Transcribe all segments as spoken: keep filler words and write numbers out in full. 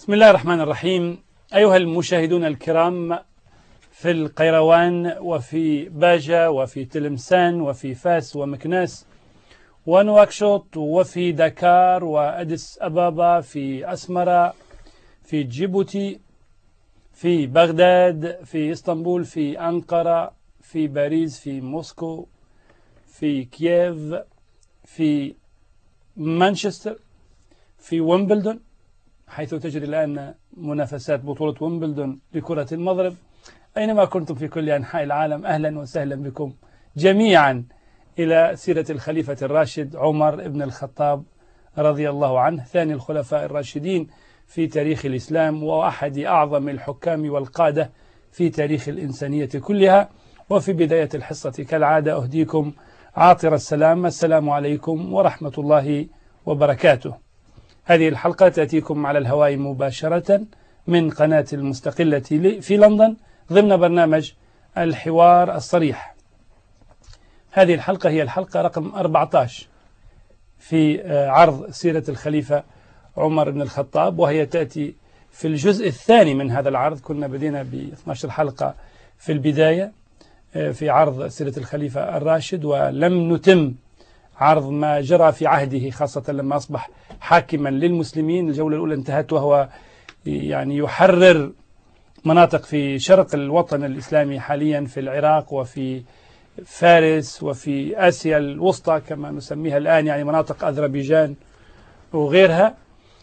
بسم الله الرحمن الرحيم. أيها المشاهدون الكرام في القيروان وفي باجة وفي تلمسان وفي فاس ومكناس ونواكشوط وفي دكار وأديس أبابا في أسمرة في جيبوتي في بغداد في اسطنبول في أنقرة في باريس في موسكو في كييف في مانشستر في ويمبلدون، حيث تجري الآن منافسات بطولة ويمبلدون لكرة المضرب. أينما كنتم في كل أنحاء العالم أهلا وسهلا بكم جميعا إلى سيرة الخليفة الراشد عمر بن الخطاب رضي الله عنه، ثاني الخلفاء الراشدين في تاريخ الإسلام وأحد أعظم الحكام والقادة في تاريخ الإنسانية كلها. وفي بداية الحصة كالعادة أهديكم عاطر السلام، السلام عليكم ورحمة الله وبركاته. هذه الحلقة تأتيكم على الهواء مباشرة من قناة المستقلة في لندن ضمن برنامج الحوار الصريح. هذه الحلقة هي الحلقة رقم أربعة عشر في عرض سيرة الخليفة عمر بن الخطاب، وهي تأتي في الجزء الثاني من هذا العرض. كنا بدينا ب اثنتي عشرة حلقة في البداية في عرض سيرة الخليفة الراشد، ولم نتم عرض ما جرى في عهده، خاصة لما أصبح حاكما للمسلمين. الجولة الأولى انتهت وهو يعني يحرر مناطق في شرق الوطن الإسلامي حاليا، في العراق وفي فارس وفي آسيا الوسطى كما نسميها الآن، يعني مناطق أذربيجان وغيرها.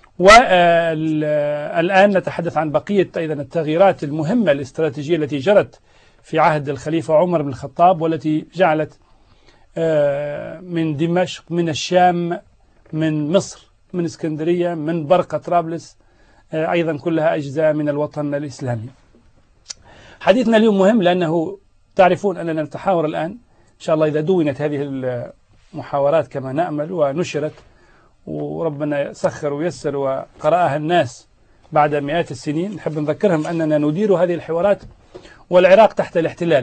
والآن نتحدث عن بقية أيضا التغييرات المهمة الاستراتيجية التي جرت في عهد الخليفة عمر بن الخطاب، والتي جعلت من دمشق، من الشام، من مصر، من اسكندرية، من برقة طرابلس، أيضا كلها أجزاء من الوطن الإسلامي. حديثنا اليوم مهم لأنه تعرفون أننا نتحاور الآن إن شاء الله إذا دونت هذه المحاورات كما نأمل ونشرت وربنا سخر ويسر وقرأها الناس بعد مئات السنين، نحب نذكرهم أننا ندير هذه الحوارات والعراق تحت الاحتلال،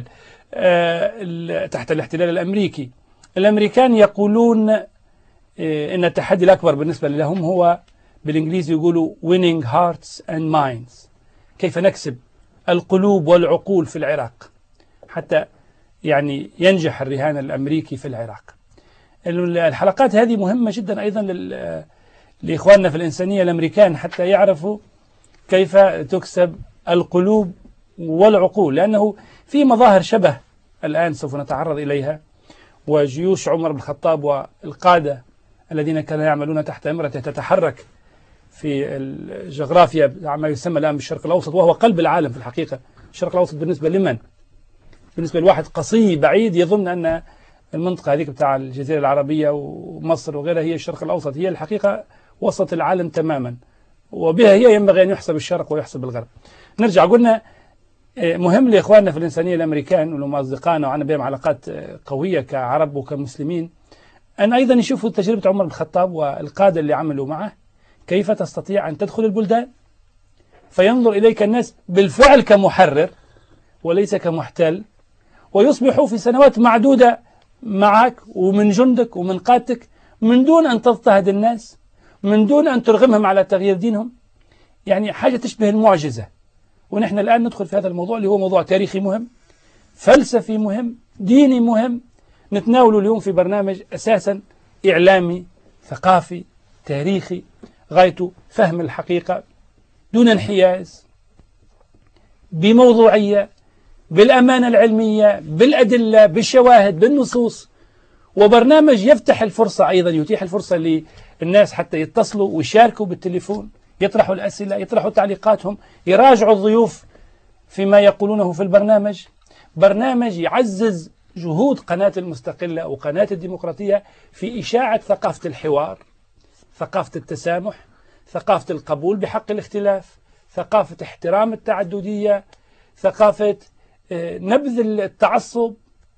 تحت الاحتلال الأمريكي. الأمريكان يقولون إن التحدي الأكبر بالنسبة لهم هو بالإنجليزي يقولوا winning hearts and minds، كيف نكسب القلوب والعقول في العراق حتى يعني ينجح الرهان الأمريكي في العراق. الحلقات هذه مهمة جدا أيضا لإخواننا في الإنسانية الأمريكان حتى يعرفوا كيف تكسب القلوب والعقول، لأنه في مظاهر شبه الآن سوف نتعرض إليها. وجيوش عمر بن الخطاب والقادة الذين كانوا يعملون تحت امرته تتحرك في الجغرافيا ما يسمى الآن بالشرق الأوسط، وهو قلب العالم في الحقيقة. الشرق الأوسط بالنسبة لمن؟ بالنسبة لواحد قصي بعيد يظن أن المنطقة هذيك بتاع الجزيرة العربية ومصر وغيرها هي الشرق الأوسط، هي الحقيقة وسط العالم تماما، وبها هي ينبغي أن يحسب الشرق ويحسب الغرب. نرجع، قلنا مهم لإخواننا في الإنسانية الأمريكان ولهم أصدقائنا وعنا بهم علاقات قوية كعرب وكمسلمين أن أيضا يشوفوا تجربة عمر بن الخطاب والقادة اللي عملوا معه، كيف تستطيع أن تدخل البلدان فينظر إليك الناس بالفعل كمحرر وليس كمحتل، ويصبحوا في سنوات معدودة معك ومن جندك ومن قادتك من دون أن تضطهد الناس، من دون أن ترغمهم على تغيير دينهم. يعني حاجة تشبه المعجزة. ونحن الآن ندخل في هذا الموضوع اللي هو موضوع تاريخي مهم، فلسفي مهم، ديني مهم، نتناوله اليوم في برنامج أساسا إعلامي ثقافي تاريخي، غايته فهم الحقيقة دون انحياز، بموضوعية، بالأمانة العلمية، بالأدلة، بالشواهد، بالنصوص. وبرنامج يفتح الفرصة أيضا، يتيح الفرصة للناس حتى يتصلوا ويشاركوا بالتليفون، يطرحوا الأسئلة، يطرحوا تعليقاتهم، يراجعوا الضيوف فيما يقولونه في البرنامج. برنامج يعزز جهود قناة المستقلة وقناة الديمقراطية في إشاعة ثقافة الحوار، ثقافة التسامح، ثقافة القبول بحق الاختلاف، ثقافة احترام التعددية، ثقافة نبذ التعصب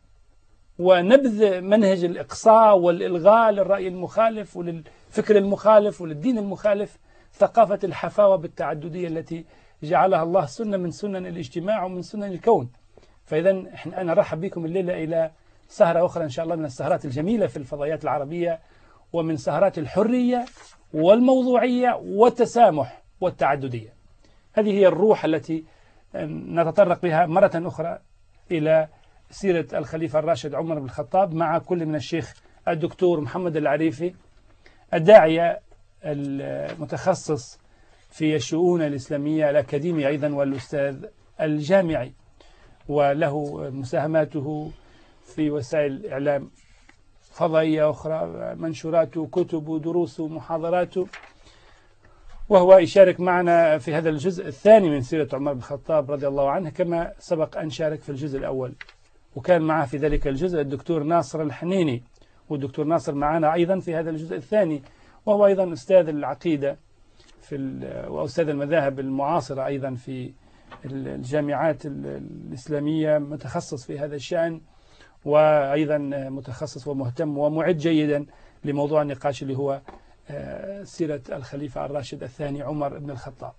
ونبذ منهج الإقصاء والإلغاء للرأي المخالف وللفكر المخالف وللدين المخالف، ثقافة الحفاوة بالتعددية التي جعلها الله سنة من سنن الاجتماع ومن سنن الكون. فإذا احنا أنا رحب بكم الليلة إلى سهرة أخرى إن شاء الله من السهرات الجميلة في الفضائيات العربية، ومن سهرات الحرية والموضوعية والتسامح والتعددية. هذه هي الروح التي نتطرق بها مرة أخرى إلى سيرة الخليفة الراشد عمر بن الخطاب مع كل من الشيخ الدكتور محمد العريفي الداعية المتخصص في الشؤون الإسلامية الأكاديمي أيضا والأستاذ الجامعي، وله مساهماته في وسائل الإعلام فضائية أخرى، منشوراته، كتب، دروس، محاضرات، وهو يشارك معنا في هذا الجزء الثاني من سيرة عمر بن الخطاب رضي الله عنه، كما سبق أن شارك في الجزء الأول. وكان معه في ذلك الجزء الدكتور ناصر الحنيني، والدكتور ناصر معنا أيضا في هذا الجزء الثاني، وهو أيضا أستاذ العقيدة في وأستاذ المذاهب المعاصرة أيضا في الجامعات الإسلامية، متخصص في هذا الشأن، وأيضا متخصص ومهتم ومعد جيدا لموضوع النقاش اللي هو سيرة الخليفة الراشد الثاني عمر بن الخطاب.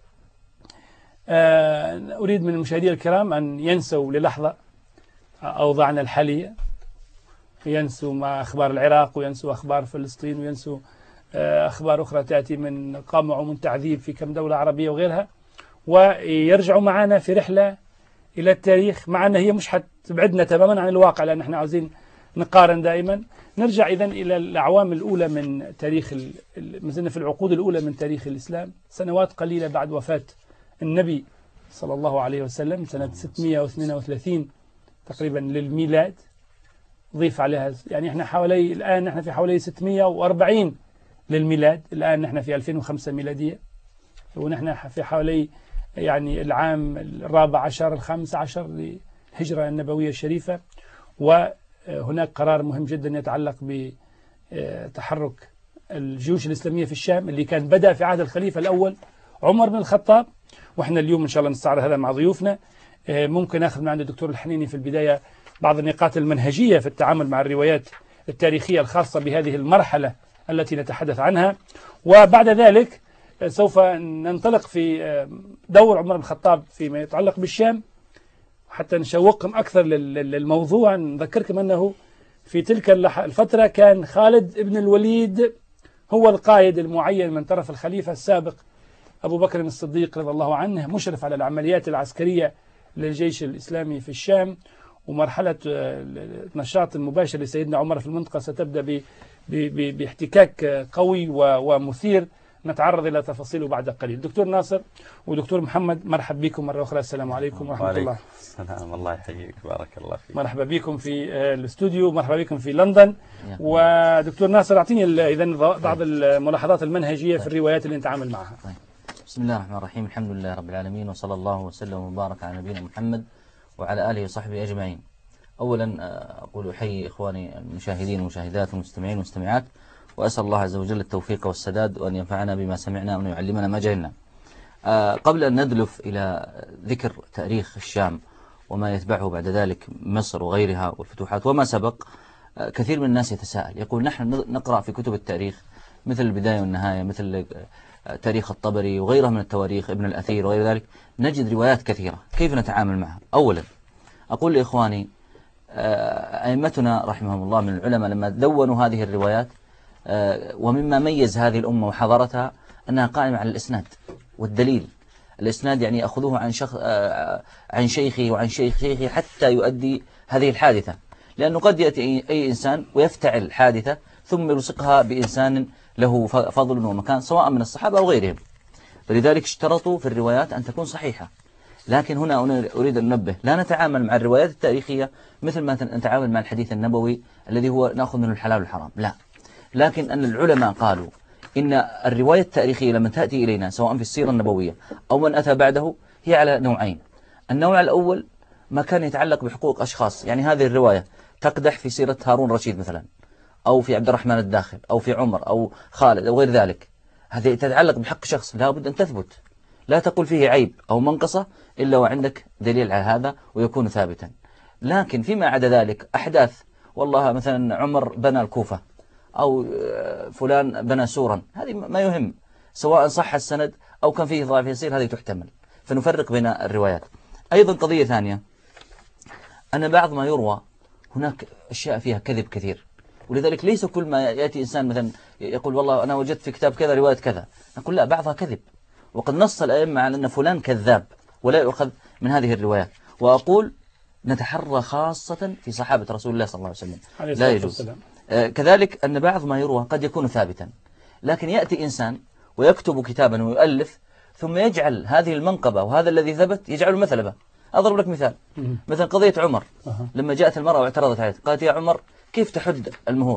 أريد من المشاهدين الكرام أن ينسوا للحظة أوضاعنا الحالية، ينسوا ما أخبار العراق، وينسوا أخبار فلسطين، وينسوا أخبار أخرى تأتي من قمع ومن تعذيب في كم دولة عربية وغيرها، ويرجعوا معنا في رحلة إلى التاريخ، مع أن هي مش حتبعدنا تماما عن الواقع، لأن احنا عاوزين نقارن دائما. نرجع إذن إلى الأعوام الأولى من تاريخ، ما زلنا في العقود الأولى من تاريخ الإسلام، سنوات قليلة بعد وفاة النبي صلى الله عليه وسلم، سنة ستمئة واثنين وثلاثين تقريبا للميلاد، ضيف عليها يعني احنا حوالي الآن نحن في حوالي ستمئة وأربعين للميلاد، الآن نحن في ألفين وخمسة ميلادية، ونحن في حوالي يعني العام الرابع عشر الخامس عشر للهجرة النبوية الشريفة. وهناك قرار مهم جدا يتعلق بتحرك الجيوش الإسلامية في الشام اللي كان بدأ في عهد الخليفة الأول عمر بن الخطاب، وإحنا اليوم إن شاء الله نستعرض هذا مع ضيوفنا. ممكن أخذ من عند الدكتور الحنيني في البداية بعض النقاط المنهجية في التعامل مع الروايات التاريخية الخاصة بهذه المرحلة التي نتحدث عنها، وبعد ذلك سوف ننطلق في دور عمر بن الخطاب فيما يتعلق بالشام، حتى نشوقكم أكثر للموضوع. نذكركم أنه في تلك الفترة كان خالد بن الوليد هو القائد المعين من طرف الخليفة السابق أبو بكر الصديق رضي الله عنه، مشرف على العمليات العسكرية للجيش الإسلامي في الشام. ومرحلة النشاط المباشر لسيدنا عمر في المنطقة ستبدأ باحتكاك قوي ومثير، نتعرض إلى تفاصيله بعد قليل. دكتور ناصر ودكتور محمد، مرحب بكم مرة أخرى. السلام عليكم ورحمة الله. السلام، الله يحييك، بارك الله فيك. مرحبا بكم في الاستوديو، مرحبا بكم في لندن. ودكتور ناصر، أعطيني إذن بعض الملاحظات المنهجية في الروايات اللي نتعامل معها. بسم الله الرحمن الرحيم، الحمد لله رب العالمين، وصلى الله وسلم وبارك على نبينا محمد وعلى آله وصحبه أجمعين. أولا أقول أحيي إخواني المشاهدين والمشاهدات والمستمعين والمستمعات، وأسأل الله عز وجل التوفيق والسداد، وأن ينفعنا بما سمعنا وأن يعلمنا ما جهلنا. قبل أن ندلف إلى ذكر تاريخ الشام وما يتبعه بعد ذلك مصر وغيرها والفتوحات وما سبق، كثير من الناس يتساءل، يقول نحن نقرأ في كتب التاريخ مثل البداية والنهاية، مثل تاريخ الطبري وغيرها من التواريخ، ابن الأثير وغير ذلك، نجد روايات كثيرة، كيف نتعامل معها؟ أولا أقول لإخواني أئمتنا رحمهم الله من العلماء لما دونوا هذه الروايات، ومما ميز هذه الأمة وحضرتها أنها قائمة على الإسناد والدليل. الإسناد يعني يأخذوه عن شخص عن شيخه وعن شيخ شيخه حتى يؤدي هذه الحادثة، لأنه قد يأتي أي إنسان ويفتعل حادثة ثم يلصقها بإنسان له فضل ومكان سواء من الصحابة أو غيرهم، فلذلك اشترطوا في الروايات أن تكون صحيحة. لكن هنا أريد أن ننبه، لا نتعامل مع الروايات التاريخية مثل ما نتعامل مع الحديث النبوي الذي هو نأخذ منه الحلال والحرام، لا، لكن أن العلماء قالوا إن الرواية التاريخية لما تأتي إلينا سواء في السيرة النبوية أو من أتى بعده هي على نوعين. النوع الأول ما كان يتعلق بحقوق أشخاص، يعني هذه الرواية تقدح في سيرة هارون رشيد مثلا، أو في عبد الرحمن الداخل، أو في عمر أو خالد أو غير ذلك، هذه تتعلق بحق شخص لا بد أن تثبت، لا تقول فيه عيب أو منقصة إلا وعندك دليل على هذا ويكون ثابتا. لكن فيما عدا ذلك أحداث، والله مثلا عمر بنى الكوفة أو فلان بنى سورا، هذه ما يهم، سواء صح السند أو كان فيه ضعف يسير، هذه تحتمل، فنفرق بين الروايات. أيضا قضية ثانية، أن بعض ما يروى هناك أشياء فيها كذب كثير، ولذلك ليس كل ما يأتي إنسان مثلا يقول والله أنا وجدت في كتاب كذا رواية كذا، نقول لا، بعضها كذب وقد نص الأئمة على أن فلان كذاب ولا يؤخذ من هذه الروايات. وأقول نتحرى خاصة في صحابة رسول الله صلى الله عليه وسلم، لا يجوز. آه كذلك أن بعض ما يروى قد يكون ثابتا، لكن يأتي إنسان ويكتب كتابا ويؤلف ثم يجعل هذه المنقبة وهذا الذي ثبت يجعله مثلبة. أضرب لك مثال، مثلا قضية عمر لما جاءت المرأة واعترضت عليه، قالت يا عمر كيف تحد المهور؟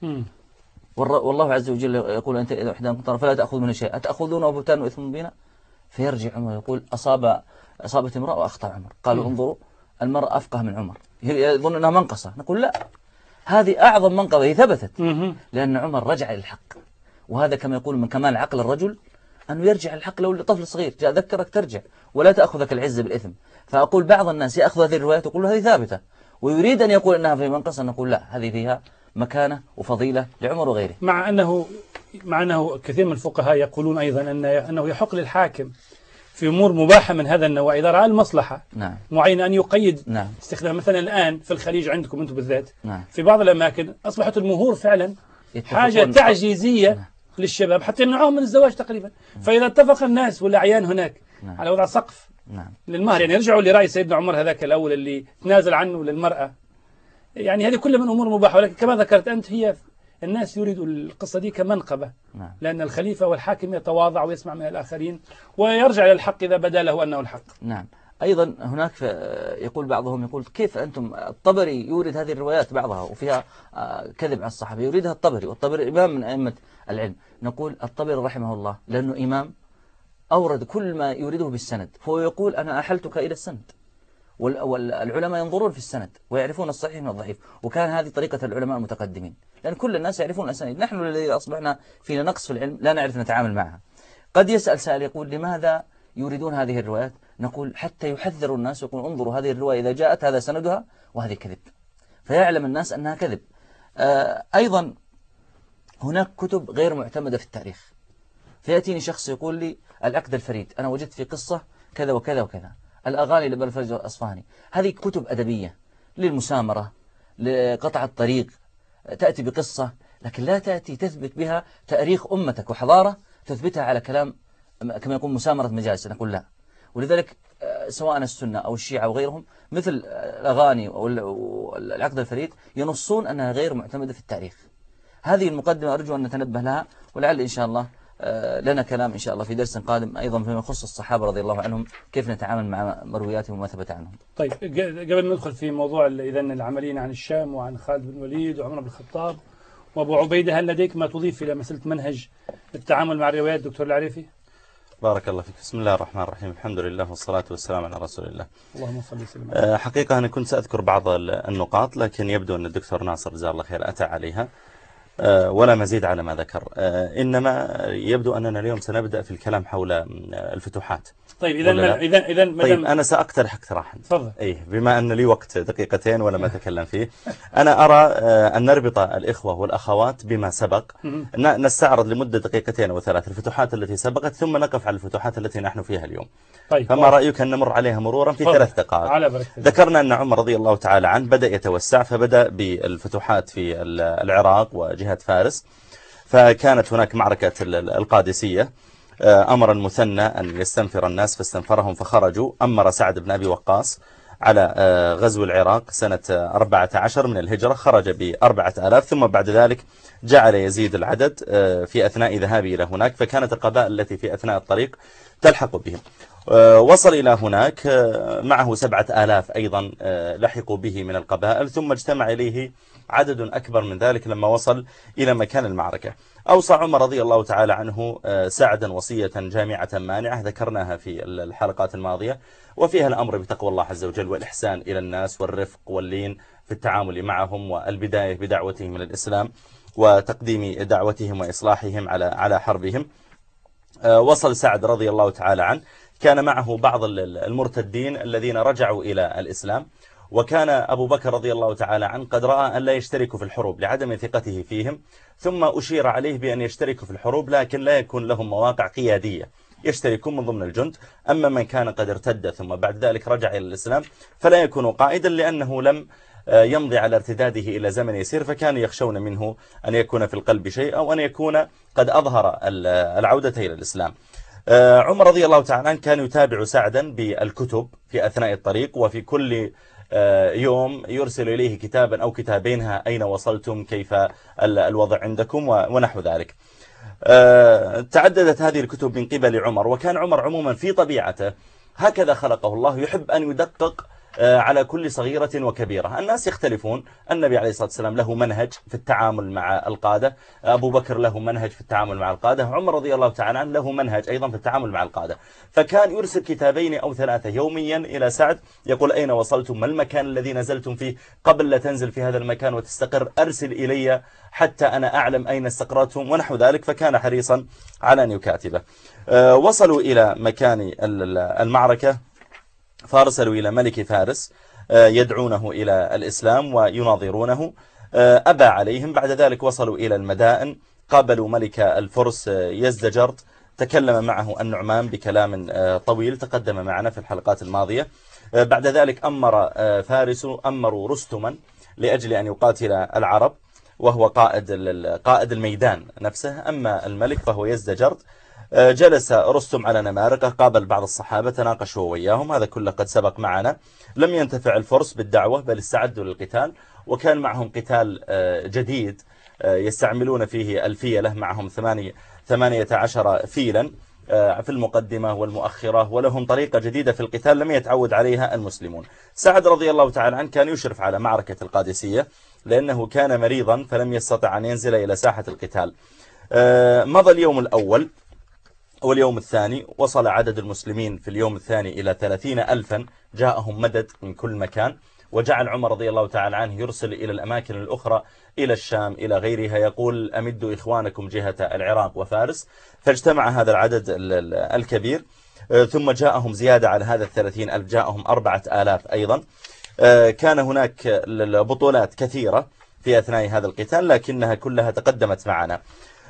والله عز وجل يقول أنت إذا أحداكم طرف فلا تأخذ منه شيء أتأخذونه بهتان وإثم مبينا؟ فيرجع عمر يقول أصاب أصابت امرأة وأخطأ عمر. قالوا انظروا المرأة أفقه من عمر، يظن أنها منقصة. نقول لا، هذه أعظم منقبة هي ثبتت، لأن عمر رجع للحق. وهذا كما يقول من كمال عقل الرجل أنه يرجع الحق. لو طفل صغير جاء ذكرك ترجع ولا تأخذك العزة بالإثم. فأقول بعض الناس يأخذ هذه الروايات ويقول هذه ثابتة ويريد أن يقول أنها في منقصة، نقول لا، هذه فيها مكانة وفضيلة لعمر وغيره. مع أنه مع أنه كثير من الفقهاء يقولون أيضا أن أنه يحق للحاكم في أمور مباحة من هذا النوع إذا رأى المصلحة نعم. معينة أن يقيد نعم. استخدام. مثلا الآن في الخليج عندكم أنتم بالذات نعم. في بعض الأماكن أصبحت المهور فعلا حاجة تعجيزية نعم. للشباب حتى يمنعوهم من الزواج تقريبا. نعم. فإذا اتفق الناس والأعيان هناك نعم. على وضع سقف نعم. للمهر، يعني يرجعوا لرأي سيدنا عمر هذاك الأول اللي تنازل عنه للمرأة. يعني هذه كلها من أمور مباحة، ولكن كما ذكرت أنت هي الناس يريدوا القصة دي كمنقبة نعم. لأن الخليفة والحاكم يتواضع ويسمع من الآخرين ويرجع للحق إذا بدا له أنه الحق. نعم. أيضا هناك يقول بعضهم يقول كيف أنتم الطبري يورد هذه الروايات بعضها وفيها كذب على الصحابة يريدها الطبري، والطبري إمام من أئمة العلم. نقول الطبري رحمه الله لأنه إمام أورد كل ما يريده بالسند، فهو يقول أنا أحلتك إلى السند، والعلماء ينظرون في السند ويعرفون الصحيح من الضعيف، وكان هذه طريقة العلماء المتقدمين، لأن كل الناس يعرفون الأسانيد. نحن الذين أصبحنا فينا نقص في العلم لا نعرف نتعامل معها. قد يسأل سائل يقول لماذا يريدون هذه الروايات؟ نقول حتى يحذروا الناس ويقول انظروا هذه الرواية إذا جاءت هذا سندها وهذه كذب، فيعلم الناس أنها كذب. آه أيضا هناك كتب غير معتمدة في التاريخ، فيأتيني شخص يقول لي العقد الفريد أنا وجدت في قصة كذا وكذا وكذا، الأغاني لأبي الفرج الأصفهاني، هذه كتب أدبية للمسامرة لقطع الطريق، تأتي بقصة لكن لا تأتي تثبت بها تاريخ أمتك وحضارة تثبتها على كلام كما يقول مسامرة مجالس. نقول لا. ولذلك سواء السنة أو الشيعة أو غيرهم مثل الأغاني أو العقد الفريد ينصون أنها غير معتمدة في التاريخ. هذه المقدمة أرجو أن نتنبه لها، ولعل إن شاء الله لنا كلام إن شاء الله في درس قادم أيضا فيما يخص الصحابة رضي الله عنهم كيف نتعامل مع مروياتهم وما ثبت عنهم. طيب قبل ما ندخل في موضوع إذن العمليين عن الشام وعن خالد بن الوليد وعمر بن الخطاب وأبو عبيدة، هل لديك ما تضيف إلى مسألة منهج التعامل مع الروايات دكتور العريفي؟ بارك الله فيك. بسم الله الرحمن الرحيم، الحمد لله والصلاة والسلام على رسول الله. اللهم صل وسلم. حقيقة أنا كنت سأذكر بعض النقاط لكن يبدو أن الدكتور ناصر جزاه الله خير أتى عليها ولا مزيد على ما ذكر. إنما يبدو أننا اليوم سنبدأ في الكلام حول الفتوحات. طيب إذا إذا إذا طيب أنا سأقترح اقتراحا. تفضل. إيه بما أن لي وقت دقيقتين ولا ما أتكلم فيه، أنا أرى أن نربط الإخوة والأخوات بما سبق، نستعرض لمدة دقيقتين أو ثلاث الفتوحات التي سبقت ثم نقف على الفتوحات التي نحن فيها اليوم. طيب. فما رأيك أن نمر عليها مرورا في ثلاث دقائق؟ على بركة. ذكرنا أن عمر رضي الله تعالى عنه بدأ يتوسع، فبدأ بالفتوحات في العراق وجهة فارس، فكانت هناك معركة القادسية، أمر المثنى أن يستنفر الناس فاستنفرهم فخرجوا، أمر سعد بن أبي وقاص على غزو العراق سنة أربعة عشر من الهجرة، خرج بأربعة آلاف، ثم بعد ذلك جعل يزيد العدد في أثناء ذهابه إلى هناك، فكانت القبائل التي في أثناء الطريق تلحق بهم. وصل إلى هناك معه سبعة آلاف أيضا لحقوا به من القبائل، ثم اجتمع إليه عدد أكبر من ذلك لما وصل إلى مكان المعركة. أوصى عمر رضي الله تعالى عنه سعدا وصية جامعة مانعة ذكرناها في الحلقات الماضية، وفيها الأمر بتقوى الله عز وجل والإحسان إلى الناس والرفق واللين في التعامل معهم، والبداية بدعوتهم إلى الإسلام وتقديم دعوتهم وإصلاحهم على على حربهم. وصل سعد رضي الله تعالى عنه، كان معه بعض المرتدين الذين رجعوا إلى الإسلام، وكان أبو بكر رضي الله تعالى عنه قد رأى أن لا يشتركوا في الحروب لعدم ثقته فيهم، ثم أشير عليه بأن يشتركوا في الحروب لكن لا يكون لهم مواقع قيادية، يشتركون من ضمن الجند. أما من كان قد ارتد ثم بعد ذلك رجع إلى الإسلام فلا يكون قائدا، لأنه لم يمضي على ارتداده إلى زمن يسير، فكانوا يخشون منه أن يكون في القلب شيء أو أن يكون قد أظهر العودة إلى الإسلام. عمر رضي الله تعالى عنه كان يتابع سعدا بالكتب في أثناء الطريق، وفي كل يوم يرسل إليه كتابا أو كتابينها أين وصلتم، كيف الوضع عندكم ونحو ذلك. تعددت هذه الكتب من قبل عمر، وكان عمر عموما في طبيعته هكذا خلقه الله، يحب أن يدقق على كل صغيرة وكبيرة. الناس يختلفون، النبي عليه الصلاة والسلام له منهج في التعامل مع القادة، أبو بكر له منهج في التعامل مع القادة، عمر رضي الله تعالى عنه له منهج أيضا في التعامل مع القادة. فكان يرسل كتابين أو ثلاثة يوميا إلى سعد، يقول أين وصلتم، ما المكان الذي نزلتم فيه، قبل لا تنزل في هذا المكان وتستقر أرسل إلي حتى أنا أعلم أين استقرتم ونحو ذلك. فكان حريصا على أن يكاتبه. وصلوا إلى مكان المعركة، فارسلوا إلى ملك فارس يدعونه إلى الإسلام ويناظرونه، أبى عليهم. بعد ذلك وصلوا إلى المدائن، قابلوا ملك الفرس يزدجرد، تكلم معه النعمان بكلام طويل تقدم معنا في الحلقات الماضية. بعد ذلك أمر فارس أمروا رستما لأجل أن يقاتل العرب، وهو قائد قائد الميدان نفسه. أما الملك فهو يزدجرد. جلس رستم على نمارقه، قابل بعض الصحابة، تناقشوا وياهم، هذا كله قد سبق معنا. لم ينتفع الفرس بالدعوة بل استعدوا للقتال، وكان معهم قتال جديد يستعملون فيه الفيلة، معهم ثمانية, ثمانية عشر فيلا في المقدمة والمؤخرة، ولهم طريقة جديدة في القتال لم يتعود عليها المسلمون. سعد رضي الله تعالى عنه كان يشرف على معركة القادسية لأنه كان مريضا فلم يستطع أن ينزل إلى ساحة القتال. مضى اليوم الأول واليوم الثاني، وصل عدد المسلمين في اليوم الثاني إلى ثلاثين ألفا، جاءهم مدد من كل مكان. وجعل عمر رضي الله تعالى عنه يرسل إلى الأماكن الأخرى، إلى الشام إلى غيرها، يقول أمدوا إخوانكم جهة العراق وفارس. فاجتمع هذا العدد الكبير، ثم جاءهم زيادة على هذا الثلاثين ألف، جاءهم أربعة آلاف أيضا. كان هناك بطولات كثيرة في أثناء هذا القتال، لكنها كلها تقدمت معنا.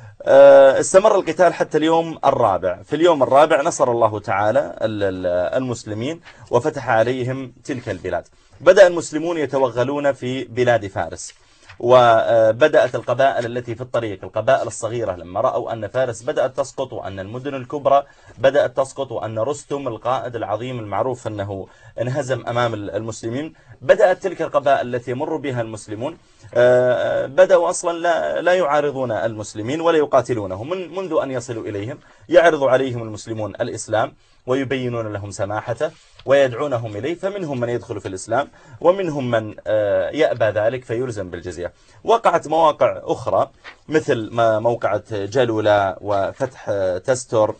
استمر القتال حتى اليوم الرابع. في اليوم الرابع نصر الله تعالى المسلمين وفتح عليهم تلك البلاد. بدأ المسلمون يتوغلون في بلاد فارس، وبدأت القبائل التي في الطريق، القبائل الصغيرة، لما رأوا أن فارس بدأت تسقط وأن المدن الكبرى بدأت تسقط وأن رستم القائد العظيم المعروف أنه انهزم أمام المسلمين، بدأت تلك القبائل التي يمر بها المسلمون بدأوا أصلا لا, لا يعارضون المسلمين ولا يقاتلونهم. من منذ أن يصلوا إليهم يعرض عليهم المسلمون الإسلام ويبينون لهم سماحته ويدعونهم إليه، فمنهم من يدخل في الإسلام ومنهم من يأبى ذلك فيلزم بالجزية. وقعت مواقع أخرى مثل موقعة جلولة وفتح تستر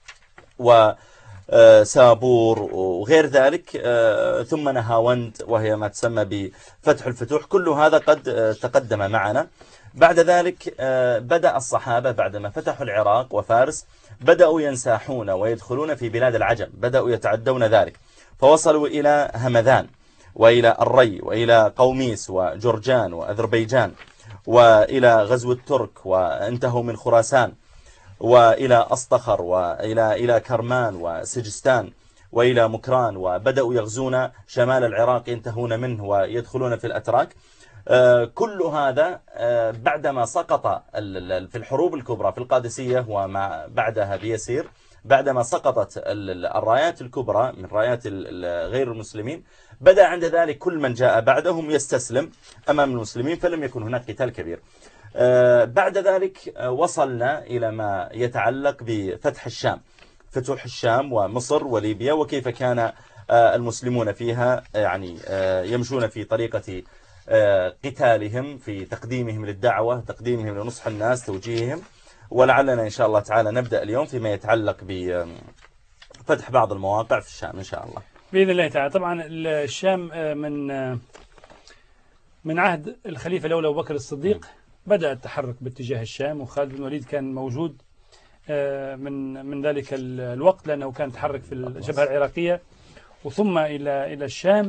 وسابور وغير ذلك، ثم نهاوند وهي ما تسمى بفتح الفتوح. كل هذا قد تقدم معنا. بعد ذلك بدأ الصحابة بعدما فتحوا العراق وفارس بدأوا ينساحون ويدخلون في بلاد العجم، بدأوا يتعدون ذلك، فوصلوا إلى همذان وإلى الري وإلى قوميس وجرجان وأذربيجان وإلى غزو الترك، وانتهوا من خراسان وإلى أصطخر وإلى إلى كرمان وسجستان وإلى مكران، وبدأوا يغزون شمال العراق ينتهون منه ويدخلون في الأتراك. كل هذا بعدما سقط في الحروب الكبرى في القادسية وما بعدها بيسير، بعدما سقطت الرايات الكبرى من رايات غير المسلمين، بدأ عند ذلك كل من جاء بعدهم يستسلم أمام المسلمين، فلم يكن هناك قتال كبير. بعد ذلك وصلنا إلى ما يتعلق بفتح الشام، فتوح الشام ومصر وليبيا، وكيف كان المسلمون فيها يعني يمشون في طريقة قتالهم، في تقديمهم للدعوة، تقديمهم لنصح الناس، توجيههم. ولعلنا إن شاء الله تعالى نبدأ اليوم فيما يتعلق بفتح بعض المواقع في الشام إن شاء الله بإذن الله تعالى. طبعا الشام من من عهد الخليفة الأول أبو بكر الصديق بدأ التحرك باتجاه الشام، وخالد بن الوليد كان موجود من من ذلك الوقت لأنه كان تحرك في الجبهة العراقية وثم إلى إلى الشام.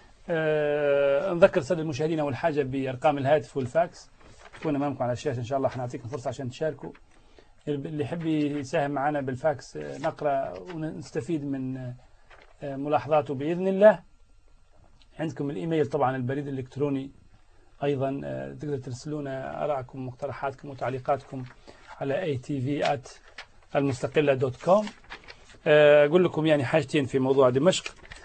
أه نذكر السادة المشاهدين أول حاجة بأرقام الهاتف والفاكس تكون أمامكم على الشاشة إن شاء الله. حنعطيكم فرصة عشان تشاركوا، اللي يحب يساهم معنا بالفاكس نقرأ ونستفيد من ملاحظاته بإذن الله. عندكم الإيميل طبعا، البريد الإلكتروني أيضا، تقدر ترسلونا آراءكم ومقترحاتكم وتعليقاتكم على اي تي في آت المستقلة دوت كوم. أقول لكم يعني حاجتين في موضوع دمشق.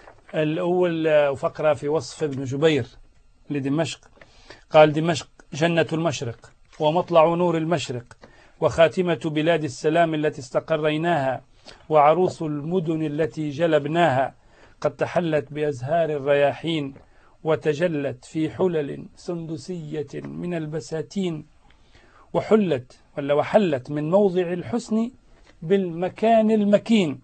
الأول فقرة في وصف ابن جبير لدمشق، قال: دمشق جنة المشرق ومطلع نور المشرق وخاتمة بلاد السلام التي استقريناها وعروس المدن التي جلبناها، قد تحلت بأزهار الرياحين وتجلت في حلل سندسية من البساتين، وحلت ولا وحلت من موضع الحسن بالمكان المكين،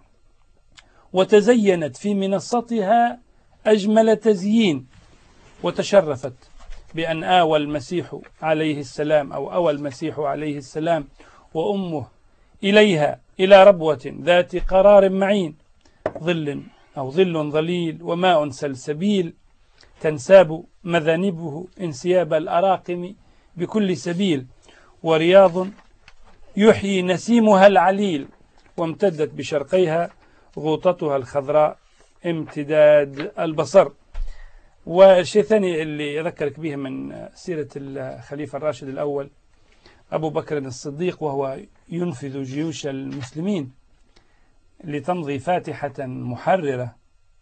وتزينت في منصتها أجمل تزيين، وتشرفت بأن آوى المسيح عليه السلام أو أوى المسيح عليه السلام وأمه إليها إلى ربوة ذات قرار معين، ظل أو ظل ظليل وماء سلسبيل، تنساب مذانبه انسياب الأراقم بكل سبيل، ورياض يحيي نسيمها العليل، وامتدت بشرقيها غوطتها الخضراء امتداد البصر. والشيء الثاني اللي أذكرك به من سيرة الخليفة الراشد الأول أبو بكر الصديق، وهو ينفذ جيوش المسلمين لتمضي فاتحة محررة.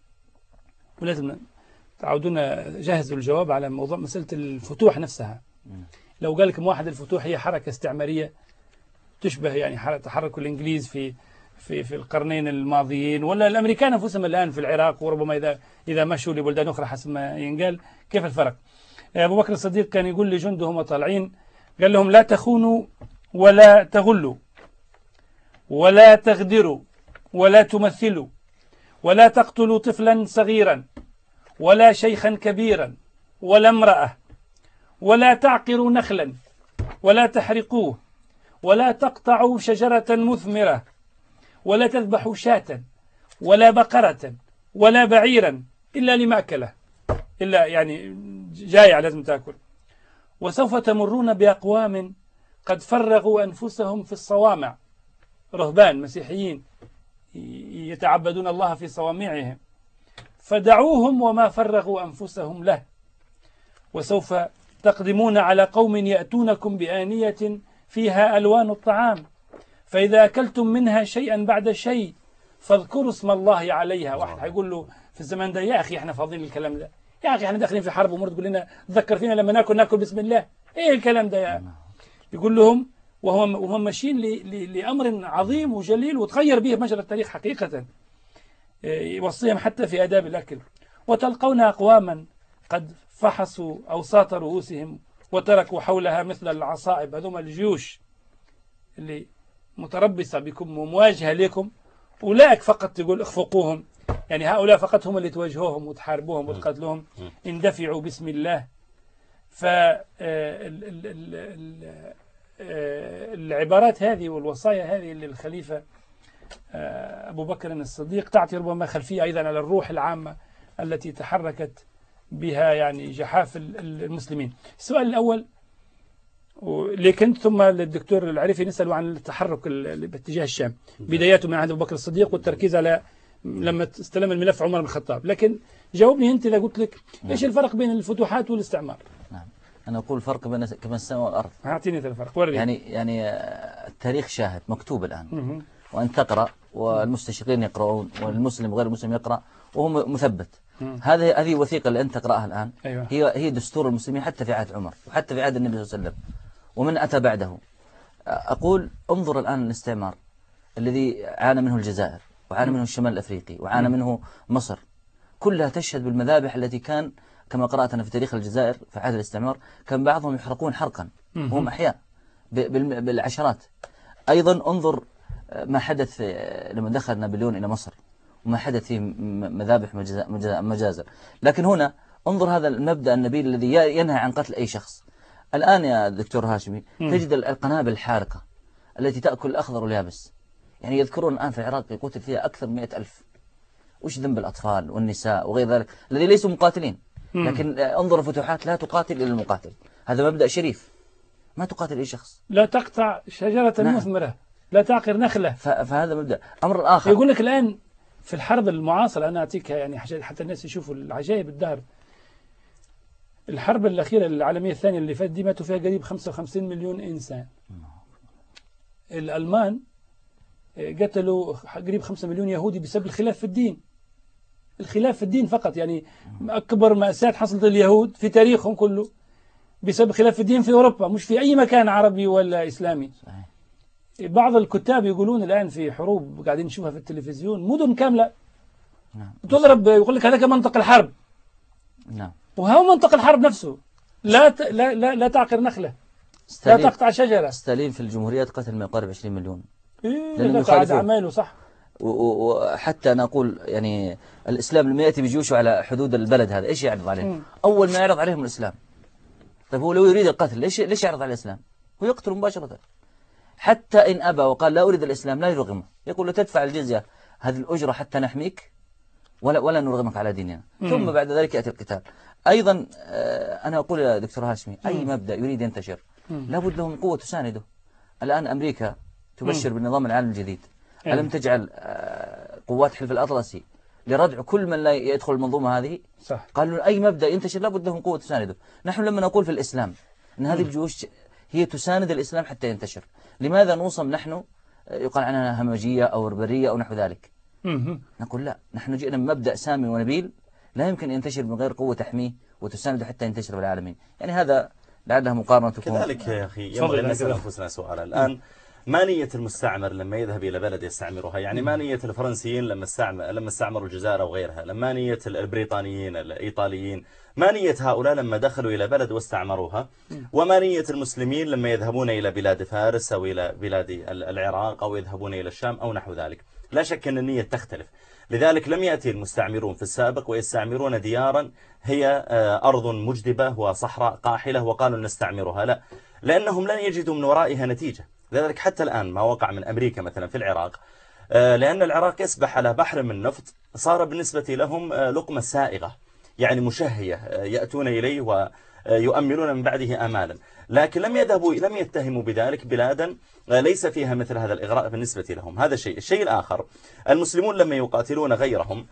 ولازم تعودون جهزوا الجواب على موضوع مسألة الفتوح نفسها. لو قال لكم واحد الفتوح هي حركة استعمارية تشبه يعني تحرك الإنجليز في في في القرنين الماضيين، ولا الأمريكان أنفسهم الآن في العراق، وربما إذا إذا مشوا لبلدان أخرى حسب ما ينقال. كيف الفرق؟ أبو بكر الصديق كان يقول لجنده هم طالعين، قال لهم: لا تخونوا ولا تغلوا ولا تغدروا ولا تمثلوا ولا تقتلوا طفلا صغيرا ولا شيخا كبيرا ولا امرأة، ولا تعقروا نخلا ولا تحرقوه ولا تقطعوا شجرة مثمرة ولا تذبحوا شاة ولا بقرة ولا بعيرا إلا لمأكله، إلا يعني جايع لازم تأكل. وسوف تمرون بأقوام قد فرغوا أنفسهم في الصوامع، رهبان مسيحيين يتعبدون الله في صوامعهم، فدعوهم وما فرغوا أنفسهم له. وسوف تقدمون على قوم يأتونكم بآنية فيها ألوان الطعام، فإذا أكلتم منها شيئا بعد شيء فاذكروا اسم الله عليها. واحد هيقول له في الزمان ده: يا أخي احنا فاضيين الكلام ده، يا أخي احنا داخلين في حرب ومرة تقول لنا تذكر فينا لما ناكل ناكل بسم الله، ايه الكلام ده يا؟ يقول لهم وهم وهم ماشيين لأمر عظيم وجليل وتغير به مجرى التاريخ حقيقة، يوصيهم حتى في آداب الأكل: وتلقون أقواما قد فحصوا أوساط رؤوسهم وتركوا حولها مثل العصائب. هذوم الجيوش اللي متربصة بكم ومواجهة لكم، أولئك فقط تقول اخفقوهم، يعني هؤلاء فقط هم اللي تواجهوهم وتحاربوهم وتقتلوهم، اندفعوا بسم الله. فالعبارات هذه والوصايا هذه للخليفة أبو بكر الصديق تعطي ربما خلفية أيضا على الروح العامة التي تحركت بها يعني جحاف المسلمين. السؤال الأول لكن ثم للدكتور العريفي نسأله عن التحرك باتجاه الشام، بداياته من عهد أبو بكر الصديق والتركيز على لما استلم الملف عمر بن الخطاب. لكن جاوبني أنت إذا قلت لك إيش الفرق بين الفتوحات والاستعمار؟ نعم، أنا أقول الفرق بين كما السماء والأرض. أعطيني الفرق ورني. يعني يعني التاريخ شاهد مكتوب الآن، وأن تقرأ والمستشرقين يقرؤون والمسلم وغير المسلم يقرأ وهو مثبت. هذه هذه وثيقة اللي أنت تقرأها الآن. أيوة. هي هي دستور المسلمين حتى في عهد عمر وحتى في عهد النبي صلى الله عليه وسلم ومن أتى بعده. أقول انظر الآن الاستعمار الذي عانى منه الجزائر وعانى منه الشمال الأفريقي وعانى منه مصر، كلها تشهد بالمذابح التي كان كما قرأت أنا في تاريخ الجزائر في عهد الاستعمار كان بعضهم يحرقون حرقا وهم أحياء بالعشرات. أيضا انظر ما حدث لما دخل نابليون إلى مصر وما حدث فيه مذابح مجازر. لكن هنا انظر هذا المبدأ النبيل الذي ينهى عن قتل أي شخص. الآن يا دكتور هاشمي تجد القنابل الحارقة التي تأكل الأخضر واليابس، يعني يذكرون الآن في العراق يقتل فيها أكثر من مئة ألف. وش ذنب الأطفال والنساء وغير ذلك الذي ليسوا مقاتلين؟ لكن انظر الفتوحات لا تقاتل إلا المقاتل، هذا مبدأ شريف، ما تقاتل أي شخص. لا تقطع شجرة نعم. مثمرة، لا تعقر نخلة. فهذا مبدأ. أمر الآخر يقول لك الآن في الحرب المعاصرة، أنا أعطيك يعني حتى الناس يشوفوا العجائب الدهر. الحرب الأخيرة العالمية الثانية اللي فاتت دي ماتوا فيها قريب خمسة وخمسين مليون إنسان. الألمان قتلوا قريب خمسة مليون يهودي بسبب الخلاف في الدين. الخلاف في الدين فقط، يعني أكبر مأساة حصلت اليهود في تاريخهم كله بسبب خلاف في الدين في أوروبا، مش في أي مكان عربي ولا إسلامي. صحيح. بعض الكتاب يقولون الآن في حروب قاعدين نشوفها في التلفزيون، مدن كاملة نعم. تضرب، يقول لك هذا منطق الحرب. نعم. وهو منطق الحرب نفسه، لا ت... لا لا لا تعقر نخلة، لا تقطع شجرة. ستالين في الجمهوريات قتل ما يقارب عشرين مليون. إيه قاعد أعماله صح. وحتى أنا أقول يعني الإسلام لما يأتي بجيوشه على حدود البلد هذا إيش يعرض عليه؟ أول ما يعرض عليهم الإسلام. طيب هو لو يريد القتل ليش ليش يعرض على الإسلام؟ هو يقتل مباشرة. حتى إن أبى وقال لا أريد الإسلام لا يرغمه، يقول له تدفع الجزية هذه الأجرة حتى نحميك ولا ولا نرغمك على ديننا. ثم بعد ذلك يأتي القتال. أيضا أنا أقول يا دكتور هاشمي أي مبدأ يريد ينتشر لابد له من قوة تسانده. الآن أمريكا تبشر بالنظام العالمي الجديد، ألم تجعل قوات حلف الأطلسي لردع كل من لا يدخل المنظومة هذه؟ صح. قالوا أي مبدأ ينتشر لابد له من قوة تسانده. نحن لما نقول في الإسلام أن هذه الجيوش هي تساند الإسلام حتى ينتشر، لماذا نوصم نحن يقال عنها همجية أو ربرية أو نحو ذلك؟ نقول لا، نحن جئنا من مبدأ سامي ونبيل لا يمكن ينتشر من غير قوة تحميه وتسانده حتى ينتشر في العالمين. يعني هذا لعلها مقارنة تكون كذلك يا أخي. ينبغي أن نسأل أنفسنا سؤالا الآن، ما نية المستعمر لما يذهب إلى بلد يستعمرها؟ يعني ما نية الفرنسيين لما استعمر لما استعمروا الجزائر أو غيرها؟ لما نية البريطانيين الإيطاليين؟ ما نية هؤلاء لما دخلوا إلى بلد واستعمروها؟ وما نية المسلمين لما يذهبون إلى بلاد فارس أو إلى بلاد العراق أو يذهبون إلى الشام أو نحو ذلك؟ لا شك أن النية تختلف. لذلك لم يأتي المستعمرون في السابق ويستعمرون ديارا هي أرض مجدبة وصحراء قاحلة وقالوا نستعمرها، لا، لأنهم لن يجدوا من ورائها نتيجة. لذلك حتى الآن ما وقع من أمريكا مثلا في العراق، لأن العراق يسبح على بحر من نفط، صار بالنسبة لهم لقمة سائغة، يعني مشهية يأتون إليه ويؤملون من بعده آمالا. لكن لم يذهبوا لم يتهموا بذلك بلادا ليس فيها مثل هذا الإغراء بالنسبة لهم. هذا الشيء. الشيء الآخر، المسلمون لما يقاتلون غيرهم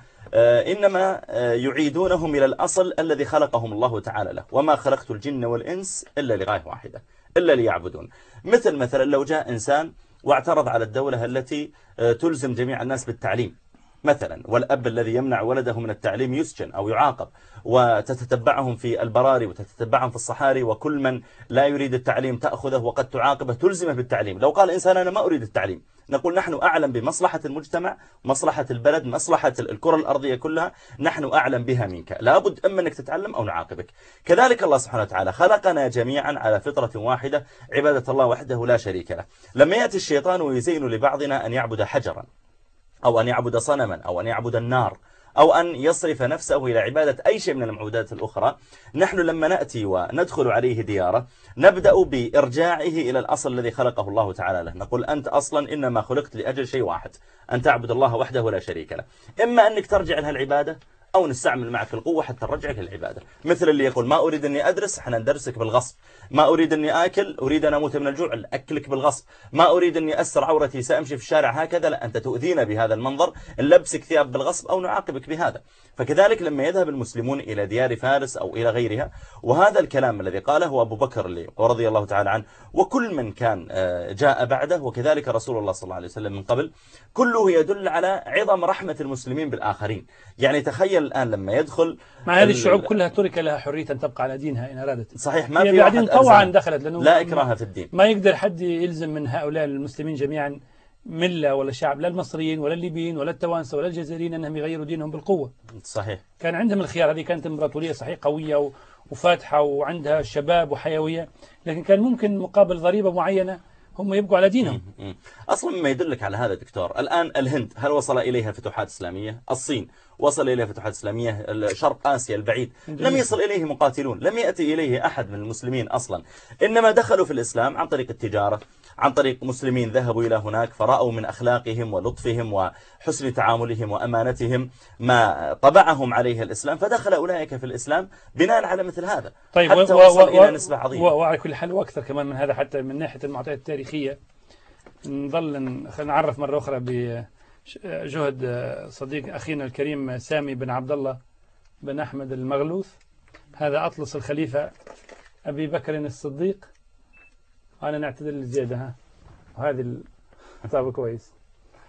إنما يعيدونهم إلى الأصل الذي خلقهم الله تعالى له، وما خلقت الجن والإنس إلا لغاية واحدة إلا ليعبدون. مثل مثلا لو جاء إنسان واعترض على الدولة التي تلزم جميع الناس بالتعليم مثلا، والأب الذي يمنع ولده من التعليم يسجن أو يعاقب، وتتتبعهم في البراري وتتتبعهم في الصحاري، وكل من لا يريد التعليم تأخذه وقد تعاقبه تلزمه بالتعليم. لو قال إنسان أنا ما أريد التعليم، نقول نحن أعلم بمصلحة المجتمع، مصلحة البلد، مصلحة الكرة الأرضية كلها، نحن أعلم بها منك، لابد أما أنك تتعلم أو نعاقبك. كذلك الله سبحانه وتعالى خلقنا جميعا على فطرة واحدة، عبادة الله وحده لا شريك له. لما يأتي الشيطان ويزين لبعضنا أن يعبد حجرا أو أن يعبد صنما أو أن يعبد النار أو أن يصرف نفسه إلى عبادة أي شيء من المعبودات الأخرى، نحن لما نأتي وندخل عليه ديارة نبدأ بإرجاعه إلى الأصل الذي خلقه الله تعالى له. نقول أنت أصلا إنما خلقت لأجل شيء واحد، أن تعبد الله وحده لا شريك له. إما أنك ترجع لها العبادة أو نستعمل معك القوة حتى نرجعك للعبادة. مثل اللي يقول ما أريد أني أدرس، احنا ندرسك بالغصب. ما أريد أني آكل، أريد أن أموت من الجوع، أكلك بالغصب. ما أريد أني أستر عورتي سأمشي في الشارع هكذا، لا، أنت تؤذينا بهذا المنظر، نلبسك ثياب بالغصب أو نعاقبك بهذا. فكذلك لما يذهب المسلمون إلى ديار فارس أو إلى غيرها، وهذا الكلام الذي قاله أبو بكر اللي رضي الله تعالى عنه وكل من كان جاء بعده، وكذلك رسول الله صلى الله عليه وسلم من قبل، كله يدل على عظم رحمة المسلمين بالآخرين. يعني تخيل الآن لما يدخل مع هذه الشعوب كلها ترك لها حرية أن تبقى على دينها إن أرادت. صحيح، ما في بعدين طوعا دخلت، لأنه لا إكراه في الدين. ما يقدر حد يلزم من هؤلاء المسلمين جميعا ملة ولا شعب، لا المصريين ولا الليبيين ولا التوانسة ولا الجزائريين أنهم يغيروا دينهم بالقوة. صحيح. كان عندهم الخيار. هذه كانت إمبراطورية صحيح قوية وفاتحة وعندها شباب وحيوية، لكن كان ممكن مقابل ضريبة معينة هم يبقوا على دينهم. أصلا ما يدلك على هذا دكتور، الآن الهند هل وصل إليها فتوحات إسلامية؟ الصين وصل إليها فتوحات إسلامية؟ شرق آسيا البعيد لم يصل إليه مقاتلون، لم يأتي إليه أحد من المسلمين أصلا، إنما دخلوا في الإسلام عن طريق التجارة، عن طريق مسلمين ذهبوا إلى هناك فرأوا من أخلاقهم ولطفهم وحسن تعاملهم وأمانتهم ما طبعهم عليه الإسلام، فدخل أولئك في الإسلام بناء على مثل هذا. طيب حتى و وصل و إلى نسبة عظيمة. وعلى كل حال وأكثر كمان من هذا، حتى من ناحية المعطيات التاريخية نظل نعرف مرة أخرى بجهد صديق أخينا الكريم سامي بن عبد الله بن أحمد المغلوث، هذا أطلس الخليفة أبي بكر الصديق. أنا نعتذر الزيادة ها، وهذه الطابة كويس.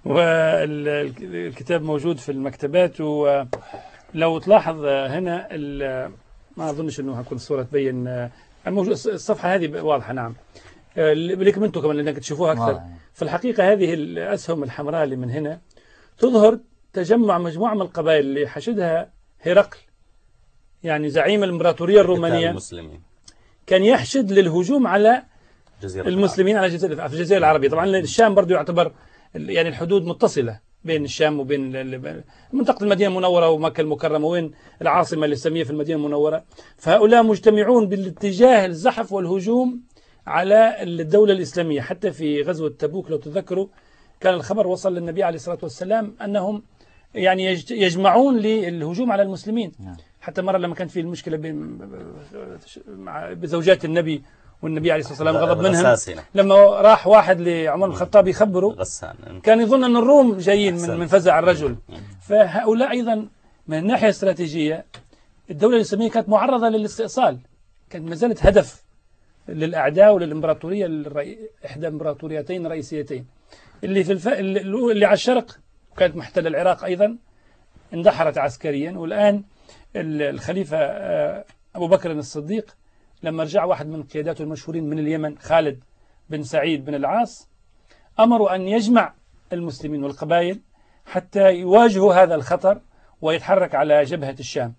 والكتاب موجود في المكتبات. ولو تلاحظ هنا ما أظنش أنه هكون الصورة تبين الموجود، الصفحة هذه واضحة. نعم لكم أنتم كمان لأنك تشوفوها أكثر. في الحقيقة هذه الأسهم الحمراء اللي من هنا تظهر تجمع مجموعة من القبائل اللي حشدها هرقل، يعني زعيم الإمبراطورية الرومانية المسلمين، كان يحشد للهجوم على المسلمين على جزيرة في الجزيرة العربية. طبعا الشام برضو يعتبر يعني الحدود متصلة بين الشام وبين منطقة المدينة المنورة ومكة المكرمة، وين العاصمة الإسلامية في المدينة المنورة. فهؤلاء مجتمعون بالاتجاه الزحف والهجوم على الدولة الإسلامية. حتى في غزوة تبوك لو تذكروا كان الخبر وصل للنبي عليه الصلاة والسلام أنهم يعني يجمعون للهجوم على المسلمين. حتى مرة لما كانت في المشكلة بين بزوجات النبي والنبي عليه الصلاة والسلام غضب منهم، لما راح واحد لعمر بن الخطاب يخبره كان يظن أن الروم جايين من من فزع الرجل. فهؤلاء أيضا من الناحية الاستراتيجية الدولة الإسلامية كانت معرضة للاستئصال، كانت ما زالت هدف للأعداء وللإمبراطورية الرئي... إحدى إمبراطوريتين رئيسيتين اللي في الف... اللي على الشرق كانت محتلة العراق أيضا، اندحرت عسكريا. والآن الخليفة أبو بكر الصديق لما رجع واحد من قياداته المشهورين من اليمن خالد بن سعيد بن العاص أمروا أن يجمع المسلمين والقبائل حتى يواجهوا هذا الخطر ويتحرك على جبهة الشام.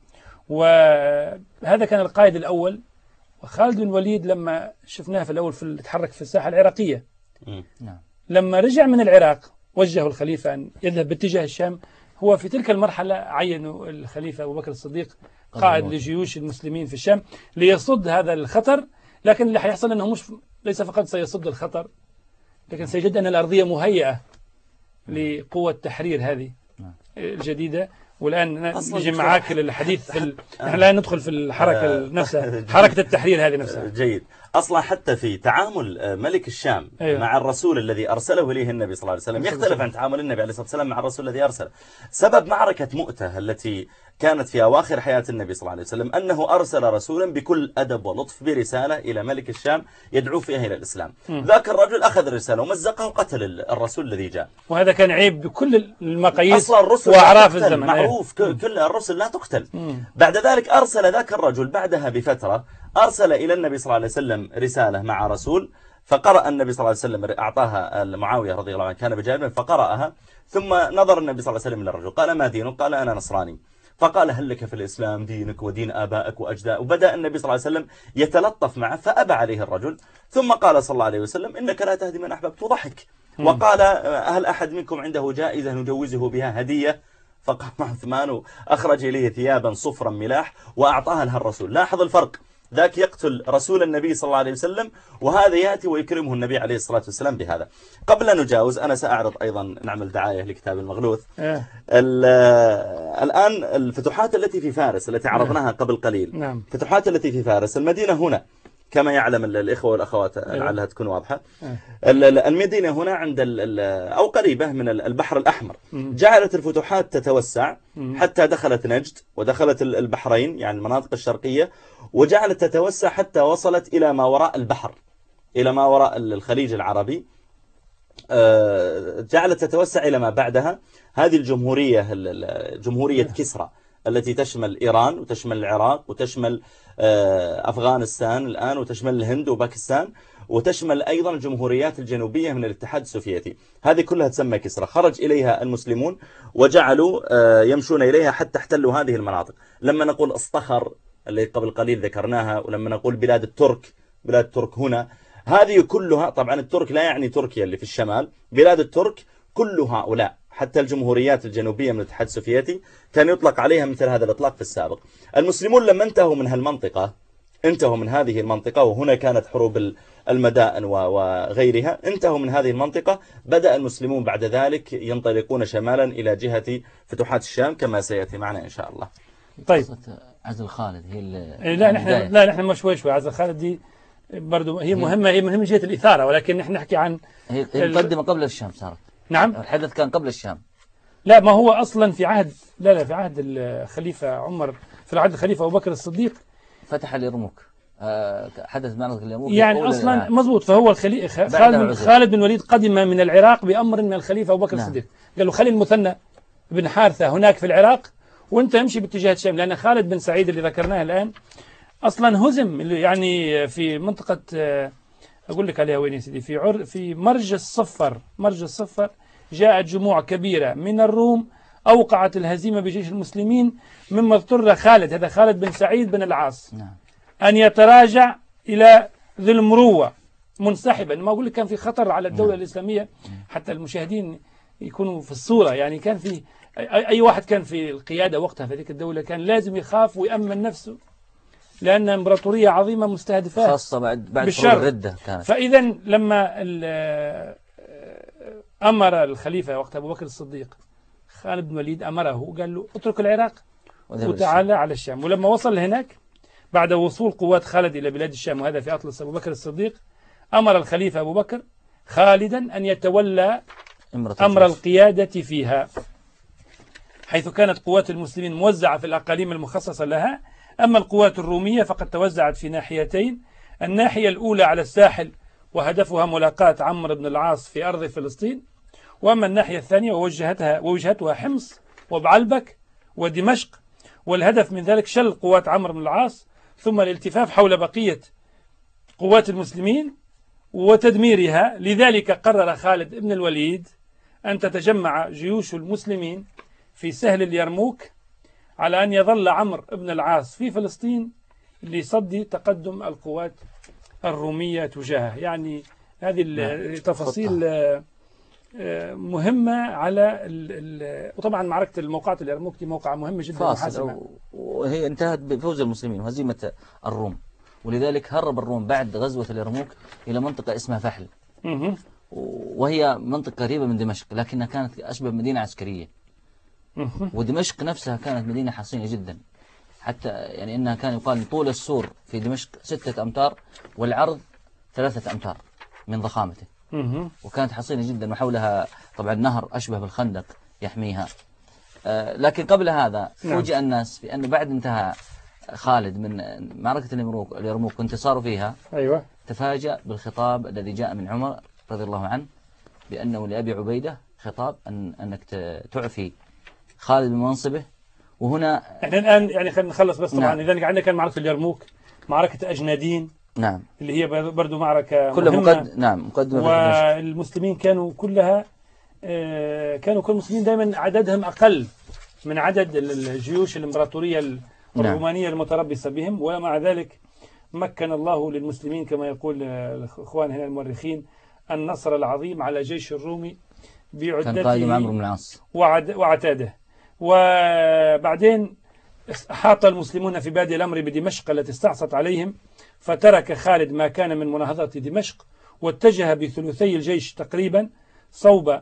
وهذا كان القائد الأول. وخالد بن الوليد لما شفناه في الأول في تحرك في الساحة العراقية، لما رجع من العراق وجهوا الخليفة أن يذهب باتجاه الشام. هو في تلك المرحلة عينوا الخليفة أبو بكر الصديق قائد لجيوش المسلمين في الشام ليصد هذا الخطر. لكن اللي حيحصل أنه مش ليس فقط سيصد الخطر، لكن سيجد أن الأرضية مهيئة لقوة تحرير هذه الجديدة. والآن نجي معاك للحديث في ال... نحن الآن ندخل في الحركة نفسها، حركة التحرير هذه نفسها. جيد. أصلا حتى في تعامل ملك الشام أيوة. مع الرسول الذي أرسله إليه النبي صلى الله عليه وسلم يختلف عن تعامل النبي عليه الصلاة والسلام مع الرسول الذي أرسله. سبب معركة مؤتة التي كانت في أواخر حياة النبي صلى الله عليه وسلم أنه أرسل رسولا بكل أدب ولطف برسالة إلى ملك الشام يدعو فيها إلى الإسلام. م. ذاك الرجل أخذ الرسالة ومزقها وقتل الرسول الذي جاء، وهذا كان عيب بكل المقاييس الرسل وأعراف الزمن. معروف أيه. كل الرسل لا تقتل. م. بعد ذلك أرسل ذاك الرجل بعدها بففترة أرسل إلى النبي صلى الله عليه وسلم رسالة مع رسول، فقرأ النبي صلى الله عليه وسلم أعطاها معاوية رضي الله عنه كان بجانبه فقرأها، ثم نظر النبي صلى الله عليه وسلم إلى الرجل قال ما دينك؟ قال أنا نصراني. فقال هل لك في الإسلام دينك ودين آبائك وأجدائك؟ وبدأ النبي صلى الله عليه وسلم يتلطف معه فأبى عليه الرجل، ثم قال صلى الله عليه وسلم إنك لا تهدي من أحببت وضحك، وقال هل أحد منكم عنده جائزة نجوزه بها هدية؟ فقام عثمان أخرج إليه ثيابا صفرا ملاح وأعطاها لها الرسول. لاحظ الفرق، ذاك يقتل رسول النبي صلى الله عليه وسلم وهذا يأتي ويكرمه النبي عليه الصلاة والسلام بهذا. قبل أن نجاوز أنا سأعرض أيضا نعمل دعاية لكتاب المغلوث. أه. الآن الفتوحات التي في فارس التي عرضناها قبل قليل، نعم. الفتوحات التي في فارس المدينة هنا كما يعلم الإخوة والأخوات لعلها تكون واضحة. أه. المدينة هنا عند أو قريبة من البحر الأحمر. جعلت الفتوحات تتوسع حتى دخلت نجد ودخلت البحرين يعني المناطق الشرقية، وجعلت تتوسع حتى وصلت إلى ما وراء البحر، إلى ما وراء الخليج العربي. جعلت تتوسع إلى ما بعدها هذه الجمهورية جمهورية كسرى التي تشمل إيران وتشمل العراق وتشمل أفغانستان الآن وتشمل الهند وباكستان وتشمل أيضا الجمهوريات الجنوبية من الاتحاد السوفيتي. هذه كلها تسمى كسرى. خرج إليها المسلمون وجعلوا يمشون إليها حتى احتلوا هذه المناطق. لما نقول اصطخر اللي قبل قليل ذكرناها، ولما نقول بلاد الترك، بلاد الترك هنا، هذه كلها طبعا الترك لا يعني تركيا اللي في الشمال، بلاد الترك كل هؤلاء حتى الجمهوريات الجنوبية من الاتحاد السوفيتي كان يطلق عليها مثل هذا الإطلاق في السابق. المسلمون لما انتهوا من هالمنطقة انتهوا من هذه المنطقة، وهنا كانت حروب المدائن وغيرها، انتهوا من هذه المنطقة، بدأ المسلمون بعد ذلك ينطلقون شمالا إلى جهة فتوحات الشام كما سيأتي معنا إن شاء الله. طيب عزل خالد هي لا نحن لا نحن مش شوي شوي عزل خالد دي برضو هي مهمة، هي مهمة جهة الإثارة، ولكن نحن نحكي عن هي مقدمة قبل الشام صارت. نعم الحدث كان قبل الشام. لا ما هو أصلا في عهد لا لا في عهد الخليفة عمر، في عهد الخليفة أبو بكر الصديق فتح اليرموك. آه حدث معركة اليرموك يعني أصلا مضبوط. فهو الخليفة خالد, خالد بن الوليد قدم من العراق بأمر من الخليفة أبو بكر نعم. الصديق، قال له خلي المثنى بن حارثة هناك في العراق وانت امشي باتجاه الشام، لأن خالد بن سعيد اللي ذكرناه الآن أصلا هزم يعني في منطقة، أقول لك عليها وين يا سيدي، في عر في مرج الصفر. مرج الصفر جاءت جموع كبيرة من الروم أوقعت الهزيمة بجيش المسلمين، مما اضطر خالد، هذا خالد بن سعيد بن العاص، نعم. أن يتراجع إلى ذي المروة منسحبا. ما أقول لك كان في خطر على الدولة نعم. الإسلامية، حتى المشاهدين يكونوا في الصورة، يعني كان في أي واحد كان في القيادة وقتها في ذيك الدولة كان لازم يخاف ويأمن نفسه، لأن إمبراطورية عظيمة مستهدفات خاصة بعد بعد حروب الردة كانت. فإذا لما أمر الخليفة وقت أبو بكر الصديق خالد بن الوليد أمره وقال له اترك العراق وتعالى على الشام. ولما وصل هناك بعد وصول قوات خالد إلى بلاد الشام، وهذا في أطلس أبو بكر الصديق، أمر الخليفة أبو بكر خالدا أن يتولى أمر القيادة فيها، حيث كانت قوات المسلمين موزعة في الأقاليم المخصصة لها. أما القوات الرومية فقد توزعت في ناحيتين، الناحية الأولى على الساحل وهدفها ملاقاة عمرو بن العاص في أرض فلسطين، وأما الناحية الثانية ووجهتها, ووجهتها حمص وبعلبك ودمشق، والهدف من ذلك شل قوات عمرو بن العاص ثم الالتفاف حول بقية قوات المسلمين وتدميرها. لذلك قرر خالد بن الوليد أن تتجمع جيوش المسلمين في سهل اليرموك على أن يظل عمرو بن العاص في فلسطين لصد تقدم القوات الرومية تجاهه. يعني هذه التفاصيل مهمة على وطبعا معركة الموقعة اليرموك دي موقعة مهمة جدا وحاسمة، وهي انتهت بفوز المسلمين وهزيمة الروم، ولذلك هرب الروم بعد غزوة اليرموك إلى منطقة اسمها فحل، وهي منطقة قريبة من دمشق لكنها كانت أشبه مدينة عسكرية. ودمشق نفسها كانت مدينة حصينة جدا، حتى يعني إنها كان يقال طول السور في دمشق ستة أمتار والعرض ثلاثة أمتار من ضخامته، وكانت حصينة جدا وحولها طبعا نهر أشبه بالخندق يحميها. آه لكن قبل هذا فوجئ الناس بأن بعد انتهى خالد من معركة اليرموك اليرموك وانتصاره فيها، أيوة. تفاجأ بالخطاب الذي جاء من عمر رضي الله عنه بأنه لأبي عبيدة خطاب أن أنك تعفي خالد من منصبه. وهنا احنا الآن يعني خلينا نخلص بس طبعا. إذا نعم. عندنا كان معركة اليرموك، معركة أجنادين، نعم، اللي هي برضو معركة كلها مهمة. مقد... نعم مقدمة. والمسلمين كانوا كلها آه كانوا كل المسلمين دائما عددهم أقل من عدد الجيوش الإمبراطورية الرومانية المتربصة بهم، ومع ذلك مكن الله للمسلمين كما يقول الإخوان هنا المؤرخين النصر العظيم على جيش الرومي بعدته عمرو بن العاص وعتاده. وبعدين أحاط المسلمون في بادئ الأمر بدمشق التي استعصت عليهم، فترك خالد ما كان من مناهضة دمشق واتجه بثلثي الجيش تقريبا صوب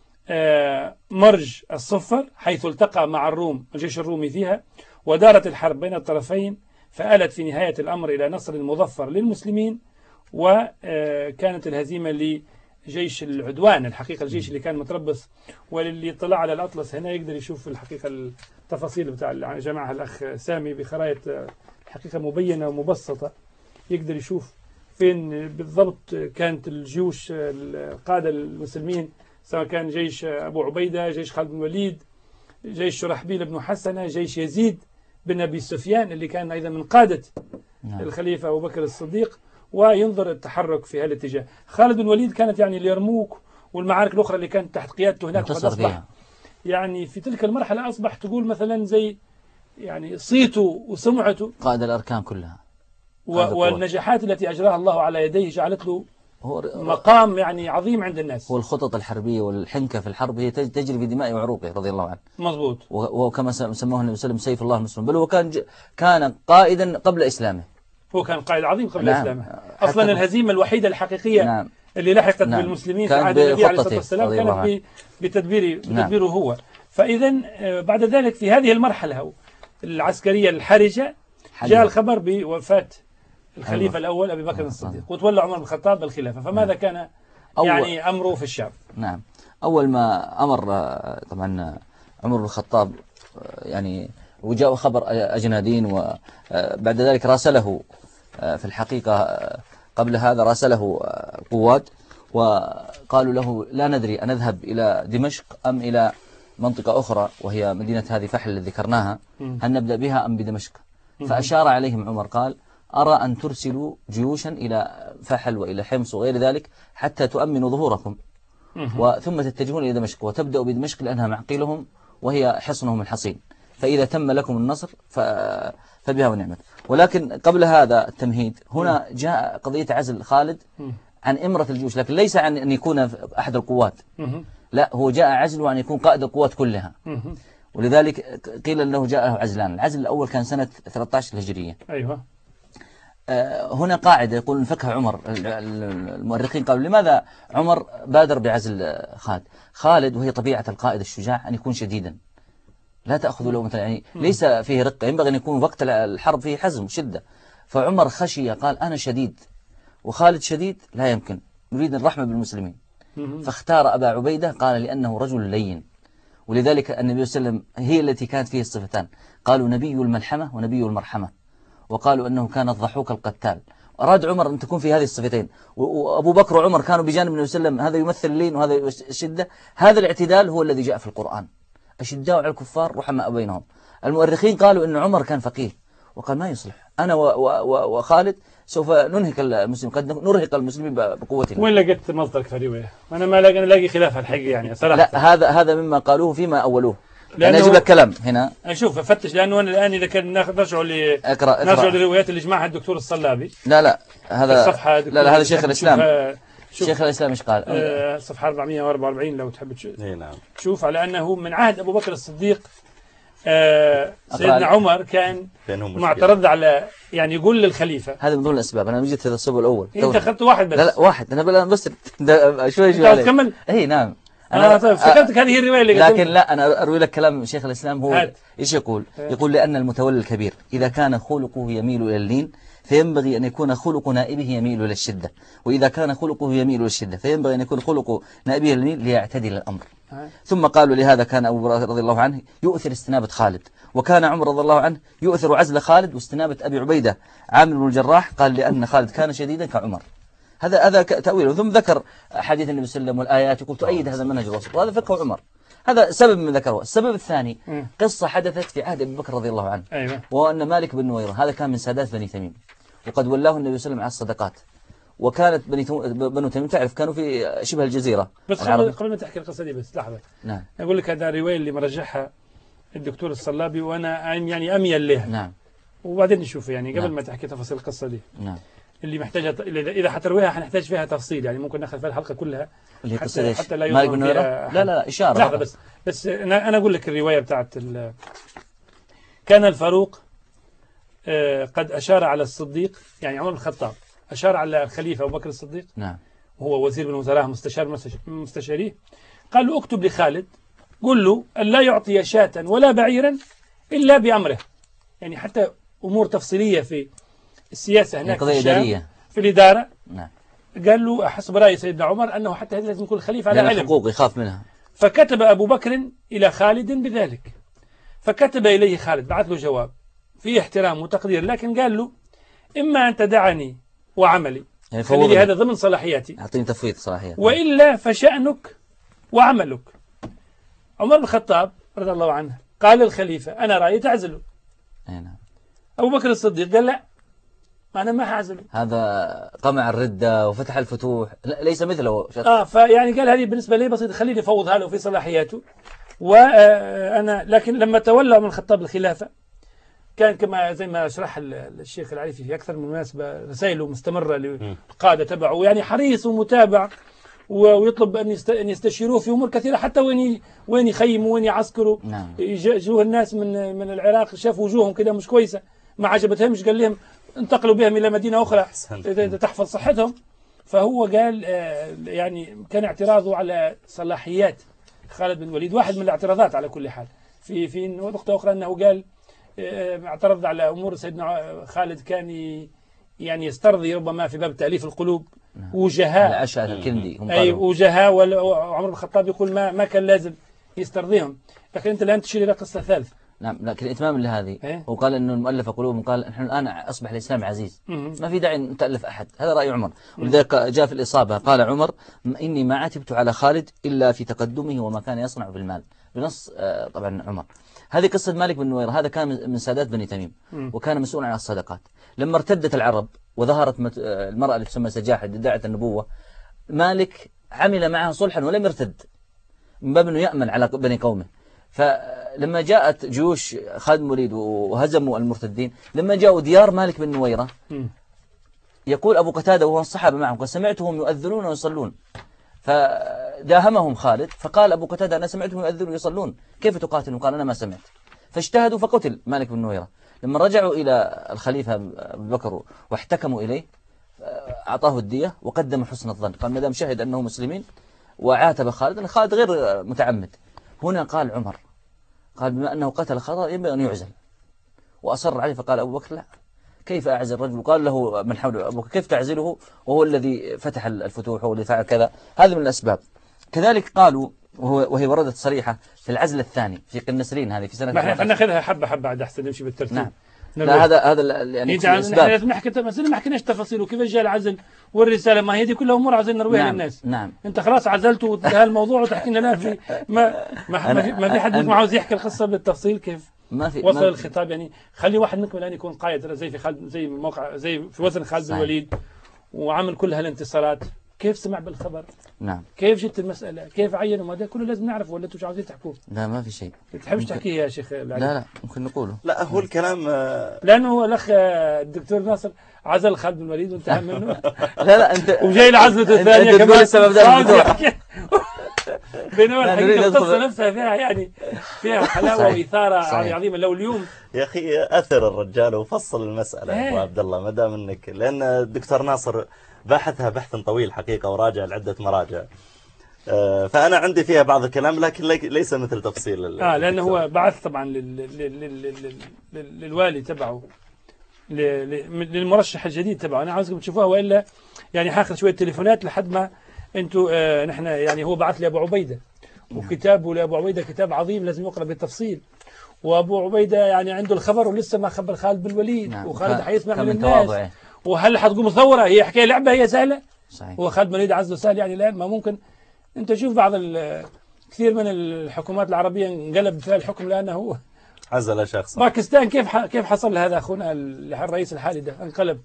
مرج الصفر، حيث التقى مع الروم الجيش الرومي فيها، ودارت الحرب بين الطرفين، فآلت في نهاية الأمر إلى نصر مظفر للمسلمين، وكانت الهزيمة لجيش العدوان. الحقيقة الجيش اللي كان متربص، وللي طلع على الأطلس هنا يقدر يشوف الحقيقة التفاصيل بتاع جماعة الأخ سامي بخرائط الحقيقة مبينة ومبسطة، يقدر يشوف فين بالضبط كانت الجيوش القادة المسلمين، سواء كان جيش أبو عبيدة، جيش خالد بن الوليد، جيش شرحبيل بن حسنة، جيش يزيد بن أبي سفيان اللي كان أيضا من قادة نعم. الخليفة أبو بكر الصديق، وينظر التحرك في هذا الاتجاه. خالد بن الوليد كانت يعني اليرموك والمعارك الأخرى اللي كانت تحت قيادته هناك، وقد أصبح يعني في تلك المرحلة أصبح تقول مثلا زي يعني صيته وسمعته قائد الأركان كلها، والنجاحات التي أجراها الله على يديه جعلت له مقام يعني عظيم عند الناس. هو الخطط الحربية والحنكة في الحرب هي تجري في دماء وعروقه رضي الله عنه. مظبوط. وكما سموه النبي صلى الله عليه وسلم سيف الله المسلم، بل هو كان كان قائدا قبل إسلامه. هو كان قائد عظيم قبل نعم. إسلامه. أصلا الهزيمة الوحيدة الحقيقية نعم. اللي لحقت نعم. بالمسلمين في عهد النبي عليه الصلاة والسلام كانت بتدبير بتدبيره نعم. هو. فإذا بعد ذلك في هذه المرحلة العسكرية الحرجة جاء الخبر بوفاة الخليفة أيوة. الأول أبي بكر الصديق، وتولى عمر بن الخطاب بالخلافة. فماذا كان يعني أمره في الشام؟ نعم، أول ما أمر طبعا عمر بن الخطاب يعني وجاء خبر أجنادين، وبعد ذلك راسله في الحقيقة قبل هذا راسله قواد وقالوا له لا ندري أن نذهب إلى دمشق أم إلى منطقة أخرى وهي مدينة هذه فحل التي ذكرناها، هل نبدأ بها أم بدمشق؟ فأشار عليهم عمر قال أرى أن ترسلوا جيوشا إلى فحل وإلى حمص وغير ذلك حتى تؤمنوا ظهوركم وثم تتجهون إلى دمشق وتبدأوا بدمشق لأنها معقلهم وهي حصنهم الحصين، فإذا تم لكم النصر فبها ونعمت. ولكن قبل هذا التمهيد هنا جاء قضية عزل خالد عن إمرة الجيوش، لكن ليس عن أن يكون أحد القوات، لا هو جاء عزله أن يكون قائد القوات كلها، ولذلك قيل أنه جاء له عزلان. العزل الأول كان سنة ثلاثة عشر الهجرية. أيوة. هنا قاعدة يقول فكها عمر، المؤرخين قالوا لماذا عمر بادر بعزل خالد؟ خالد وهي طبيعة القائد الشجاع أن يكون شديدا لا تأخذ له مثلا، يعني ليس فيه رقة، ينبغي أن يكون وقت الحرب فيه حزم وشدة. فعمر خشي قال أنا شديد وخالد شديد لا يمكن، نريد الرحمة بالمسلمين، فاختار أبا عبيدة قال لأنه رجل لين، ولذلك النبي صلى الله عليه وسلم هي التي كانت فيه الصفتان، قالوا نبي الملحمة ونبي المرحمة، وقالوا أنه كان الضحوك القتال. أراد عمر أن تكون في هذه الصفتين، وأبو بكر وعمر كانوا بجانب النبي صلى الله عليه وسلم، هذا يمثل اللين وهذا الشدة. هذا الاعتدال هو الذي جاء في القرآن، أشداء على الكفار رحماء بينهم. المؤرخين قالوا أن عمر كان فقيه وقال ما يصلح، أنا وخالد سوف ننهك المسلمين، قد نرهق المسلمين بقوتنا. وين لقيت مصدرك في الرواية؟ أنا ما لاقي، أنا لاقي خلافها الحقيقة يعني صراحة. لا هذا هذا مما قالوه فيما أولوه. أنا أجيب لك كلام هنا. أشوف أفتش، لأنه أنا الآن إذا كان نرجع ل أقرأ نرجع للروايات اللي جمعها الدكتور الصلابي. لا لا هذا الصفحة لا لا هذا شيخ الإسلام. شيخ الإسلام إيش قال؟ آه صفحة أربعمئة وأربعة وأربعين لو تحب تشوف. نعم. شوف على أنه من عهد أبو بكر الصديق آه سيدنا عمر كان معترض على، يعني يقول للخليفة. هذا من ضمن الأسباب، أنا جيت هذا السبب الأول. أنت أخذت واحد بس. لا لا واحد، أنا بس شوي شوي عليه. كمل. إيه نعم. أنا افتكرتك هذه هي الرواية اللي لكن لا أنا أروي لك كلام شيخ الإسلام. هو هات. إيش يقول؟ يقول لأن المتولي الكبير إذا كان خلقه يميل إلى اللين فينبغي أن يكون خلق نائبه يميل إلى الشدة، وإذا كان خلقه يميل إلى الشدة فينبغي أن يكون خلق نائبه إلى اللين ليعتدل الأمر. ثم قالوا لهذا كان أبو بكر رضي الله عنه يؤثر استنابة خالد، وكان عمر رضي الله عنه يؤثر عزل خالد واستنابة أبي عبيدة عامر بن الجراح، قال لأن خالد كان شديدا كعمر. هذا هذا تأويله. ثم ذكر حديث النبي صلى الله عليه وسلم والآيات، يقول تؤيد هذا المنهج الرسول، وهذا فقه عمر. هذا سبب من ذكره. السبب الثاني م. قصة حدثت في عهد أبي بكر رضي الله عنه. أيوة. وأن مالك بن نويرة هذا كان من سادات بني تميم، وقد ولاه النبي صلى الله عليه وسلم على الصدقات، وكانت بني بنو تميم تعرف كانوا في شبه الجزيرة. بس قبل, قبل ما تحكي القصة دي بس لحظة. نعم. أقول لك هذا الرواية اللي مرجحها الدكتور الصلابي وأنا يعني أميل لها. نعم. وبعدين نشوف يعني قبل نعم. ما تحكي تفاصيل القصة دي. نعم. اللي محتاجة إذا حترويها حنحتاج فيها تفصيل، يعني ممكن ناخذ فيها الحلقة كلها. اللي حتى, حتى لا مالك بن نويرة. لا لا لا إشارة. لحظة بس بس أنا أنا أقول لك الرواية بتاعت كان الفاروق قد أشار على الصديق، يعني عمر بن الخطاب أشار على الخليفة أبو بكر الصديق. نعم. وهو وزير من وزراء مستشار مستشاريه، قال له اكتب لخالد قل له أن لا يعطي شاة ولا بعيرا إلا بأمره، يعني حتى أمور تفصيلية في السياسة هناك في الشام في الإدارة. نعم. قال له حسب رأي سيدنا عمر أنه حتى هذه لازم يكون الخليفة على علم، حقوق يخاف منها. فكتب أبو بكر إلى خالد بذلك، فكتب إليه خالد بعث له جواب فيه احترام وتقدير، لكن قال له إما أن تدعني وعملي، يعني خلي هذا ضمن صلاحياتي، أعطيني تفويض صلاحيات، وإلا فشأنك وعملك. عمر بن الخطاب رضي الله عنه قال للخليفة أنا رأيي تعزله. نعم. أبو بكر الصديق قال لا أنا ما حعزله، هذا قمع الردة وفتح الفتوح ليس مثله. آه فيعني قال هذه بالنسبة لي بسيطة، خليني أفوضها له في صلاحياته. وأنا لكن لما تولى عمر الخطاب الخلافة كان كما زي ما شرح الشيخ العريفي في أكثر من مناسبة رسائله مستمرة للقادة تبعه، يعني حريص ومتابع ويطلب أن أن يستشيروه في أمور كثيرة، حتى وين وين يخيموا وين يعسكروا. نعم. جوه الناس من من العراق شافوا وجوههم كده مش كويسة ما عجبتهمش، قال لهم انتقلوا بهم إلى مدينة أخرى تحفظ صحتهم. فهو قال يعني كان اعتراضه على صلاحيات خالد بن الوليد واحد من الاعتراضات على كل حال. في في نقطة أخرى أنه قال اعترض على أمور سيدنا خالد كان يعني يسترضي ربما في باب تأليف القلوب وجهاء العشاء الكندي أي وجهاء، وعمر بن الخطاب يقول ما ما كان لازم يسترضيهم. لكن أنت الآن تشير إلى قصة ثالثة. نعم، لكن إتمام لهذه إيه؟ وقال إنه المؤلف قلوبهم، قال نحن الآن أصبح الإسلام عزيز، مم. ما في داعي أن تألف أحد. هذا رأي عمر. ولذلك جاء في الإصابة قال عمر: إني ما عتبت على خالد إلا في تقدمه وما كان يصنع بالمال، بنص آه، طبعا عمر. هذه قصة مالك بن نويرة، هذا كان من سادات بني تميم مم. وكان مسؤولا عن الصدقات. لما ارتدت العرب وظهرت مت- آه، المرأة اللي تسمى سجاحة ادعت النبوة، مالك عمل معها صلحا ولم يرتد من باب أنه يأمن على بني قومه. فلما جاءت جيوش خالد بن الوليد وهزموا المرتدين، لما جاءوا ديار مالك بن نويرة، مم. يقول أبو قتادة وهو الصحابة معهم: قد سمعتهم يؤذنون ويصلون. فداهمهم خالد، فقال أبو قتادة: أنا سمعتهم يؤذنون ويصلون، كيف تقاتلهم؟ قال: أنا ما سمعت. فاجتهدوا فقتل مالك بن نويرة. لما رجعوا إلى الخليفة أبو بكر واحتكموا إليه، أعطاه الدية وقدم حسن الظن، قال ما دام شهد أنه مسلمين، وعاتب خالد، خالد غير متعمد. هنا قال عمر، قال بما أنه قتل خطأ ينبغي أن يعزل، وأصر عليه. فقال أبو بكر: لا، كيف أعزل الرجل؟ وقال له من حوله: أبو بكر كيف تعزله وهو الذي فتح الفتوح وهو الذي فعل كذا؟ هذه من الأسباب. كذلك قالوا، وهو وهي وردت صريحة في العزل الثاني في قنسرين، هذه في سنة ما احنا خلينا ناخذها حبة حبة عاد أحسن نمشي بالترتيب. نعم. لا، هذا هذا يعني يعني في الأسباب. لازم نحكي تفاصيل، ما حكيناش تفاصيل وكيف جاء العزل والرسالة، ما هي دي كلها أمور عايزين نرويها نعم. للناس. نعم. أنت خلاص عزلت هالموضوع وتحكي لنا الآن في ما ما, ما في ما في حد منكم عاوز يحكي القصة بالتفصيل كيف ما في وصل ما الخطاب. يعني خلي واحد منكم الآن يكون قائد زي في خالد، زي موقع زي في وزن خالد بن الوليد وعمل كل هالانتصارات، كيف سمع بالخبر؟ نعم. كيف جت المسألة؟ كيف عينوا؟ ما ده كله لازم نعرفه، ولا انتم مش عاوزين تحكوه؟ لا، ما في شيء. ما تحبش تحكيه يا شيخ؟ لا لا، ممكن نقوله. لا، هو الكلام آه، لأنه هو الأخ الدكتور ناصر عزل خالد بن الوليد وانتهى منه. لا لا، أنت وجاي لعزلته الثانية أنت كمان تقول السبب ده الفتوح. بينما لا، الحقيقة نريد القصة ندخل. نفسها فيها يعني فيها حلاوة صحيح. وإثارة صحيح. عظيمة. لو اليوم يا أخي أثر الرجال وفصل المسألة يا أبو إيه. عبد الله، ما دام إنك، لأن الدكتور ناصر باحثها بحثا طويل حقيقة وراجع لعدة مراجع، آه، فأنا عندي فيها بعض الكلام لكن لي- ليس مثل تفصيل ال- اه لأنه الدكتور. هو بعث طبعا لل... لل... لل... لل... لل... للوالي تبعه، ل... ل... للمرشح الجديد تبعه. أنا عاوزكم تشوفوها، وإلا يعني حاخذ شوية تليفونات لحد ما أنتوا آه نحن يعني هو بعث لي أبو عبيدة، وكتابه لأبو عبيدة كتاب عظيم لازم يقرأ بالتفصيل. وأبو عبيدة يعني عنده الخبر ولسه ما خبر خالد بن الوليد. نعم. وخالد حيسمع كان من من الناس. تواضعه. وهل حتقوم ثورة؟ هي حكاية لعبة؟ هي سهلة؟ صحيح. هو خالد بن الوليد عزله سهل يعني الآن؟ ما ممكن. أنت شوف بعض ال- كثير من الحكومات العربية انقلب فيها الحكم لأنه عزل شخصا. باكستان كيف ح- كيف حصل لهذا أخونا ال- الرئيس الحالي ده؟ انقلب،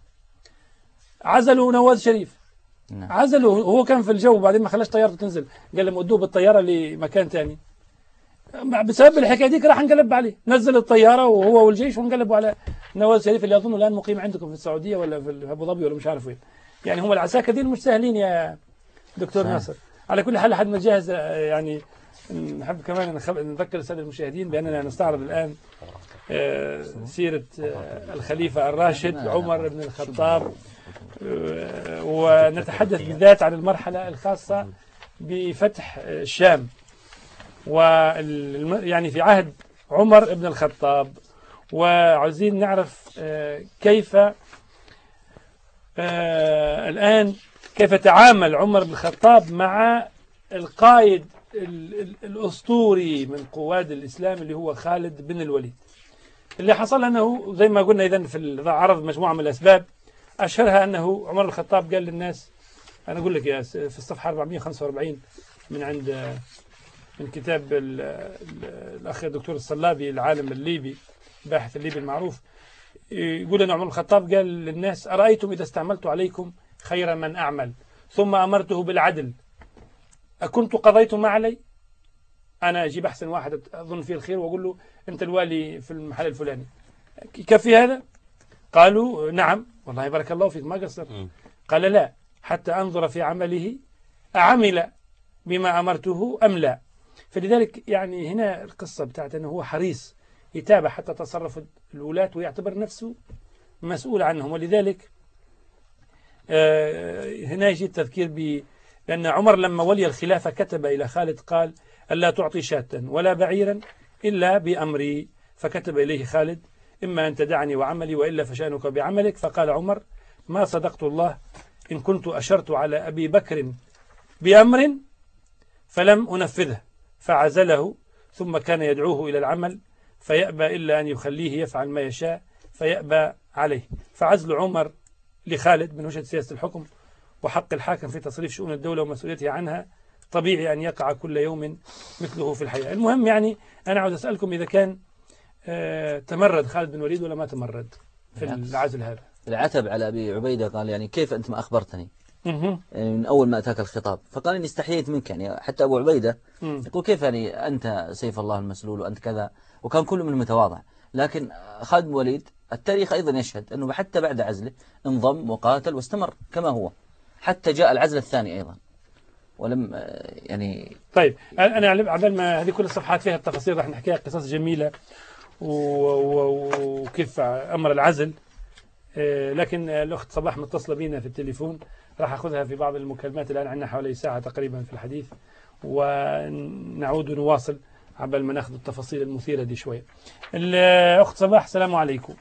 عزلوا نواز شريف، نعم. عزلوا هو كان في الجو، بعدين ما خلاش طيارته تنزل، قال لهم ودوه بالطيارة لمكان ثاني. بسبب الحكاية ديك راح انقلب عليه، نزل الطيارة وهو والجيش وانقلبوا على نواز شريف اللي أظن الآن مقيم عندكم في السعودية ولا في أبو ظبي ولا مش عارف وين. يعني هم العساكر دي مش سهلين يا دكتور صحيح. ناصر. على كل حال لحد ما نجهز آه، يعني نحب كمان نخب- نذكر السادة المشاهدين بأننا نستعرض الآن آه، سيرة آه، الخليفة الراشد عمر بن الخطاب، آه، ونتحدث بالذات عن المرحلة الخاصة بفتح الشام، وال يعني في عهد عمر بن الخطاب. وعاوزين نعرف آه، كيف آه، الآن كيف تعامل عمر بن الخطاب مع القائد ال- ال- الأسطوري من قواد الإسلام اللي هو خالد بن الوليد. اللي حصل أنه زي ما قلنا إذن في ال- عرض مجموعة من الأسباب، أشهرها أنه عمر بن الخطاب قال للناس، أنا أقول لك يا س- في الصفحة أربعمئة وخمسة وأربعين من عند آه، من كتاب ال- ال- الأخ الدكتور الصلابي العالم الليبي باحث الليبي المعروف، يقول أن عمر بن الخطاب قال للناس: أرأيتم إذا استعملت عليكم خير من أعمل ثم أمرته بالعدل أكنت قضيت ما علي؟ أنا أجيب أحسن واحد أظن فيه الخير وأقول له أنت الوالي في المحل الفلاني، يكفي هذا؟ قالوا نعم والله بارك الله فيك ما قصر. قال لا، حتى أنظر في عمله أعمل بما أمرته أم لا. فلذلك يعني هنا القصة بتاعت أنه هو حريص يتابع حتى تصرف الولاة ويعتبر نفسه مسؤول عنهم. ولذلك آه، هنا يجي التذكير ب لأن عمر لما ولي الخلافة كتب إلى خالد قال: ألا تعطي شاة ولا بعيرا إلا بأمري. فكتب إليه خالد: إما أن تدعني وعملي وإلا فشأنك بعملك. فقال عمر: ما صدقت الله إن كنت أشرت على أبي بكر بأمر فلم أنفذه. فعزله ثم كان يدعوه إلى العمل فيأبى إلا أن يخليه يفعل ما يشاء فيأبى عليه. فعزل عمر لخالد من وجهة سياسة الحكم وحق الحاكم في تصريف شؤون الدولة ومسؤوليتها عنها طبيعي أن يقع كل يوم مثله في الحياة. المهم يعني أنا عاوز أسألكم إذا كان آه تمرد خالد بن الوليد ولا ما تمرد في العزل هذا؟ العتب على أبي عبيدة قال يعني كيف أنت ما أخبرتني يعني من أول ما أتاك الخطاب، فقال إني استحييت منك. يعني حتى أبو عبيدة يقول كيف يعني أنت سيف الله المسلول وأنت كذا، وكان كل من متواضع. لكن خالد بن الوليد التاريخ أيضا يشهد أنه حتى بعد عزله انضم وقاتل واستمر كما هو حتى جاء العزل الثاني أيضا ولم يعني. طيب أنا عبال ما هذه كل الصفحات فيها التفاصيل راح نحكيها قصص جميلة وكيف أمر العزل، لكن الأخت صباح متصلة بينا في التليفون راح أخذها في بعض المكالمات. الآن عندنا حوالي ساعة تقريبا في الحديث ونعود ونواصل عبال ما ناخذ التفاصيل المثيرة دي شوية. الأخت صباح السلام عليكم.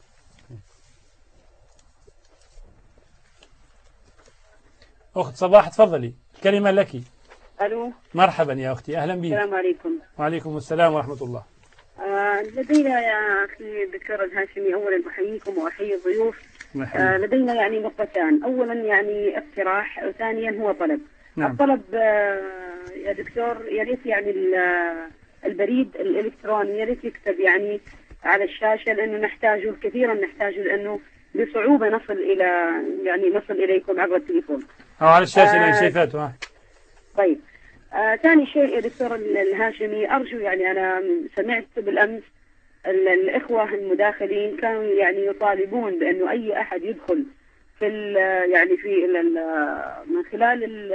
أخت صباح تفضلي كلمة لك. ألو مرحبا يا أختي أهلا بك. السلام عليكم. وعليكم السلام ورحمة الله. آه لدينا يا أخي الدكتور الهاشمي أولا أحييكم وأحيي الضيوف. آه لدينا يعني نقطتان، أولا يعني اقتراح وثانيا هو طلب. نعم. الطلب آه يا دكتور يا ريت يعني البريد الإلكتروني يا ريت يكتب يعني على الشاشة لأنه نحتاجه كثيرا نحتاجه لأنه بصعوبة نصل إلى يعني نصل إليكم عبر التليفون. أو على الشاشة آه شايفاته. طيب آه ثاني شيء يا دكتور الهاشمي أرجو يعني أنا سمعت بالأمس الإخوة المداخلين كانوا يعني يطالبون بأنه أي أحد يدخل في يعني في من خلال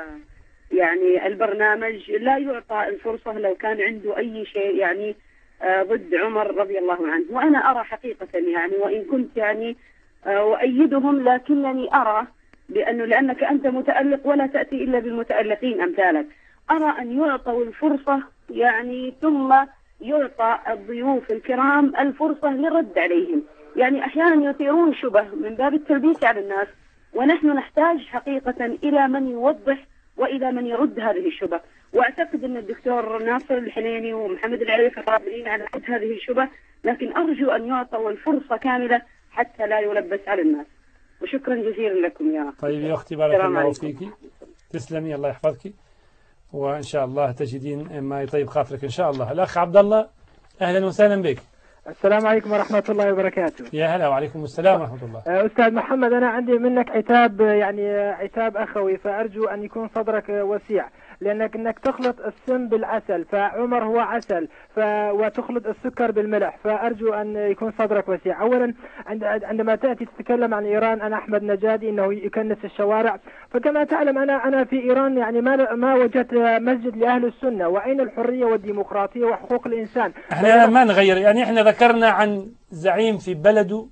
يعني البرنامج لا يعطى الفرصة لو كان عنده أي شيء يعني آه ضد عمر رضي الله عنه. وأنا أرى حقيقة يعني وإن كنت يعني آه أؤيدهم لكنني أرى بأنه لأنك أنت متألق ولا تأتي إلا بالمتألقين أمثالك، أرى أن يعطوا الفرصة يعني ثم يعطى الضيوف الكرام الفرصة للرد عليهم. يعني أحيانا يثيرون شبه من باب التلبيس على الناس ونحن نحتاج حقيقة إلى من يوضح وإلى من يرد هذه الشبه. وأعتقد أن الدكتور ناصر الحليني ومحمد العريفي قادرين على رد هذه الشبه، لكن أرجو أن يعطوا الفرصة كاملة حتى لا يلبس على الناس. وشكرا جزيلا لكم يا طيب يا أختي بارك الله فيك. تسلمي الله يحفظك وإن شاء الله تجدين ما يطيب خاطرك إن شاء الله. الأخ عبد الله أهلا وسهلا بك. السلام عليكم ورحمة الله وبركاته. يا هلا وعليكم السلام ورحمة الله. أستاذ محمد أنا عندي منك عتاب يعني عتاب أخوي، فأرجو أن يكون صدرك وسيع لأنك أنك تخلط السم بالعسل، فعمر هو عسل ف... وتخلط السكر بالملح، فأرجو أن يكون صدرك وسيع. أولا عند... عندما تأتي تتكلم عن إيران أنا أحمد نجادي أنه يكنس الشوارع، فكما تعلم أنا أنا في إيران يعني ما ما وجدت مسجد لأهل السنة، وأين الحرية والديمقراطية وحقوق الإنسان؟ احنا ما نغير يعني احنا ذكرنا عن زعيم في بلده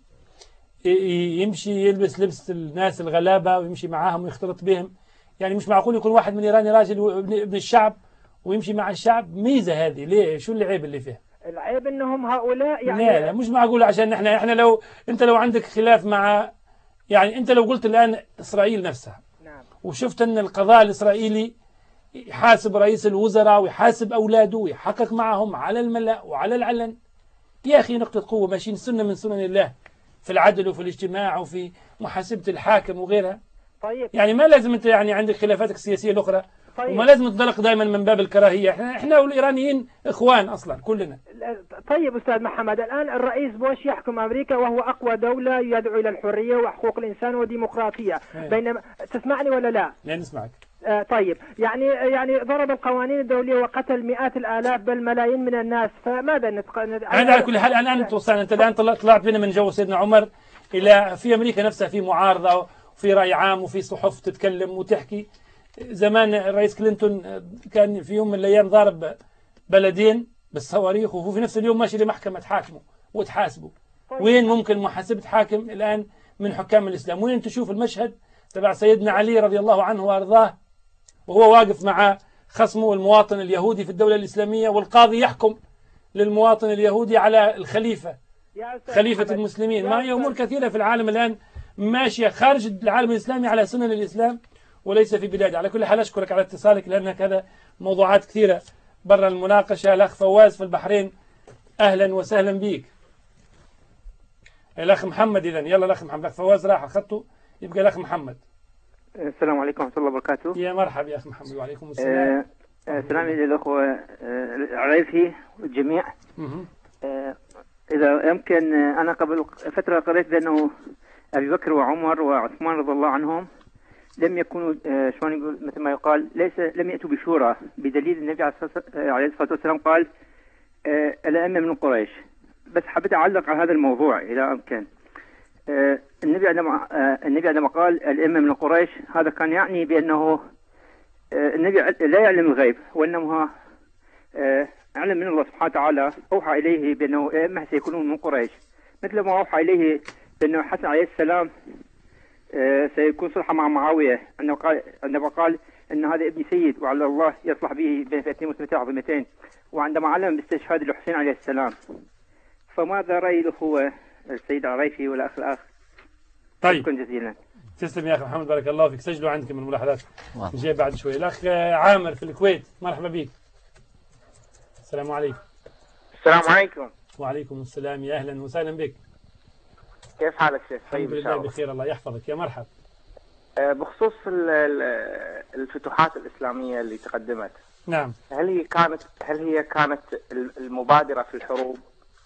يمشي يلبس لبس الناس الغلابة ويمشي معاهم ويختلط بهم، يعني مش معقول يكون واحد من إيران راجل ابن الشعب ويمشي مع الشعب. ميزة هذه ليه؟ شو العيب اللي فيها؟ العيب انهم هؤلاء يعني لا لا مش معقول عشان احنا احنا لو انت لو عندك خلاف مع يعني انت لو قلت الآن إسرائيل نفسها نعم. وشفت ان القضاء الإسرائيلي يحاسب رئيس الوزراء ويحاسب أولاده ويحقق معهم على الملأ وعلى العلن، يا أخي نقطة قوة ماشيين سنة من سنن الله في العدل وفي الاجتماع وفي محاسبة الحاكم وغيرها. طيب. يعني ما لازم انت يعني عندك خلافاتك السياسية الأخرى. طيب. وما لازم تنطلق دائما من باب الكراهية. احنا احنا والإيرانيين إخوان أصلا كلنا. طيب أستاذ محمد الآن الرئيس بوش يحكم أمريكا وهو أقوى دولة يدعو إلى الحرية وحقوق الإنسان والديمقراطية. ايه. بينما تسمعني ولا لا؟ لا نسمعك. آه طيب يعني يعني ضرب القوانين الدولية وقتل مئات الآلاف بل ملايين من الناس، فماذا نتق... أنا على كل حال الآن توصلنا أنت الآن طلعت بنا من جو سيدنا عمر إلى في أمريكا نفسها في معارضة وفي رأي عام وفي صحف تتكلم وتحكي. زمان الرئيس كلينتون كان في يوم من الأيام ضارب بلدين بالصواريخ وفي نفس اليوم ماشي لمحكمة حاكمه وتحاسبه. وين ممكن محاسبة حاكم الآن من حكام الإسلام؟ وين تشوف المشهد تبع سيدنا علي رضي الله عنه وأرضاه وهو واقف مع خصمه المواطن اليهودي في الدولة الإسلامية والقاضي يحكم للمواطن اليهودي على الخليفة خليفة المسلمين. ما هي أمور كثيرة في العالم الآن ماشية خارج العالم الإسلامي على سنن الإسلام وليس في بلاده. على كل حال أشكرك على اتصالك لأنك هذا موضوعات كثيرة برا المناقشة. الأخ فواز في البحرين أهلا وسهلا بيك. الأخ محمد إذن، يلا الأخ محمد. فواز راح خطه، يبقى الأخ محمد. السلام عليكم ورحمة الله وبركاته. يا مرحبا يا أخ محمد. وعليكم السلام. سلامي للأخوة العريفي والجميع. آه إذا يمكن، أنا قبل فترة قريت بأنه أبي بكر وعمر وعثمان رضي الله عنهم لم يكونوا آه شلون يقول، مثل ما يقال، ليس لم يأتوا بشورى، بدليل النبي عليه الصلاة والسلام قال آه الأئمة من قريش. بس حبيت أعلق على هذا الموضوع إذا أمكن. آه النبي عندما آه النبي عندما قال الأئمة من قريش، هذا كان يعني بأنه آه النبي لا يعلم الغيب، وإنما آه أعلم من الله سبحانه وتعالى، أوحى إليه بأنه أئمة سيكونون من قريش، مثل ما أوحى إليه بأنه حسن عليه السلام آه سيكون صلحا مع معاوية، عندما قال عندما قال أن هذا ابن سيد وعلى الله يصلح به بين فئتين مسلمتين عظيمتين، وعندما علم باستشهاد الحسين عليه السلام. فماذا رأي الأخوة السيد العريفي والأخ الأخ؟ طيب شكرا جزيلا. تسلم يا أخي محمد، بارك الله فيك. سجلوا عندكم الملاحظات جاي بعد شوي. الأخ عامر في الكويت، مرحبا بك. السلام عليكم. السلام عليكم. وعليكم السلام، يا أهلا وسهلا بك. كيف حالك شيخ؟ طيب الحمد لله بخير، الله يحفظك. يا مرحبا. بخصوص الفتوحات الإسلامية اللي تقدمت، نعم، هل هي كانت هل هي كانت المبادرة في الحروب،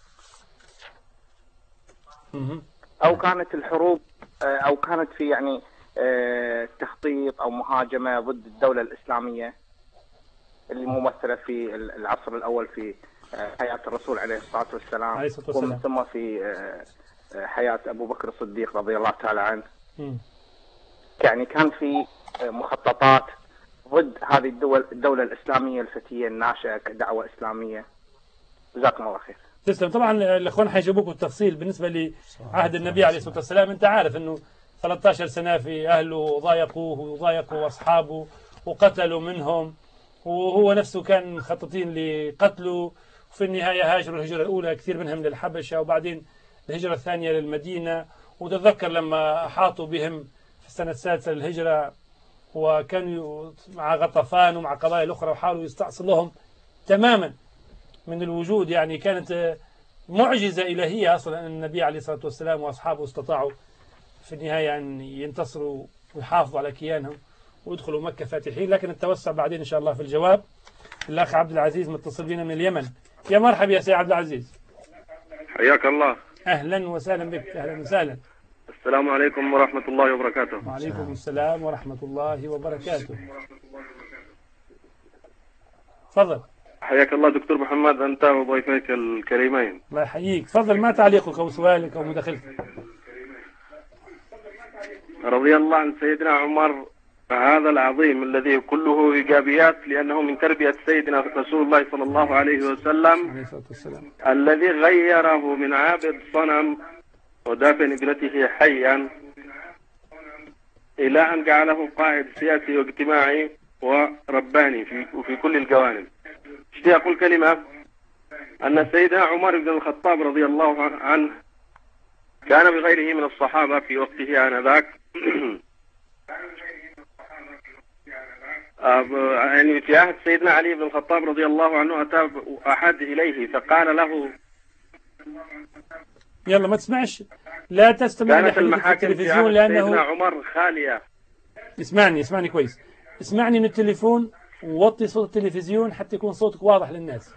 أو كانت الحروب أو كانت في يعني تخطيط أو مهاجمة ضد الدولة الإسلامية اللي ممثلة في العصر الأول في حياة الرسول عليه الصلاة والسلام، ومن ثم في حياة أبو بكر الصديق رضي الله تعالى عنه. م. يعني كان في مخططات ضد هذه الدول الدولة الإسلامية الفتية الناشئة كدعوة إسلامية. جزاكم الله خير. تسلم. طبعا الأخوان حيجيبوكم التفصيل بالنسبة لعهد النبي عليه الصلاة والسلام. أنت عارف أنه ثلاثة عشر سنة في أهله ضايقوه وضايقوا أصحابه وقتلوا منهم، وهو نفسه كان مخططين لقتله، وفي النهاية هاجروا الهجرة الأولى كثير منهم للحبشة، وبعدين الهجرة الثانية للمدينة. وتذكر لما أحاطوا بهم في السنة السادسة للهجرة، وكانوا مع غطفان ومع قضايا الأخرى، وحاولوا يستأصلهم تماما من الوجود. يعني كانت معجزة إلهية أصلا أن النبي عليه الصلاة والسلام وأصحابه استطاعوا في النهاية أن ينتصروا ويحافظوا على كيانهم ويدخلوا مكة فاتحين. لكن التوسع بعدين إن شاء الله في الجواب. الأخ عبد العزيز متصل بنا من اليمن. يا مرحبا يا سيد عبد العزيز. حياك الله. أهلا وسهلا بك. أهلا وسهلا. السلام عليكم ورحمة الله وبركاته. وعليكم السلام ورحمة الله وبركاته. تفضل. حياك الله دكتور محمد، أنت وضيفيك الكريمين. الله يحييك. تفضل، ما تعليقك أو سؤالك أو مداخلتك؟ رضي الله عن سيدنا عمر هذا العظيم الذي كله إيجابيات، لأنه من تربية سيدنا رسول الله صلى الله عليه وسلم الذي غيره من عابد صنم ودافن ابنته حيا إلى أن جعله قائد سياسي واجتماعي ورباني في وفي كل الجوانب. اشتي أقول كلمة، أن سيدنا عمر بن الخطاب رضي الله عنه كان بغيره من الصحابة في وقته آنذاك يعني في عهد سيدنا علي بن الخطاب رضي الله عنه أتى أحد إليه فقال له، يلا ما تسمعش، لا تستمع لحديث التلفزيون لأنه سيدنا عمر خالية. اسمعني اسمعني كويس، اسمعني من التليفون ووطي صوت التلفزيون حتى يكون صوتك واضح للناس.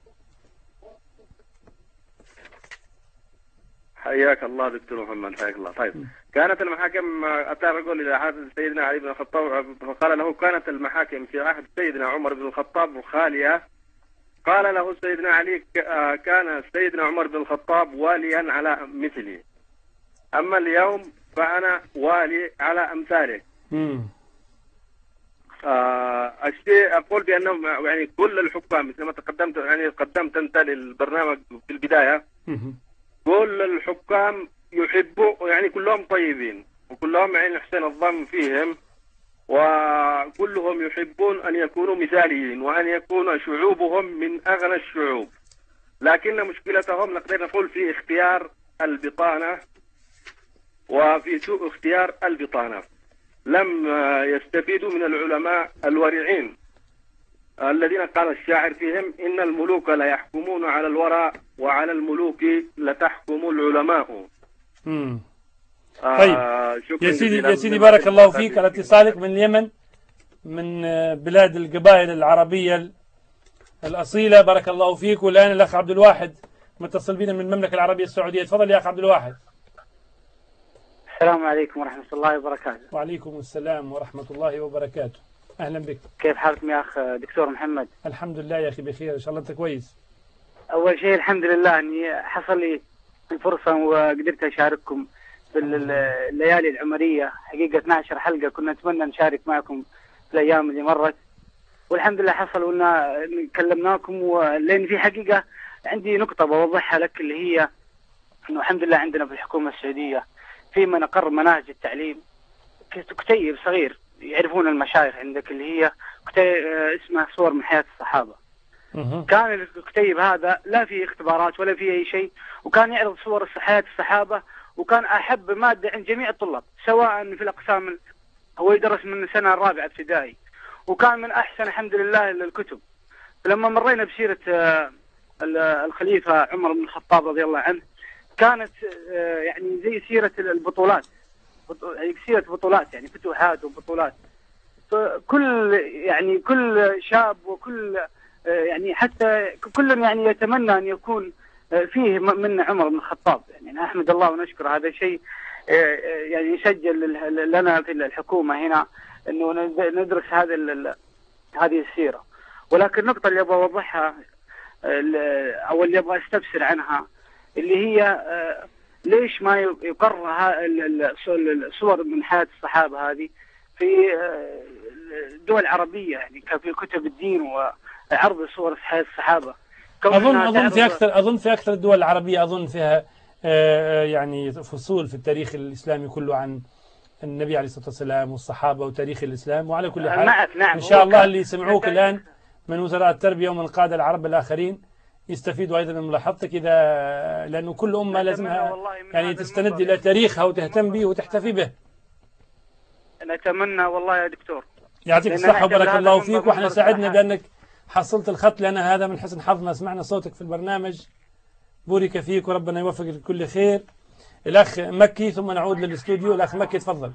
حياك الله دكتور محمد، حياك الله. طيب م. كانت المحاكم، أتى رجل إلى عهد سيدنا علي بن الخطاب فقال له كانت المحاكم في عهد سيدنا عمر بن الخطاب خالية. قال له سيدنا علي كان سيدنا عمر بن الخطاب واليا على مثلي، أما اليوم فأنا والي على أمثاله. الشيء أقول بأنه يعني كل الحكام مثل ما تقدمت يعني قدمت أنت للبرنامج في البداية، كل الحكام يحبوا يعني كلهم طيبين وكلهم يعني نحسن الظن فيهم، وكلهم يحبون أن يكونوا مثاليين وأن يكون شعوبهم من أغنى الشعوب، لكن مشكلتهم نقدر نقول في اختيار البطانة وفي سوء اختيار البطانة. لم يستفيدوا من العلماء الورعين الذين قال الشاعر فيهم إن الملوك لا يحكمون على الورى وعلى الملوك لتحكم العلماء. امم آه طيب يا سيدي يا سيدي بارك الله فيك على اتصالك من اليمن، من بلاد القبائل العربية الأصيلة. بارك الله فيك. والآن الأخ عبد الواحد متصل بنا من المملكة العربية السعودية. تفضل يا أخ عبد الواحد. السلام عليكم ورحمة الله وبركاته. وعليكم السلام ورحمة الله وبركاته. أهلا بك. كيف حالكم يا أخ دكتور محمد؟ الحمد لله يا أخي بخير، إن شاء الله أنت كويس. أول شيء الحمد لله أني حصل لي الفرصة وقدرت أشارككم في الليالي العمرية. حقيقة اثنتي عشرة حلقة كنا نتمنى نشارك معكم في الأيام اللي مرت، والحمد لله حصل وإن كلمناكم. ولأن في حقيقة عندي نقطة بوضحها لك، اللي هي إنه الحمد لله عندنا في الحكومة السعودية في من أقر مناهج التعليم كتيب صغير يعرفون المشايخ عندك، اللي هي كتيب اسمه صور من حياة الصحابة. كان الكتيب هذا لا فيه اختبارات ولا فيه أي شيء، وكان يعرض صور حياة الصحابة، وكان أحب مادة عند جميع الطلاب سواء في الأقسام. هو يدرس من السنة الرابعة ابتدائي، وكان من أحسن الحمد لله الكتب. لما مرينا بسيرة الخليفة عمر بن الخطاب رضي الله عنه، كانت يعني زي سيرة البطولات، سيرة بطولات يعني فتوحات وبطولات. كل يعني كل شاب وكل يعني حتى كل يعني يتمنى أن يكون فيه من عمر بن الخطاب. يعني نحمد الله ونشكر، هذا شيء يعني يسجل لنا في الحكومة هنا إنه ندرس هذا هذه السيرة. ولكن النقطة اللي أبغى أوضحها أو اللي أبغى أستفسر عنها، اللي هي ليش ما يقر الصور من حياة الصحابة هذه في الدول العربية، يعني في كتب الدين وعرض صور حياة الصحابة. أظن أظن في أكثر أظن في أكثر الدول العربية أظن فيها يعني فصول في التاريخ الإسلامي كله عن النبي عليه الصلاة والسلام والصحابة وتاريخ الإسلام. وعلى كل حال نعم إن شاء الله اللي يسمعوك الآن من وزراء التربية ومن القادة العرب الآخرين يستفيدوا أيضا من ملاحظتك، إذا لأنه كل أمة لازمها يعني تستند إلى تاريخها وتهتم به وتحتفي به. نتمنى والله يا دكتور. يعطيك الصحة وبارك الله فيك، وإحنا سعدنا بأنك حصلت الخط، لأن هذا من حسن حظنا سمعنا صوتك في البرنامج. بورك فيك وربنا يوفقك لكل خير. الأخ مكي ثم نعود للاستوديو. الأخ مكي تفضل.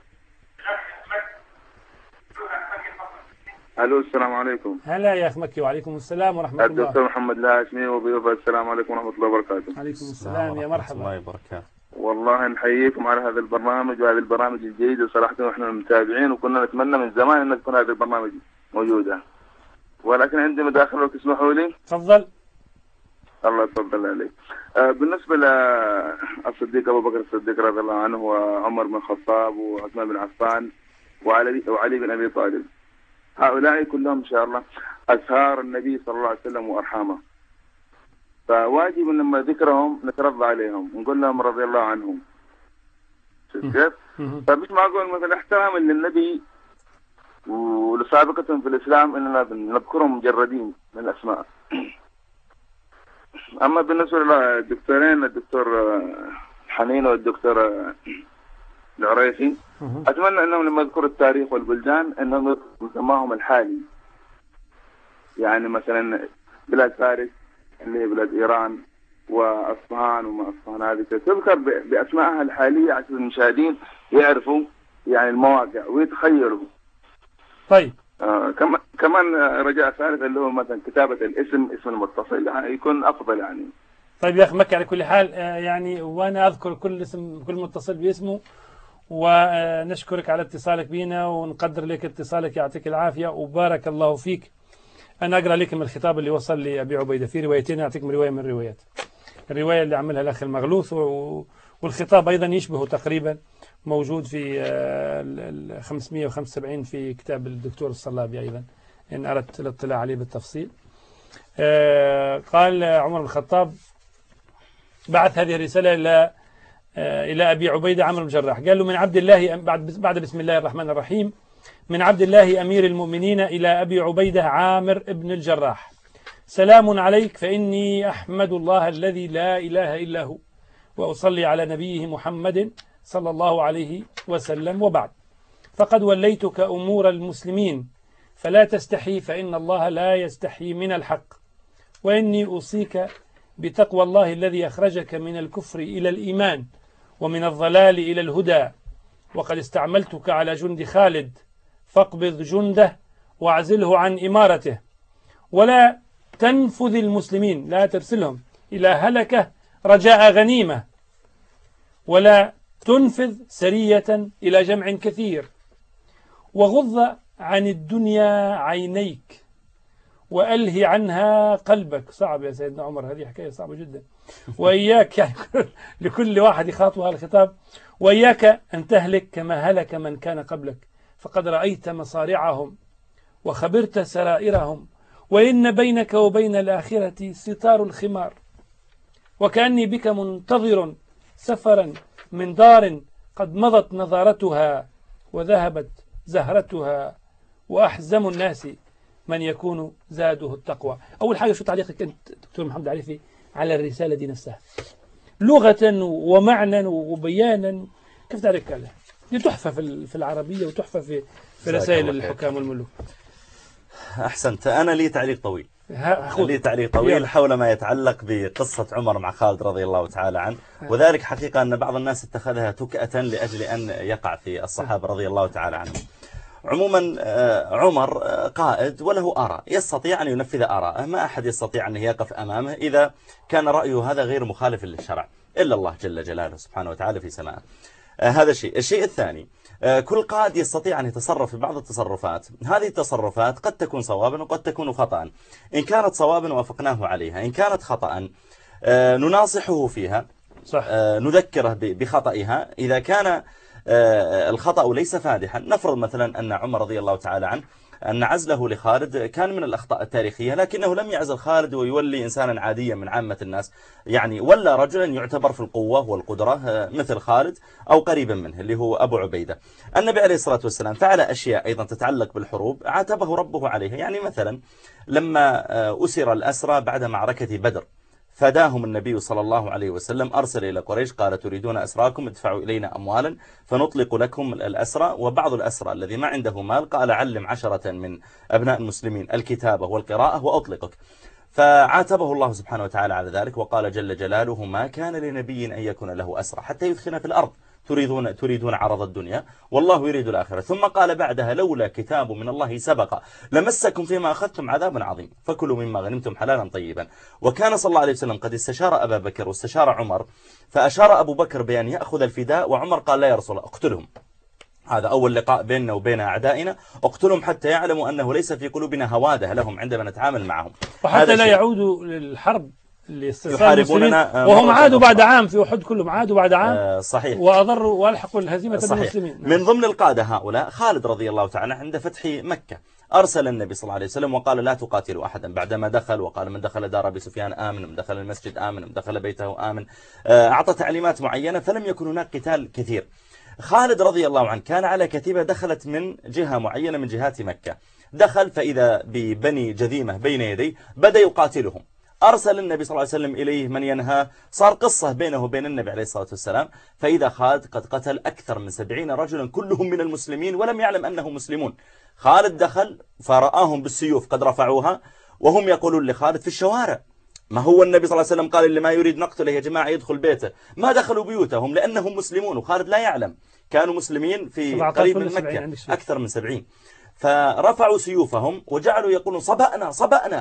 الو السلام عليكم. هلا يا اخ مكي. وعليكم السلام ورحمه الله. الدكتور محمد الهاشمي وضيوفه، السلام عليكم ورحمه الله وبركاته. عليكم السلام يا مرحبا. الله وبركاته. والله نحييكم على هذا البرنامج وهذه البرامج الجيده، صراحه احنا المتابعين وكنا نتمنى من زمان ان تكون هذه البرنامج موجوده، ولكن عندي مداخله لو تسمحوا لي. تفضل. الله يتفضل عليك. آه بالنسبه للصديق ابو بكر الصديق رضي الله عنه وعمر بن الخطاب وعثمان بن عفان وعلي وعلي بن ابي طالب، هؤلاء كلهم إن شاء الله أسهار النبي صلى الله عليه وسلم وأرحامه، فواجب لما ذكرهم نترضى عليهم ونقول لهم رضي الله عنهم. كيف؟ فمش معقول مثلا احتراما للنبي ولسابقتهم في الإسلام إننا نذكرهم مجردين من الأسماء. أما بالنسبة للدكتورين الدكتور حنين والدكتور العريفي، أتمنى أنهم لما يذكروا التاريخ والبلدان أنهم يذكروا مسماهم الحالي، يعني مثلا بلاد فارس اللي هي بلاد إيران وأصفهان وما أصفهان، هذه تذكر بأسمائها الحالية عشان المشاهدين يعرفوا يعني المواقع ويتخيلوا. طيب آه كمان كمان رجاء ثالث اللي هو مثلا كتابة الاسم اسم المتصل يعني يكون أفضل يعني. طيب يا أخي مكي، على كل حال يعني وأنا أذكر كل اسم كل متصل باسمه، ونشكرك على اتصالك بنا ونقدر لك اتصالك، يعطيك العافية وبارك الله فيك. أنا أقرأ لكم الخطاب اللي وصل لي أبي عبيدة في روايتين، أعطيكم رواية من الروايات. الرواية اللي عملها الأخ المغلوث، والخطاب أيضا يشبهه تقريبا، موجود في ال خمسمئة وخمسة وسبعين في كتاب الدكتور الصلابي أيضا إن أردت الاطلاع عليه بالتفصيل. قال عمر بن الخطاب بعث هذه الرسالة إلى إلى أبي عبيدة عمرو بن الجراح، قال له من عبد الله بعد بعد بسم الله الرحمن الرحيم، من عبد الله أمير المؤمنين إلى أبي عبيدة عامر بن الجراح، سلام عليك، فإني أحمد الله الذي لا إله إلا هو، وأصلي على نبيه محمد صلى الله عليه وسلم، وبعد، فقد وليتك أمور المسلمين، فلا تستحي فإن الله لا يستحي من الحق، وإني أوصيك بتقوى الله الذي أخرجك من الكفر إلى الإيمان ومن الضلال إلى الهدى، وقد استعملتك على جند خالد فاقبض جنده واعزله عن إمارته، ولا تنفذ المسلمين، لا ترسلهم إلى هلكة رجاء غنيمة، ولا تنفذ سرية إلى جمع كثير، وغض عن الدنيا عينيك وألهي عنها قلبك. صعب يا سيدنا عمر، هذه حكاية صعبة جدا. وإياك يعني لكل واحد يخاطب هذا الخطاب، وإياك أن تهلك كما هلك من كان قبلك، فقد رأيت مصارعهم وخبرت سرائرهم، وإن بينك وبين الآخرة ستار الخمار، وكأني بك منتظر سفرا من دار قد مضت نظارتها وذهبت زهرتها، وأحزم الناس من يكون زاده التقوى. أول حاجة شو تعليقك أنت دكتور محمد عريفي على الرسالة دي نفسها لغة ومعنى وبيانا؟ كيف تعليقك عليها؟ دي تحفة في العربية وتحفة في في رسائل الحكام والملوك. أحسنت. أنا لي تعليق طويل لي تعليق طويل حول ما يتعلق بقصة عمر مع خالد رضي الله تعالى عنه، وذلك حقيقة أن بعض الناس اتخذها تكأة لأجل أن يقع في الصحابة رضي الله تعالى عنهم. عموما عمر قائد وله آراء، يستطيع أن ينفذ آراءه، ما أحد يستطيع أن يقف أمامه إذا كان رأيه هذا غير مخالف للشرع إلا الله جل جلاله سبحانه وتعالى في سماءه. هذا الشيء. الشيء الثاني، كل قائد يستطيع أن يتصرف في بعض التصرفات، هذه التصرفات قد تكون صوابا وقد تكون خطأ. إن كانت صوابا وافقناه عليها، إن كانت خطأ نناصحه فيها، صح. نذكره بخطئها. إذا كان الخطأ ليس فادحا، نفرض مثلا أن عمر رضي الله تعالى عنه أن عزله لخالد كان من الأخطاء التاريخية، لكنه لم يعزل خالد ويولي إنسانا عاديا من عامة الناس، يعني ولا رجلا يعتبر في القوة والقدرة مثل خالد أو قريبا منه اللي هو أبو عبيدة. النبي عليه الصلاة والسلام فعل أشياء أيضا تتعلق بالحروب عاتبه ربه عليها، يعني مثلا لما أسر الأسرى بعد معركة بدر فداهم النبي صلى الله عليه وسلم، أرسل إلى قريش قال تريدون أسراكم ادفعوا إلينا أموالا فنطلق لكم الأسرى، وبعض الأسرى الذي ما عنده مال قال علم عشرة من أبناء المسلمين الكتابة والقراءة وأطلقك. فعاتبه الله سبحانه وتعالى على ذلك وقال جل جلاله ما كان لنبي أن يكون له أسرى حتى يثخن في الأرض تريدون تريدون عرض الدنيا والله يريد الآخرة. ثم قال بعدها لولا كتاب من الله سبق لمسكم فيما أخذتم عذاب عظيم فكلوا مما غنمتم حلالا طيبا. وكان صلى الله عليه وسلم قد استشار أبا بكر واستشار عمر، فأشار أبو بكر بأن يأخذ الفداء، وعمر قال لا يا رسول الله اقتلهم، هذا أول لقاء بيننا وبين أعدائنا، اقتلهم حتى يعلموا أنه ليس في قلوبنا هوادة لهم عندما نتعامل معهم، وحتى لا يعودوا للحرب اللي يحاربوننا وهم عادوا بعد عام في أحد، كلهم عادوا بعد عام. آه صحيح. وأضروا والحقوا الهزيمة بالمسلمين. من ضمن القادة هؤلاء خالد رضي الله تعالى عند فتح مكة أرسل النبي صلى الله عليه وسلم وقال لا تقاتلوا أحدا، بعدما دخل وقال من دخل دار أبي سفيان آمن، من دخل المسجد آمن، من دخل بيته آمن، آه أعطى تعليمات معينة، فلم يكن هناك قتال كثير. خالد رضي الله عنه كان على كتيبة دخلت من جهة معينة من جهات مكة، دخل فإذا ببني جذيمة بين يديه بدأ يقاتلهم، أرسل النبي صلى الله عليه وسلم إليه من ينهى، صار قصة بينه وبين النبي عليه الصلاة والسلام، فإذا خالد قد قتل أكثر من سبعين رجلا كلهم من المسلمين ولم يعلم أنهم مسلمون. خالد دخل فرآهم بالسيوف قد رفعوها وهم يقولون لخالد في الشوارع، ما هو النبي صلى الله عليه وسلم قال اللي ما يريد نقتله يا جماعة يدخل بيته، ما دخلوا بيوتهم لأنهم مسلمون، وخالد لا يعلم كانوا مسلمين في قريب من مكة أكثر من سبعين، فرفعوا سيوفهم وجعلوا يقولون صبأنا صبأنا.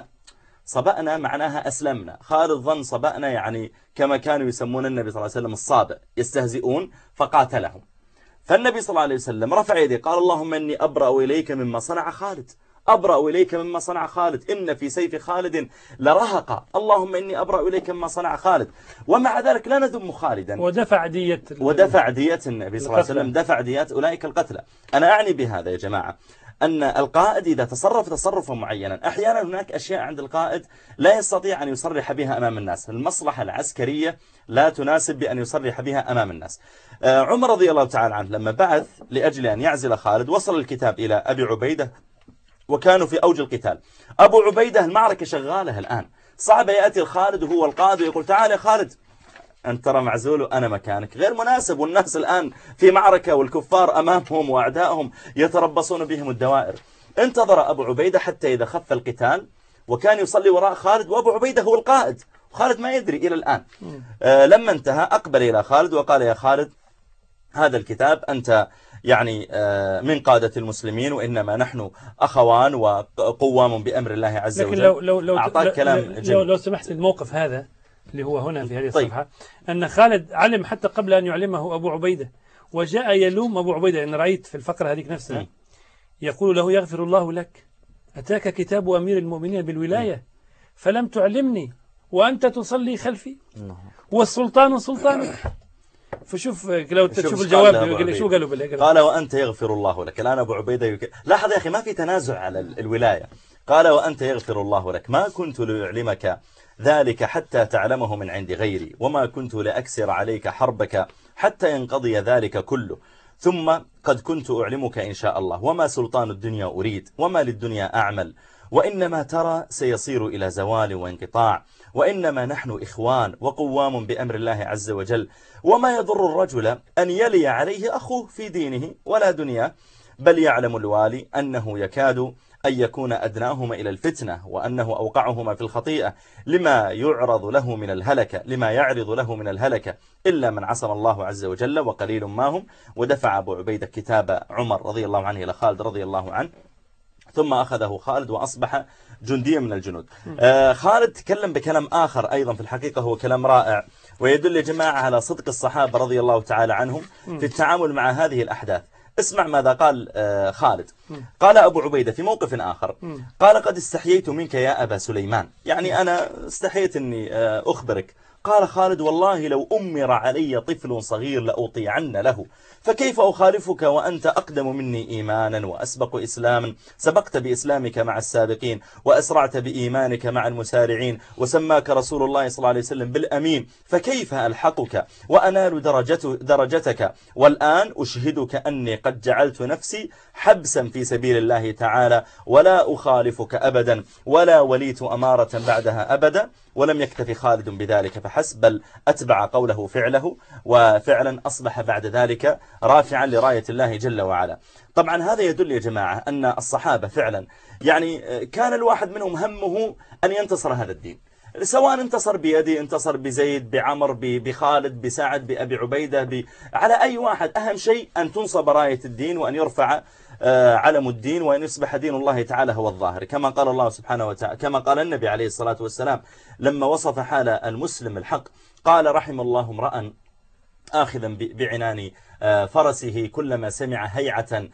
صبأنا معناها أسلمنا، خالد ظن صبأنا يعني كما كانوا يسمون النبي صلى الله عليه وسلم الصابئ، يستهزئون، فقاتلهم. فالنبي صلى الله عليه وسلم رفع يديه قال اللهم إني أبرأ إليك مما صنع خالد، أبرأ إليك مما صنع خالد، إن في سيف خالد لرهقا، اللهم إني أبرأ إليك مما صنع خالد. ومع ذلك لا نذم خالدا، ودفع دية ودفع دية النبي صلى الله عليه وسلم، دفع ديات أولئك القتلى. أنا أعني بهذا يا جماعة أن القائد إذا تصرف تصرفا معينا، أحيانا هناك أشياء عند القائد لا يستطيع أن يصرح بها أمام الناس، المصلحة العسكرية لا تناسب بأن يصرح بها أمام الناس. عمر رضي الله تعالى عنه لما بعث لأجل أن يعزل خالد وصل الكتاب إلى أبي عبيدة وكانوا في أوج القتال. أبو عبيدة المعركة شغالة الآن، صعب يأتي الخالد وهو القائد ويقول تعال يا خالد أنت ترى معزول وأنا مكانك، غير مناسب، والناس الآن في معركة والكفار أمامهم وأعدائهم يتربصون بهم الدوائر. انتظر أبو عبيدة حتى إذا خف القتال، وكان يصلي وراء خالد وأبو عبيدة هو القائد، خالد ما يدري إلى الآن. آه لما انتهى أقبل إلى خالد وقال يا خالد هذا الكتاب أنت يعني آه من قادة المسلمين، وإنما نحن أخوان وقوام بأمر الله عز وجل. لكن لو لو لو أعطاك كلام لو, لو سمحت الموقف هذا اللي هو هنا في هذه طيب. الصفحة، أن خالد علم حتى قبل أن يعلمه أبو عبيدة، وجاء يلوم أبو عبيدة. أن رأيت في الفقرة هذيك نفسها م. يقول له يغفر الله لك، أتاك كتاب أمير المؤمنين بالولاية فلم تعلمني وأنت تصلي خلفي والسلطان سلطانك. فشوف لو تشوف الجواب شو قالوا بالهجرة. قال وأنت يغفر الله لك. الآن أبو عبيدة يك... لاحظ يا أخي ما في تنازع على الولاية. قال وأنت يغفر الله لك ما كنت لأعلمك ذلك حتى تعلمه من عند غيري، وما كنت لأكسر عليك حربك حتى ينقضي ذلك كله، ثم قد كنت أعلمك إن شاء الله، وما سلطان الدنيا أريد وما للدنيا أعمل، وإنما ترى سيصير إلى زوال وانقطاع، وإنما نحن إخوان وقوام بأمر الله عز وجل، وما يضر الرجل أن يلي عليه أخوه في دينه ولا دنياه، بل يعلم الوالي أنه يكاد أن يكون أدناهما إلى الفتنة، وأنه أوقعهما في الخطيئة لما يعرض له من الهلكة لما يعرض له من الهلكة إلا من عصم الله عز وجل وقليل ما هم. ودفع أبو عبيدة كتاب عمر رضي الله عنه إلى خالد رضي الله عنه، ثم أخذه خالد وأصبح جنديا من الجنود. آه خالد تكلم بكلام آخر أيضا في الحقيقة هو كلام رائع، ويدل يا جماعة على صدق الصحابة رضي الله تعالى عنهم في التعامل مع هذه الأحداث. اسمع ماذا قال آه خالد. قال أبو عبيدة في موقف آخر، قال قد استحييت منك يا أبا سليمان، يعني أنا استحييت أني آه أخبرك. قال خالد والله لو أمر علي طفل صغير لأطيعن له، فكيف أخالفك وأنت أقدم مني إيمانا وأسبق إسلاما، سبقت بإسلامك مع السابقين وأسرعت بإيمانك مع المسارعين، وسماك رسول الله صلى الله عليه وسلم بالأمين، فكيف ألحقك وأنال درجتك، والآن أشهدك أني قد جعلت نفسي حبسا في سبيل الله تعالى، ولا أخالفك أبدا ولا وليت أمارة بعدها أبدا. ولم يكتفي خالد بذلك فحسب، بل أتبع قوله فعله، وفعلا أصبح بعد ذلك رافعا لراية الله جل وعلا. طبعا هذا يدل يا جماعة أن الصحابة فعلا يعني كان الواحد منهم همه أن ينتصر هذا الدين، سواء انتصر بيدي، انتصر بزيد، بعمر، بخالد، بسعد، بأبي عبيدة، ب... على أي واحد، أهم شيء أن تنصب راية الدين وأن يرفع علم الدين وأن يصبح دين الله تعالى هو الظاهر، كما قال الله سبحانه وتعالى، كما قال النبي عليه الصلاة والسلام لما وصف حال المسلم الحق قال رحم الله امرأ آخذا بعنان فرسه كلما سمع هيعة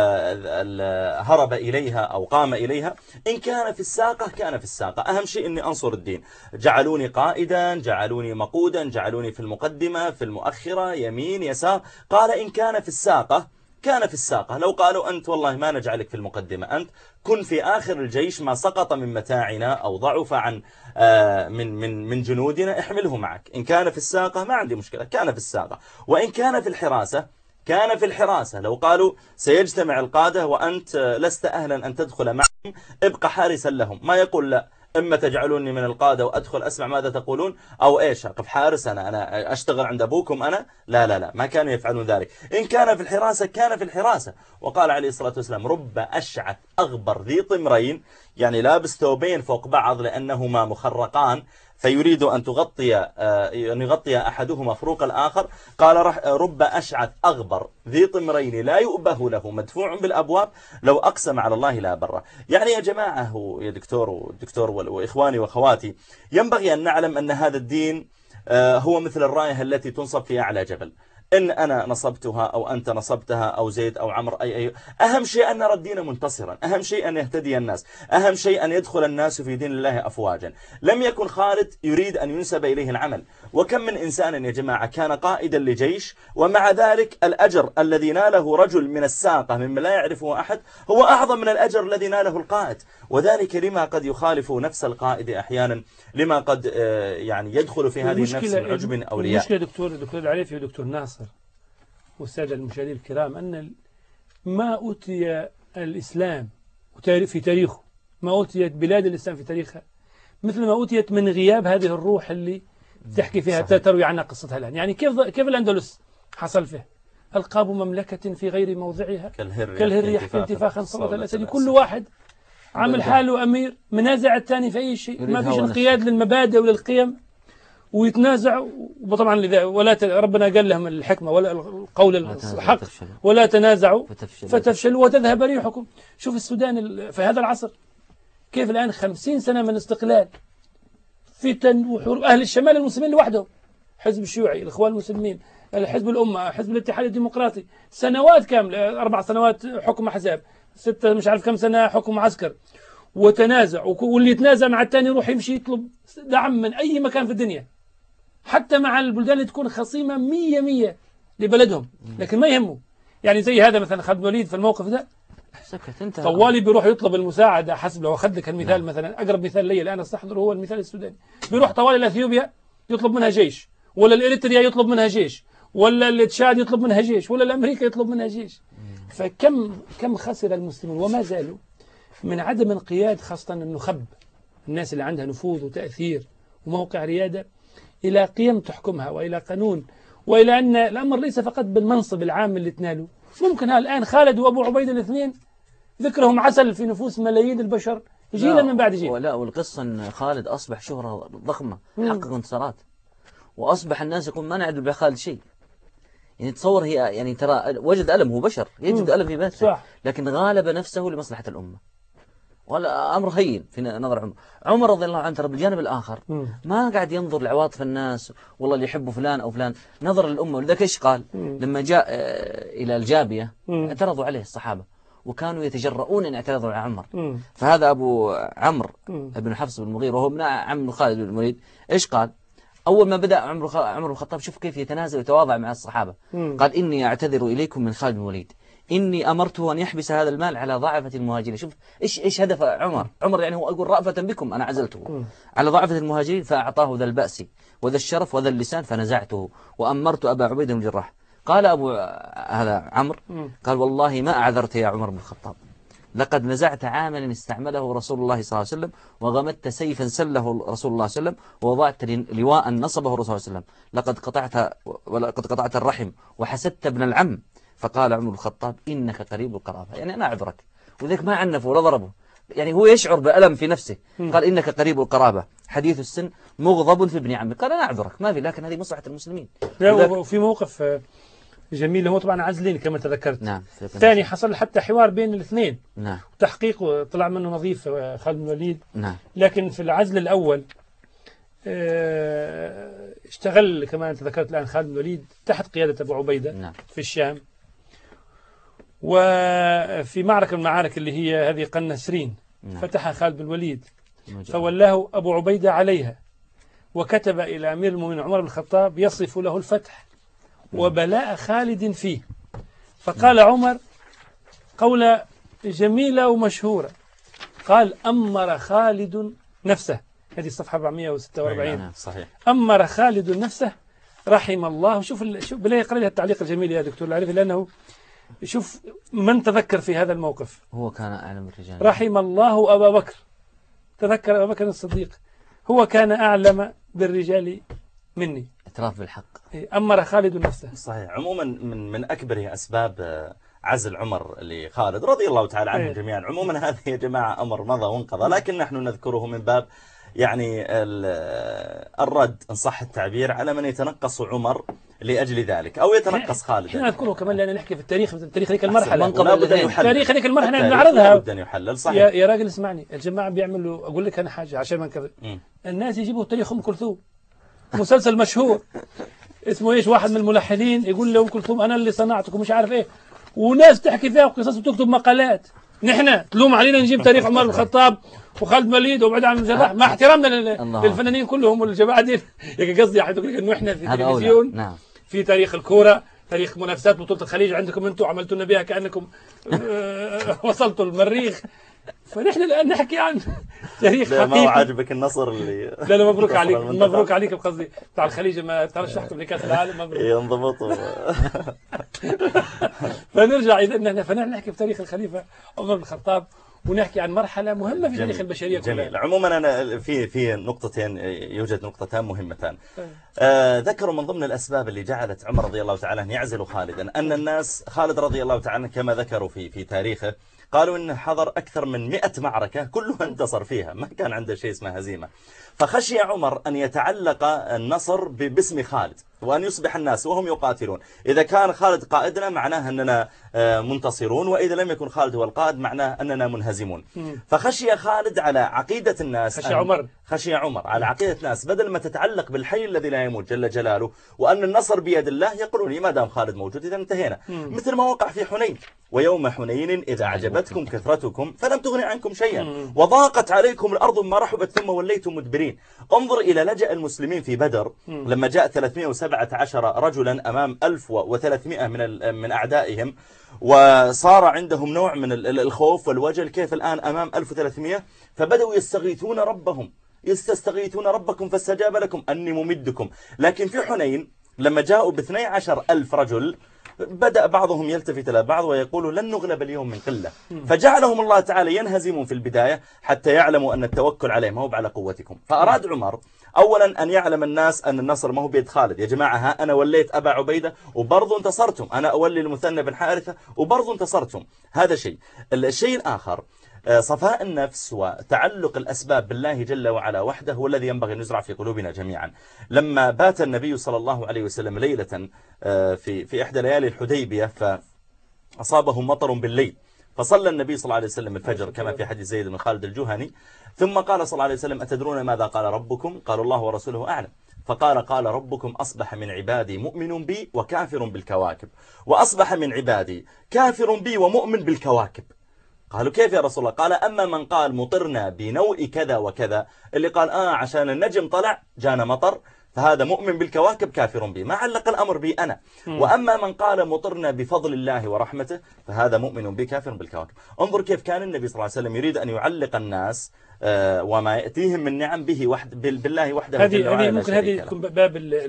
هرب إليها أو قام إليها، إن كان في الساقة كان في الساقة، أهم شيء أني أنصر الدين، جعلوني قائدا، جعلوني مقودا، جعلوني في المقدمة في المؤخرة يمين يسار. قال إن كان في الساقة كان في الساقة، لو قالوا أنت والله ما نجعلك في المقدمة، أنت كن في آخر الجيش، ما سقط من متاعنا أو ضعف عن من من من جنودنا احمله معك. إن كان في الساقة ما عندي مشكلة، كان في الساقة. وإن كان في الحراسة كان في الحراسة، لو قالوا سيجتمع القادة وأنت لست أهلا أن تدخل معهم ابقى حارسا لهم، ما يقول لا إما تجعلوني من القادة وأدخل أسمع ماذا تقولون، أو إيش أقف حارس أنا أنا أشتغل عند أبوكم أنا، لا لا لا ما كانوا يفعلون ذلك. إن كان في الحراسة كان في الحراسة. وقال عليه الصلاة والسلام رب أشعث أغبر ذي طمرين، يعني لابس ثوبين فوق بعض لأنهما مخرقان فيريد أن تغطي أن يغطي أحدهما فروق الآخر. قال رب أشعث أغبر ذي طمرين لا يؤبه له مدفوع بالأبواب لو أقسم على الله لا بره. يعني يا جماعة يا دكتور والدكتور وإخواني وأخواتي، ينبغي أن نعلم أن هذا الدين هو مثل الراية التي تنصب في أعلى جبل، إن أنا نصبتها أو أنت نصبتها أو زيد أو عمر أي أي أهم شيء أن نرى الدين منتصرا، أهم شيء أن يهتدي الناس، أهم شيء أن يدخل الناس في دين الله أفواجا. لم يكن خالد يريد أن ينسب إليه العمل، وكم من إنسان يا جماعة كان قائدا لجيش ومع ذلك الأجر الذي ناله رجل من الساقة مما لا يعرفه أحد هو أعظم من الأجر الذي ناله القائد، وذلك لما قد يخالف نفس القائد أحيانا، لما قد يعني يدخل في هذه النفس من عجب أو رياء. المشكلة دكتور دكتور العريفي ودكتور ناصر والسادة المشاهدين الكرام أن ما أوتي الإسلام في تاريخه، ما أوتيت بلاد الإسلام في تاريخها مثل ما أوتيت من غياب هذه الروح اللي تحكي فيها تروي عنها قصتها الآن. يعني كيف كيف الأندلس حصل فيه ألقاب مملكة في غير موضعها كالهر كالهر يحكي انتفاخا صوت الأسد. كل واحد عامل حاله أمير، منازع الثاني في أي شيء، ما فيش انقياد للمبادئ وللقيم ويتنازع. وطبعا لذا ولا ت... ربنا قال لهم الحكمة ولا القول الحق ولا تنازعوا فتفشلوا وتذهب ريحكم. شوف السودان في هذا العصر كيف الآن خمسين سنة من استقلال، فتن وحروب، أهل الشمال المسلمين لوحدهم، حزب الشيوعي، الإخوان المسلمين، حزب الأمة، حزب الاتحاد الديمقراطي، سنوات كاملة، أربع سنوات حكم أحزاب، ستة مش عارف كم سنة حكم عسكر، وتنازع، واللي يتنازع مع الثاني يروح يمشي يطلب دعم من أي مكان في الدنيا، حتى مع البلدان اللي تكون خصيمة مية مية لبلدهم، لكن ما يهمه. يعني زي هذا مثلا خالد بن الوليد في الموقف ده سكت انت طوالي بيروح يطلب المساعدة. حسب لو أخذ لك المثال نعم. مثلا أقرب مثال لي الآن أستحضره هو المثال السوداني، بيروح طوالي لأثيوبيا يطلب منها جيش، ولا الإريتريا يطلب منها جيش، ولا التشاد يطلب منها جيش، ولا الأمريكا يطلب منها جيش. فكم كم خسر المسلمون وما زالوا من عدم انقياد، خاصة النخب، الناس اللي عندها نفوذ وتأثير وموقع ريادة، إلى قيم تحكمها وإلى قانون، وإلى أن الأمر ليس فقط بالمنصب العام اللي تنالوا. ممكن الآن خالد وأبو عبيدة الاثنين ذكرهم عسل في نفوس ملايين البشر جيلا من بعد جيل. لا، والقصة أن خالد أصبح شهرة ضخمة، حقق انتصارات، وأصبح الناس يقول ما نعدل بخالد شيء. يعني تصور، هي يعني ترى وجد ألم، هو بشر يجد ألم في بيته، لكن غالب نفسه لمصلحة الأمة، ولا أمر هين في نظر عمر. عمر رضي الله عنه ترى بالجانب الآخر ما قاعد ينظر لعواطف الناس والله اللي يحبوا فلان أو فلان، نظر للأمة. ولذلك إيش قال لما جاء إلى الجابية؟ اعترضوا عليه الصحابة وكانوا يتجرؤون أن يعترضوا على عمر. فهذا أبو عمرو بن حفص بن المغيرة وهو ابن عم خالد بن الوليد، إيش قال؟ أول ما بدأ عمر عمر الخطاب، شوف كيف يتنازل ويتواضع مع الصحابة. قال إني أعتذر إليكم من خالد بن الوليد، إني أمرته أن يحبس هذا المال على ضعفة المهاجرين. شوف إيش إيش هدف عمر. عمر يعني هو أقول رأفة بكم أنا عزلته على ضعفة المهاجرين، فأعطاه ذا البأس وذا الشرف وذا اللسان فنزعته وأمرت أبا عبيدة بن الجراح. قال أبو هذا عمرو قال والله ما أعذرت يا عمر بن الخطاب، لقد نزعت عاملا استعمله رسول الله صلى الله عليه وسلم، وغمدت سيفا سله رسول الله صلى الله عليه وسلم، ووضعت لواء نصبه الرسول صلى الله عليه وسلم، لقد قطعت ولقد قطعت الرحم وحسدت ابن العم. فقال عمر بن الخطاب إنك قريب القرابة، يعني أنا أعذرك. وذلك ما عنفه ولا ضربه، يعني هو يشعر بألم في نفسه. قال إنك قريب القرابة حديث السن مغضب في ابن عمك. قال أنا أعذرك ما في، لكن هذه مصلحة المسلمين. وفي موقف جميل، هو طبعا عزلين كما تذكرت. نعم. ثاني حصل حتى حوار بين الاثنين. نعم. تحقيق طلع منه نظيف خالد بن الوليد. نعم. لكن في العزل الأول اشتغل كما تذكرت الآن خالد بن الوليد تحت قيادة أبو عبيدة. نعم. في الشام، وفي معركة من المعارك اللي هي هذه قنا سرين. نعم. فتحها خالد بن الوليد فولاه أبو عبيدة عليها، وكتب إلى أمير المؤمنين عمر بن الخطاب يصف له الفتح وبلاء خالد فيه. فقال عمر قولة جميلة ومشهورة، قال أمر خالد نفسه، هذه الصفحة أربعمائة وستة وأربعين. صحيح. أمر خالد نفسه رحم الله. شوف شوف بالله يقرأ لها التعليق الجميل يا دكتور العريفي، لأنه شوف من تذكر في هذا الموقف. هو كان أعلم الرجال. رحم الله أبا بكر، تذكر أبا بكر الصديق، هو كان أعلم بالرجال مني. اعتراف بالحق. أمر خالد نفسه. صحيح. عموما من من أكبر أسباب عزل عمر لخالد رضي الله تعالى عنهم جميعا، عموما هذه يا جماعة أمر مضى وانقضى، لكن نحن نذكره من باب يعني الرد إن صح التعبير على من يتنقص عمر لأجل ذلك أو يتنقص خالد. احنا نذكره كمان لأن نحكي في التاريخ، في تاريخ ذيك المرحلة، تاريخ ذيك المرحلة نعرضها. بد أن يحلل. صحيح. يا, يا راجل اسمعني، الجماعة بيعملوا، أقول لك أنا حاجة عشان ما نكذب، الناس يجيبوا تاريخ أم كلثوم، مسلسل مشهور اسمه إيش، واحد من الملحنين يقول له أم كلثوم أنا اللي صنعتك ومش عارف إيه، وناس تحكي فيها قصص وتكتب مقالات. نحن تلوم علينا نجيب تاريخ عمر بن الخطاب وخالد بن الوليد وبعد عن الجراح، مع احترامنا للفنانين كلهم والجماعة دي. قصدي أقول إنه إحنا في التلفزيون. نعم. في تاريخ الكورة، تاريخ منافسات بطولة الخليج عندكم أنتم عملتوا لنا بها كأنكم وصلتوا المريخ، فنحن الآن نحكي عن تاريخ حقيقي. ما هو عاجبك النصر اللي لا لا مبروك عليك، مبروك عليك بقصدي بتاع الخليج ما ترشحتم لكأس العالم، مبروك. ينضبطوا. فنرجع إذا نحن فنحن نحكي في تاريخ الخليفة عمر بن الخطاب ونحكي عن مرحلة مهمة في تاريخ البشرية كلها. جميل. عموما أنا في في نقطتين، يوجد نقطتان مهمتان. آه ذكروا من ضمن الأسباب اللي جعلت عمر رضي الله تعالى عنه يعزل خالدا أن الناس، خالد رضي الله تعالى عنه كما ذكروا في في تاريخه، قالوا إنه حضر أكثر من مئة معركة كلها انتصر فيها، ما كان عنده شيء اسمه هزيمة. فخشي عمر أن يتعلق النصر باسم خالد وأن يصبح الناس وهم يقاتلون إذا كان خالد قائدنا معناه أننا منتصرون، وإذا لم يكن خالد هو القائد معناه أننا منهزمون. فخشي خالد على عقيدة الناس، خشي عمر خشي عمر على عقيدة الناس بدل ما تتعلق بالحي الذي لا يموت جل جلاله وأن النصر بيد الله، يقولون ما دام خالد موجود إذا انتهينا. مم. مثل ما وقع في حنين، ويوم حنين إذا أعجبتكم كثرتكم فلم تغن عنكم شيئا مم. وضاقت عليكم الأرض ما رحبت ثم وليتم مدبرين. انظر إلى لجأ المسلمين في بدر مم. لما جاء ثلاثمئة وسبعة عشر رجلا أمام ألف وثلاثمئة من من أعدائهم، وصار عندهم نوع من الخوف والوجل، كيف الآن أمام ألف وثلاثمئة؟ فبدأوا يستغيثون ربهم، يستستغيثون ربكم فاستجاب لكم أني ممدكم. لكن في حنين لما جاءوا باثني عشر ألف رجل بدأ بعضهم يلتفت إلى بعض ويقول لن نغلب اليوم من قلة، فجعلهم الله تعالى ينهزمون في البداية حتى يعلموا أن التوكل عليه ما هو على قوتكم. فأراد عمر أولا أن يعلم الناس أن النصر ما هو بيد خالد. يا جماعة ها أنا وليت أبا عبيدة وبرضو انتصرتم، أنا أولي المثنى بن حارثة وبرضو انتصرتم. هذا شيء. الشيء الآخر صفاء النفس وتعلق الأسباب بالله جل وعلا وحده هو الذي ينبغي أن يزرع في قلوبنا جميعا. لما بات النبي صلى الله عليه وسلم ليلة في في إحدى ليالي الحديبية فأصابه مطر بالليل، فصلى النبي صلى الله عليه وسلم الفجر كما في حديث زيد بن خالد الجهني، ثم قال صلى الله عليه وسلم أتدرون ماذا قال ربكم؟ قالوا الله ورسوله أعلم. فقال قال ربكم أصبح من عبادي مؤمن بي وكافر بالكواكب، وأصبح من عبادي كافر بي ومؤمن بالكواكب. قالوا كيف يا رسول الله؟ قال أما من قال مطرنا بنوء كذا وكذا، اللي قال آه عشان النجم طلع جانا مطر، فهذا مؤمن بالكواكب كافر بي، ما علق الأمر بي أنا. وأما من قال مطرنا بفضل الله ورحمته فهذا مؤمن بي كافر بالكواكب. انظر كيف كان النبي صلى الله عليه وسلم يريد أن يعلق الناس آه وما يأتيهم من نعم به وحد بالله وحده. هذه هذه ممكن هذه تكون باب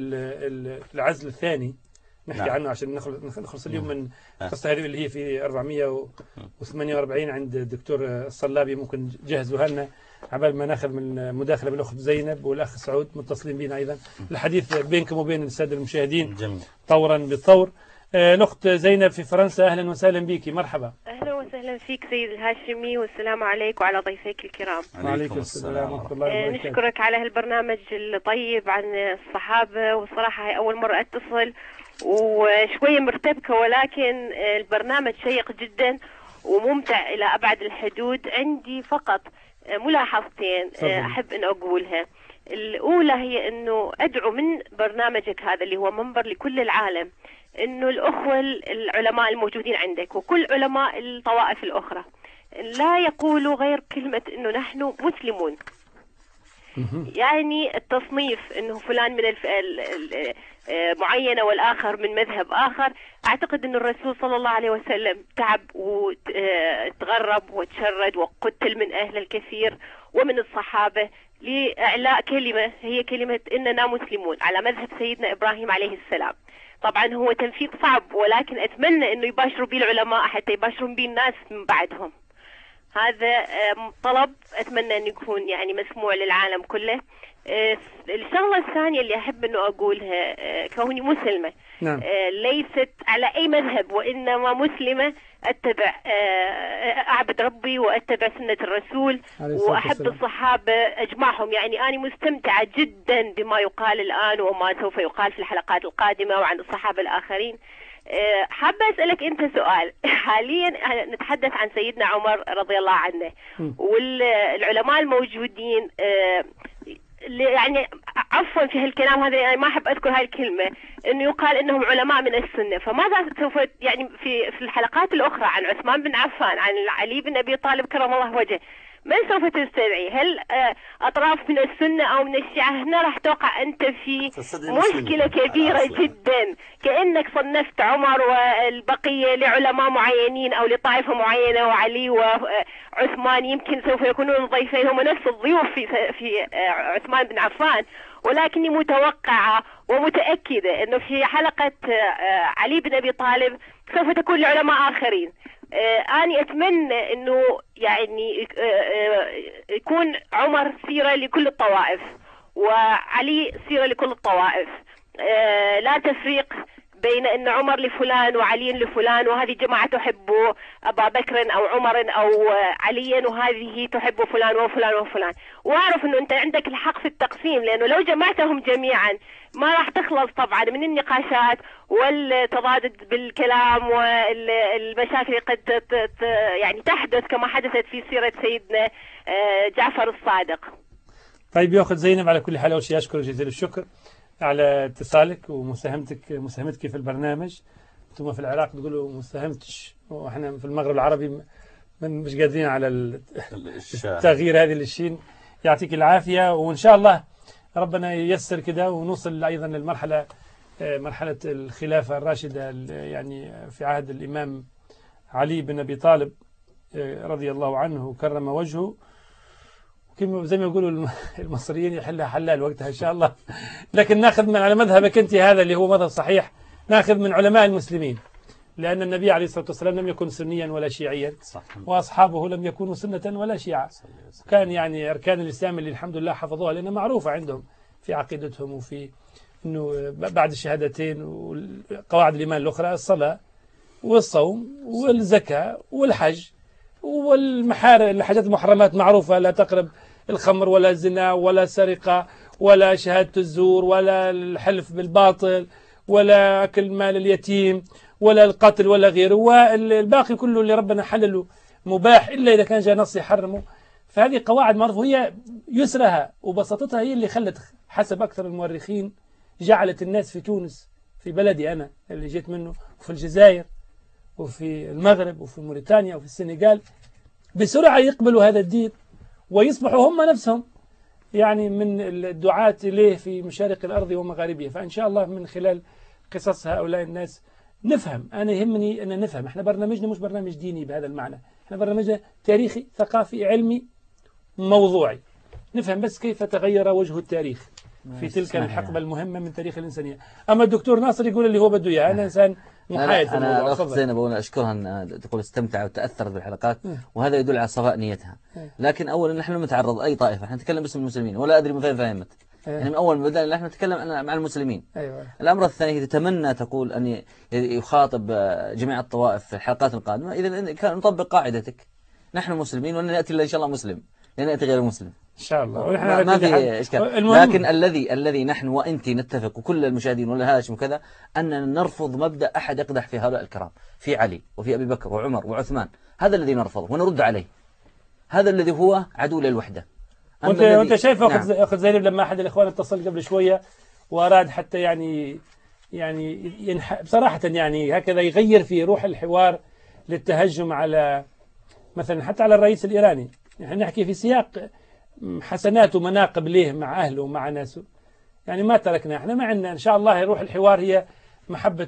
العزل الثاني نحكي نعم. عنه عشان نخلص نخلص اليوم من القصة هذه اللي هي في أربعمئة وثمانية وأربعين عند الدكتور الصلابي. ممكن جهزوها لنا عبال ما ناخذ من مداخلة من الأخت زينب والأخ سعود متصلين بنا أيضا الحديث بينكم وبين السادة المشاهدين جميل. طورا بالطور. الأخت زينب في فرنسا، أهلا وسهلا بك، مرحبا. أهلا وسهلا فيك سيد الهاشمي، والسلام عليك وعلى ضيفيك الكرام. وعليكم السلام ورحمة الله وبركاته. نشكرك على هالبرنامج الطيب عن الصحابة، والصراحة هي أول مرة أتصل وشوية مرتبكة، ولكن البرنامج شيق جدا وممتع إلى أبعد الحدود. عندي فقط ملاحظتين أحب أن أقولها. الأولى هي أنه أدعو من برنامجك هذا اللي هو منبر لكل العالم أنه الأخوة العلماء الموجودين عندك وكل علماء الطوائف الأخرى لا يقولوا غير كلمة أنه نحن مسلمون. يعني التصنيف أنه فلان من الفئة معينة والآخر من مذهب آخر، أعتقد أن الرسول صلى الله عليه وسلم تعب وتغرب وتشرد وقتل من أهل الكثير ومن الصحابة لإعلاء كلمة هي كلمة إننا مسلمون على مذهب سيدنا إبراهيم عليه السلام. طبعا هو تنفيذ صعب، ولكن أتمنى أنه يباشروا به العلماء حتى يباشرون به الناس من بعدهم. هذا طلب أتمنى أن يكون يعني مسموع للعالم كله. الشغلة الثانية اللي أحب أنه أقولها، كوني مسلمة نعم. ليست على أي مذهب، وإنما مسلمة أتبع أعبد ربي وأتبع سنة الرسول وأحب الصحابة أجمعهم. يعني أنا مستمتعة جدا بما يقال الآن وما سوف يقال في الحلقات القادمة وعن الصحابة الآخرين. حابة أسألك أنت سؤال. حاليا نتحدث عن سيدنا عمر رضي الله عنه والعلماء الموجودين، يعني عفوا في هالكلام هذا يعني ما أحب أذكر هاي الكلمة، إنه يقال إنهم علماء من السنة. فماذا سوف يعني في في الحلقات الأخرى عن عثمان بن عفان، عن علي بن أبي طالب كرم الله وجهه، من سوف تستدعي؟ هل أطراف من السنة أو من الشيعة؟ هنا راح توقع أنت في مشكلة كبيرة جدا، كأنك صنفت عمر والبقية لعلماء معينين أو لطائفة معينة، وعلي وعثمان يمكن سوف يكونون ضيفين هم نفس الضيوف في في عثمان بن عفان. ولكني متوقعة ومتأكدة أنه في حلقة علي بن أبي طالب سوف تكون لعلماء آخرين. أنا أتمنى أنه يعني يكون عمر سيرة لكل الطوائف وعلي سيرة لكل الطوائف، لا تفريق بين أن عمر لفلان وعلي لفلان، وهذه جماعة تحب أبا بكر أو عمر أو عليا وهذه تحب فلان وفلان وفلان. وأعرف أنه أنت عندك الحق في التقسيم، لأنه لو جمعتهم جميعا ما راح تخلص طبعا من النقاشات والتضادد بالكلام والمشاكل قد يعني تحدث كما حدثت في سيرة سيدنا جعفر الصادق. طيب يا أخت زينب، على كل حال أول شيء أشكر جزيل الشكر على اتصالك ومساهمتك مساهمتك في البرنامج. انتم في العراق تقولوا مساهمتش، واحنا في المغرب العربي من مش قادرين على التغيير هذه الشين. يعطيك العافية، وإن شاء الله ربنا ييسر كده ونوصل أيضا للمرحلة مرحلة الخلافة الراشدة يعني في عهد الإمام علي بن أبي طالب رضي الله عنه وكرم وجهه، كما زي ما يقولوا المصريين يحلها حلال وقتها إن شاء الله. لكن ناخذ من على مذهبك أنت هذا اللي هو مذهب صحيح، ناخذ من علماء المسلمين، لأن النبي عليه الصلاة والسلام لم يكن سنيا ولا شيعيا، وأصحابه لم يكونوا سنة ولا شيعة، كان يعني أركان الإسلام اللي الحمد لله حفظوها لأنها معروفة عندهم في عقيدتهم وفي أنه بعد الشهادتين وقواعد الإيمان الأخرى الصلاة والصوم والزكاة والحج والمحارم الحاجات المحرمات معروفة، لا تقرب الخمر ولا الزنا ولا سرقة ولا شهادة الزور ولا الحلف بالباطل ولا أكل مال اليتيم ولا القتل ولا غيره، والباقي كله اللي ربنا حلله مباح إلا إذا كان جاء نص يحرمه. فهذه قواعد معروفة، هي يسرها وبساطتها هي اللي خلت حسب أكثر المؤرخين جعلت الناس في تونس في بلدي أنا اللي جيت منه وفي الجزائر وفي المغرب وفي موريتانيا وفي السنغال بسرعة يقبلوا هذا الدين ويصبحوا هم نفسهم يعني من الدعاة إليه في مشارق الأرض ومغاربها. فإن شاء الله من خلال قصص هؤلاء الناس نفهم. أنا يهمني أن نفهم، إحنا برنامجنا مش برنامج ديني بهذا المعنى، إحنا برنامجنا تاريخي ثقافي علمي موضوعي، نفهم بس كيف تغير وجه التاريخ في تلك الحقبة المهمة من تاريخ الإنسانية. أما الدكتور ناصر يقول اللي هو بده إياه، أنا إنسان محايد. أنا الأخت زينب أقول أشكرها أن تقول استمتع وتأثرت بالحلقات، وهذا يدل على صفاء نيتها. لكن أولا نحن نتعرض أي طائفة، نحن نتكلم باسم المسلمين ولا أدري من فين فهمت. يعني من أول ما بدأنا نحن نتكلم مع المسلمين. أيوة. الأمر الثاني تتمنى تقول أن يخاطب جميع الطوائف في الحلقات القادمة، إذا كان نطبق قاعدتك نحن مسلمين ولن نأتي إلا إن شاء الله مسلم، لن نأتي غير مسلم إن شاء الله. ما, ما في إشكال. لكن الذي الذي نحن وأنت نتفق وكل المشاهدين ولا هاشم وكذا أننا نرفض مبدأ أحد يقدح في هؤلاء الكرام، في علي وفي أبي بكر وعمر وعثمان، هذا الذي نرفضه ونرد عليه، هذا الذي هو عدو للوحدة. وانت وانت شايف اخذ نعم. اخذ زينب لما احد الاخوان اتصل قبل شويه واراد حتى يعني يعني ينح... بصراحه يعني هكذا يغير في روح الحوار للتهجم على مثلا حتى على الرئيس الايراني، يعني نحكي في سياق حسنات ومناقب له مع اهله ومع ناسه، يعني ما تركنا احنا ما عندنا ان شاء الله روح الحوار هي محبه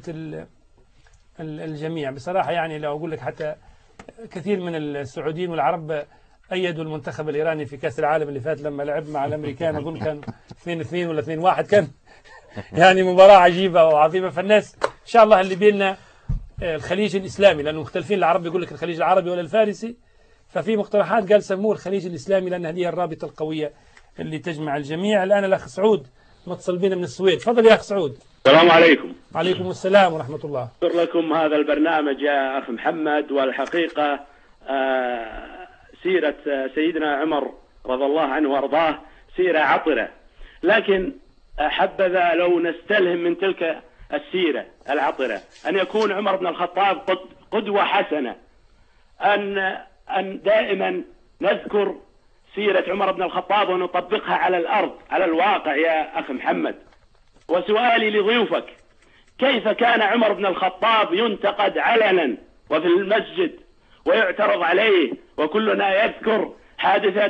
الجميع بصراحه. يعني لو اقول لك حتى كثير من السعوديين والعرب أيدوا المنتخب الإيراني في كأس العالم اللي فات لما لعب مع الأمريكان، أظن كان اثنين اثنين ولا اثنين واحد، كان يعني مباراة عجيبة وعظيمة. فالناس إن شاء الله اللي بيننا الخليج الإسلامي، لأنه مختلفين، العرب يقول لك الخليج العربي ولا الفارسي، ففي مقترحات قال سموه الخليج الإسلامي لأن هذه الرابطة القوية اللي تجمع الجميع. الآن الأخ سعود متصل بنا من السويد، تفضل يا أخ سعود. السلام عليكم. وعليكم السلام ورحمة الله. أشكر لكم هذا البرنامج يا أخ محمد. والحقيقة آه سيرة سيدنا عمر رضي الله عنه وارضاه سيرة عطرة، لكن حبذا لو نستلهم من تلك السيرة العطرة أن يكون عمر بن الخطاب قدوة حسنة، أن أن دائما نذكر سيرة عمر بن الخطاب ونطبقها على الأرض على الواقع يا أخ محمد. وسؤالي لضيوفك، كيف كان عمر بن الخطاب ينتقد علنا وفي المسجد ويعترض عليه، وكلنا يذكر حادثة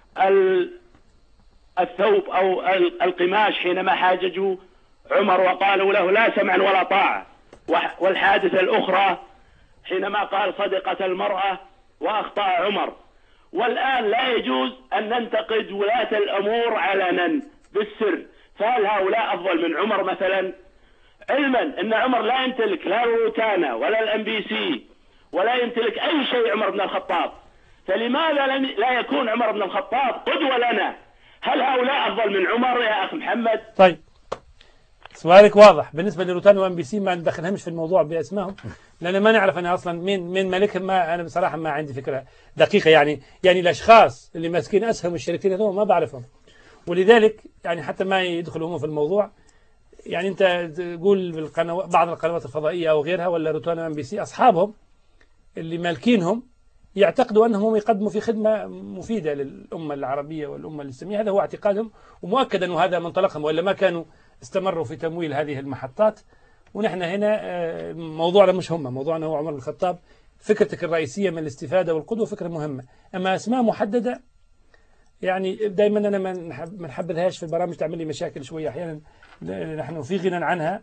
الثوب أو القماش حينما حاججوا عمر وقالوا له لا سمعا ولا طاعة، والحادثة الأخرى حينما قال صدقت المرأة وأخطأ عمر. والآن لا يجوز أن ننتقد ولاة الأمور علنا بالسر، فهل هؤلاء أفضل من عمر مثلا؟ علما أن عمر لا يمتلك لا الروتانا ولا الام بي سي ولا يمتلك أي شيء عمر بن الخطاب، فلماذا لم لا يكون عمر بن الخطاب قدوة لنا؟ هل هؤلاء أفضل من عمر يا أخ محمد؟ طيب سؤالك واضح. بالنسبة لروتانا وام بي سي ما ندخلهمش في الموضوع بأسمائهم، لأن ما نعرف أنا أصلا مين مين مالكهم. ما أنا بصراحة ما عندي فكرة دقيقة يعني يعني الأشخاص اللي ماسكين أسهم الشركتين هذول ما بعرفهم، ولذلك يعني حتى ما يدخلوا هم في الموضوع. يعني أنت تقول بالقنوات بعض القنوات الفضائية أو غيرها ولا روتانا وام بي سي أصحابهم اللي مالكينهم يعتقدوا أنهم يقدموا في خدمة مفيدة للأمة العربية والأمة الإسلامية، هذا هو اعتقادهم، ومؤكد أنه هذا منطلقهم، وإلا ما كانوا استمروا في تمويل هذه المحطات. ونحن هنا موضوعنا مش هم، موضوعنا هو عمر بن الخطاب. فكرتك الرئيسية من الاستفادة والقدوة فكرة مهمة، أما أسماء محددة يعني دائما أنا ما نحبذهاش في البرامج، تعمل لي مشاكل شوية أحيانا، نحن في غنى عنها.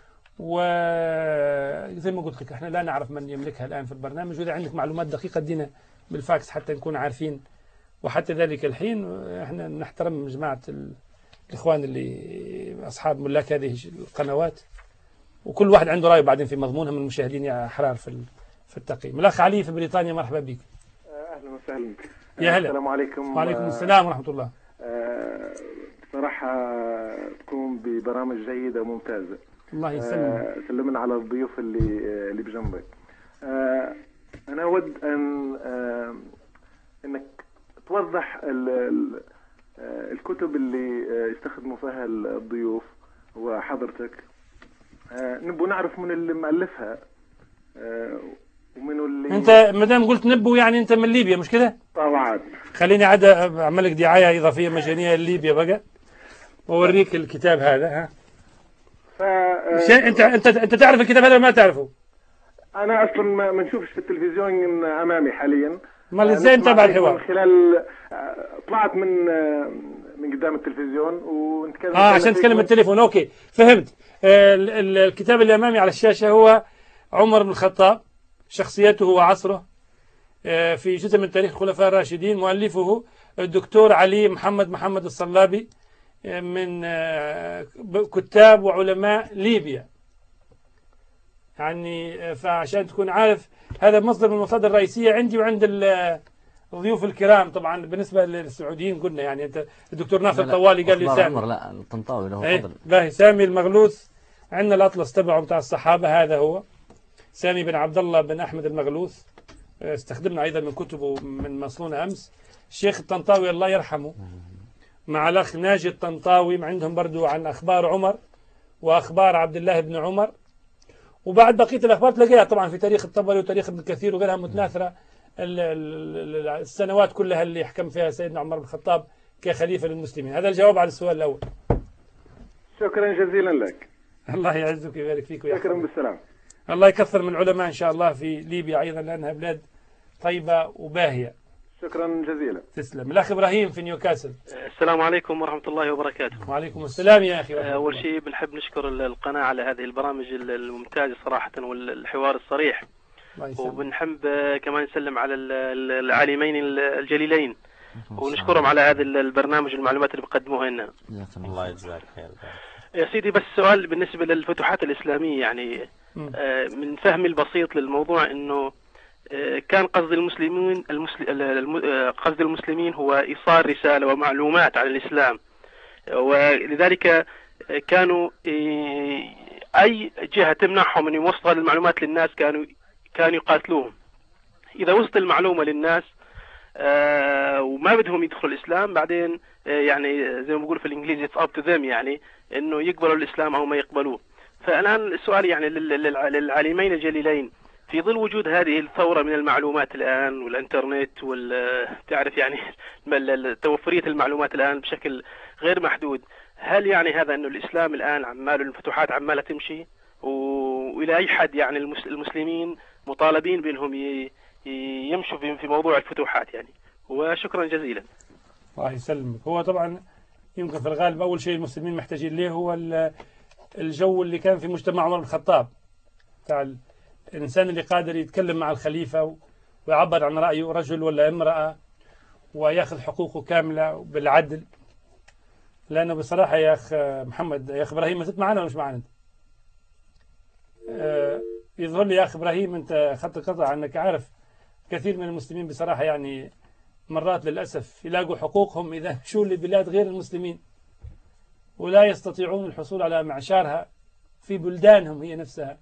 وزي ما قلت لك احنا لا نعرف من يملكها الآن في البرنامج، وإذا عندك معلومات دقيقة ادينا بالفاكس حتى نكون عارفين. وحتى ذلك الحين احنا نحترم جماعة الإخوان اللي أصحاب ملاك هذه القنوات، وكل واحد عنده رأي بعدين في مضمونها من المشاهدين يا أحرار في في التقييم. الأخ علي في بريطانيا، مرحبا بك. أهلا وسهلا. يا هلا. السلام عليكم. وعليكم السلام ورحمة الله. صراحة تكون ببرامج جيدة وممتازة. الله يسلمك. سلمنا على الضيوف اللي اللي بجنبك. أنا أود أن أنك توضح الكتب اللي يستخدموا فيها الضيوف وحضرتك. نبغى نعرف من اللي مؤلفها ومن اللي أنت ما دام قلت نبو يعني أنت من ليبيا مش كده؟ طبعا. خليني عاد أعمل لك دعاية إضافية مجانية لليبيا بقى وأوريك الكتاب هذا. ها ف... شيء انت انت انت تعرف الكتاب هذا ما تعرفه؟ انا اصلا ما نشوفش في التلفزيون امامي حاليا. امال ازاي نتابع الحوار؟ من خلال طلعت من من قدام التلفزيون ونتكلم. اه عشان تكلم التليفون. اوكي فهمت. آه الكتاب اللي امامي على الشاشه هو عمر بن الخطاب شخصيته وعصره آه في جزء من تاريخ الخلفاء الراشدين، مؤلفه الدكتور علي محمد محمد الصلابي من كتاب وعلماء ليبيا. يعني فعشان تكون عارف هذا مصدر من المصادر الرئيسية عندي وعند الضيوف الكرام. طبعا بالنسبة للسعوديين قلنا يعني انت الدكتور ناصر الطوالي قال لي سامي. لا الطنطاوي له فضل. باهي سامي المغلوث عندنا الأطلس تبعه بتاع الصحابة، هذا هو سامي بن عبد الله بن أحمد المغلوث، استخدمنا أيضا من كتبه من مصلون أمس. الشيخ الطنطاوي الله يرحمه مع الأخ ناجي الطنطاوي عندهم برضو عن أخبار عمر وأخبار عبد الله بن عمر، وبعد بقية الأخبار تلاقيها طبعا في تاريخ الطبري وتاريخ ابن كثير وغيرها متناثرة السنوات كلها اللي حكم فيها سيدنا عمر بن الخطاب كخليفة للمسلمين. هذا الجواب على السؤال الأول. شكرا جزيلا لك. الله يعزك ويبارك فيك ويحفظك. شكرا بالسلام. الله يكثر من العلماء إن شاء الله في ليبيا أيضا لأنها بلاد طيبة وباهية. شكرا جزيلا. تسلم. الأخ إبراهيم في نيوكاسل. السلام عليكم ورحمة الله وبركاته. وعليكم السلام يا أخي. أول شيء بنحب نشكر القناة على هذه البرامج الممتازة صراحة والحوار الصريح، وبنحب كمان نسلم على العالمين الجليلين ونشكرهم على هذا البرنامج والمعلومات اللي بقدموها لنا. الله يجزاك خير. يا سيدي بس سؤال بالنسبة للفتوحات الإسلامية، يعني من فهمي البسيط للموضوع إنه كان قصد المسلمين المسل... قصد المسلمين هو إيصال رسالة ومعلومات عن الإسلام، ولذلك كانوا أي جهة تمنعهم من يوصل المعلومات للناس كانوا كانوا يقاتلوهم. إذا وصلت المعلومة للناس وما بدهم يدخلوا الإسلام بعدين يعني زي ما بقول في الإنجليزي it's up to them، يعني إنه يقبلوا الإسلام أو ما يقبلوه. فالآن السؤال يعني للعالمين الجليلين في ظل وجود هذه الثورة من المعلومات الآن والإنترنت والتعرف يعني توفرية المعلومات الآن بشكل غير محدود، هل يعني هذا أنه الإسلام الآن عماله الفتوحات عمالة تمشي وإلى أي حد يعني المسلمين مطالبين بأنهم يمشوا في موضوع الفتوحات يعني؟ وشكرا جزيلا. الله يسلمك. هو طبعا يمكن في الغالب أول شيء المسلمين محتاجين له هو الجو اللي كان في مجتمع عمر بن الخطاب، تاع الإنسان اللي قادر يتكلم مع الخليفة ويعبر عن رأيه، رجل ولا امرأة، ويأخذ حقوقه كاملة بالعدل. لأنه بصراحة يا أخ محمد، يا أخ إبراهيم، ما زلت معنا ولا مش معنا؟ آه يظهر لي يا أخي إبراهيم أنت خط قطع أنك عارف كثير من المسلمين بصراحة يعني مرات للأسف يلاقوا حقوقهم إذا مشوا لبلاد غير المسلمين ولا يستطيعون الحصول على معشارها في بلدانهم هي نفسها.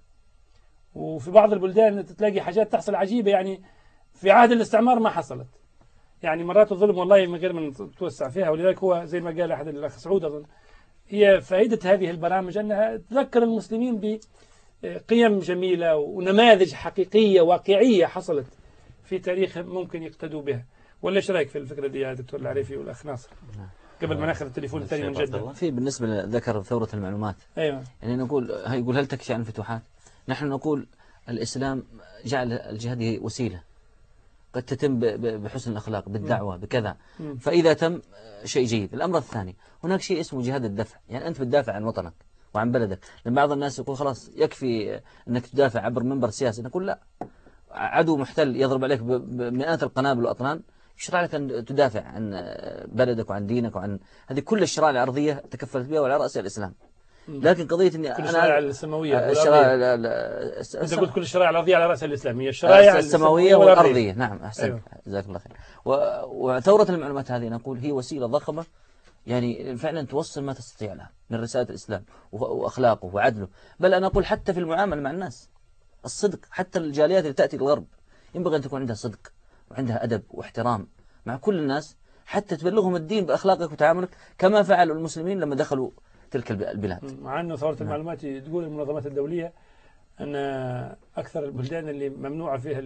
وفي بعض البلدان تلاقي حاجات تحصل عجيبة يعني في عهد الاستعمار ما حصلت. يعني مرات الظلم والله من غير ما نتوسع فيها، ولذلك هو زي ما قال أحد الأخ سعود أظن هي فائدة هذه البرامج أنها تذكر المسلمين بقيم جميلة ونماذج حقيقية واقعية حصلت في تاريخهم ممكن يقتدوا بها. ولا ايش رايك في الفكرة دي يا دكتور العريفي والأخ ناصر؟ قبل ما ناخذ التليفون الثاني من جدة. في بالنسبة ذكر ثورة المعلومات. أيوة. يعني نقول يقول هل تكفي عن الفتوحات؟ نحن نقول الإسلام جعل الجهاد هي وسيلة قد تتم بحسن الأخلاق بالدعوة بكذا، فإذا تم شيء جيد. الأمر الثاني هناك شيء اسمه جهاد الدفع، يعني أنت بتدافع عن وطنك وعن بلدك. لأن بعض الناس يقول خلاص يكفي أنك تدافع عبر منبر سياسي، نقول لا، عدو محتل يضرب عليك بمئات القنابل والأطنان يشرع لك أن تدافع عن بلدك وعن دينك وعن هذه كل الشرائع الأرضية تكفلت بها وعلى رأسها الإسلام. لكن قضية إني كل الشرائع السماوية الشرائع أنت قلت كل الشرائع الأرضية على رأسها الإسلامية، الشرائع السماوية والأرضية. نعم أحسن. أيوه. جزاك الله خير. وثورة المعلومات هذه نقول هي وسيلة ضخمة يعني فعلا توصل ما تستطيع لها من رسالة الإسلام وأخلاقه وعدله. بل أنا أقول حتى في المعاملة مع الناس الصدق، حتى الجاليات اللي تأتي الغرب ينبغي أن تكون عندها صدق وعندها أدب واحترام مع كل الناس حتى تبلغهم الدين بأخلاقك وتعاملك كما فعلوا المسلمين لما دخلوا تلك البلاد. مع أنه ثورة المعلومات تقول المنظمات الدولية أن أكثر البلدان اللي ممنوعة فيها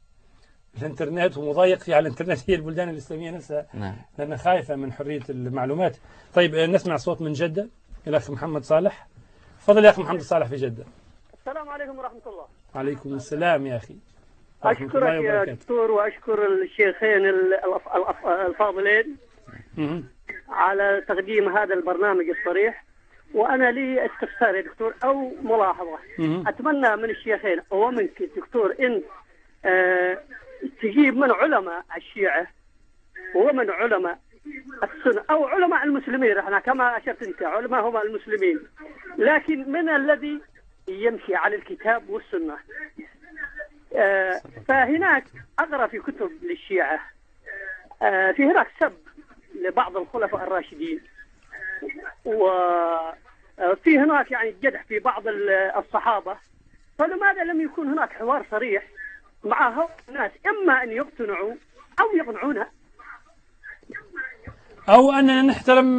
الانترنت ومضايق فيها الانترنت هي البلدان الإسلامية نفسها. نعم. لأنها خايفة من حرية المعلومات. طيب نسمع صوت من جدة الأخ محمد صالح. تفضل يا أخ محمد صالح في جدة. السلام عليكم ورحمة الله. وعليكم السلام يا أخي. أشكرك يا دكتور وأشكر الشيخين الفاضلين على تقديم هذا البرنامج الصريح. وأنا لي استفسار يا دكتور أو ملاحظة. أتمنى من الشيخين ومنك دكتور إن أه تجيب من علماء الشيعة ومن علماء السنة أو علماء المسلمين، احنا كما أشرت أنت علماء هم المسلمين، لكن من الذي يمشي على الكتاب والسنة. أه فهناك أقرأ في كتب للشيعة أه في هناك سب لبعض الخلفاء الراشدين، وفي هناك يعني جدح في بعض الصحابة. فلماذا لم يكون هناك حوار صريح مع هؤلاء الناس، إما أن يقتنعوا أو يقنعونها أو أننا نحترم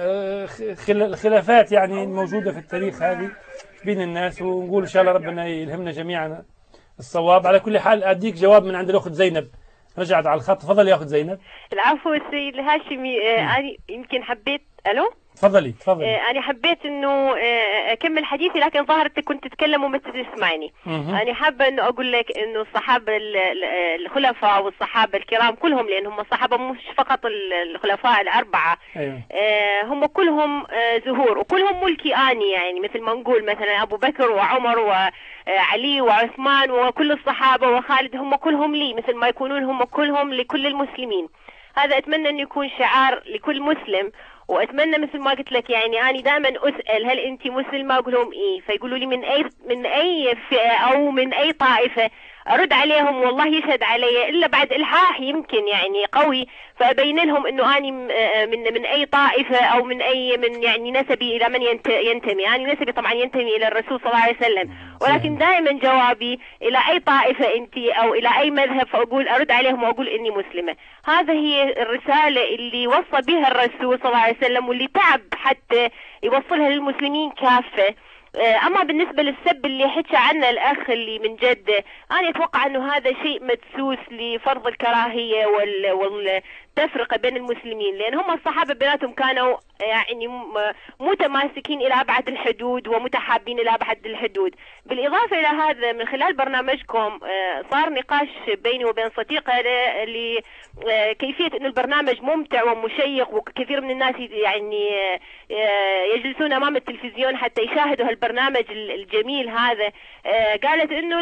الخلافات يعني الموجودة في التاريخ هذه بين الناس ونقول إن شاء الله ربنا يلهمنا جميعا الصواب. على كل حال أديك جواب من عند الأخت زينب رجعت على الخط. تفضل يا أخت زينب. العفو السيد الهاشمي. أنا يمكن حبيت ألو تفضلي تفضلي. أنا حبيت إنه أكمل حديثي لكن ظهرت كنت تتكلم وما تسمعني. أنا حابة إنه أقول لك إنه الصحابة الخلفاء والصحابة الكرام كلهم، لأن هم الصحابة مش فقط الخلفاء الأربعة. أيوة. هم كلهم زهور وكلهم ملكي آني، يعني مثل ما نقول مثلا أبو بكر وعمر وعلي وعثمان وكل الصحابة وخالد هم كلهم لي، مثل ما يكونون هم كلهم لكل المسلمين. هذا أتمنى أن يكون شعار لكل مسلم. واتمنى مثل ما قلت لك يعني انا دائما اسال هل انت مسلمه؟ اقول لهم ايه، فيقولوا لي من اي من اي فئه او من اي طائفه، ارد عليهم والله يشهد علي الا بعد الحاح يمكن يعني قوي، فابين لهم انه اني من من اي طائفه او من اي من يعني نسبي الى من ينتمي. اني نسبي طبعا ينتمي الى الرسول صلى الله عليه وسلم، ولكن دائما جوابي الى اي طائفه انت او الى اي مذهب، فاقول ارد عليهم واقول اني مسلمه. هذا هي الرساله اللي وصى بها الرسول صلى الله عليه وسلم واللي تعب حتى يوصلها للمسلمين كافه. أما بالنسبة للسب اللي حكى عنه الأخ اللي من جدة، أنا أتوقع أنه هذا شيء مدسوس لفرض الكراهية وال... والتفرقة بين المسلمين، لأن هم الصحابة بيناتهم كانوا يعني متماسكين إلى أبعد الحدود ومتحابين إلى أبعد الحدود. بالإضافة إلى هذا من خلال برنامجكم صار نقاش بيني وبين صديقة لكيفية أن البرنامج ممتع ومشيق، وكثير من الناس يعني يجلسون أمام التلفزيون حتى يشاهدوا هالبرنامج الجميل هذا. قالت أنه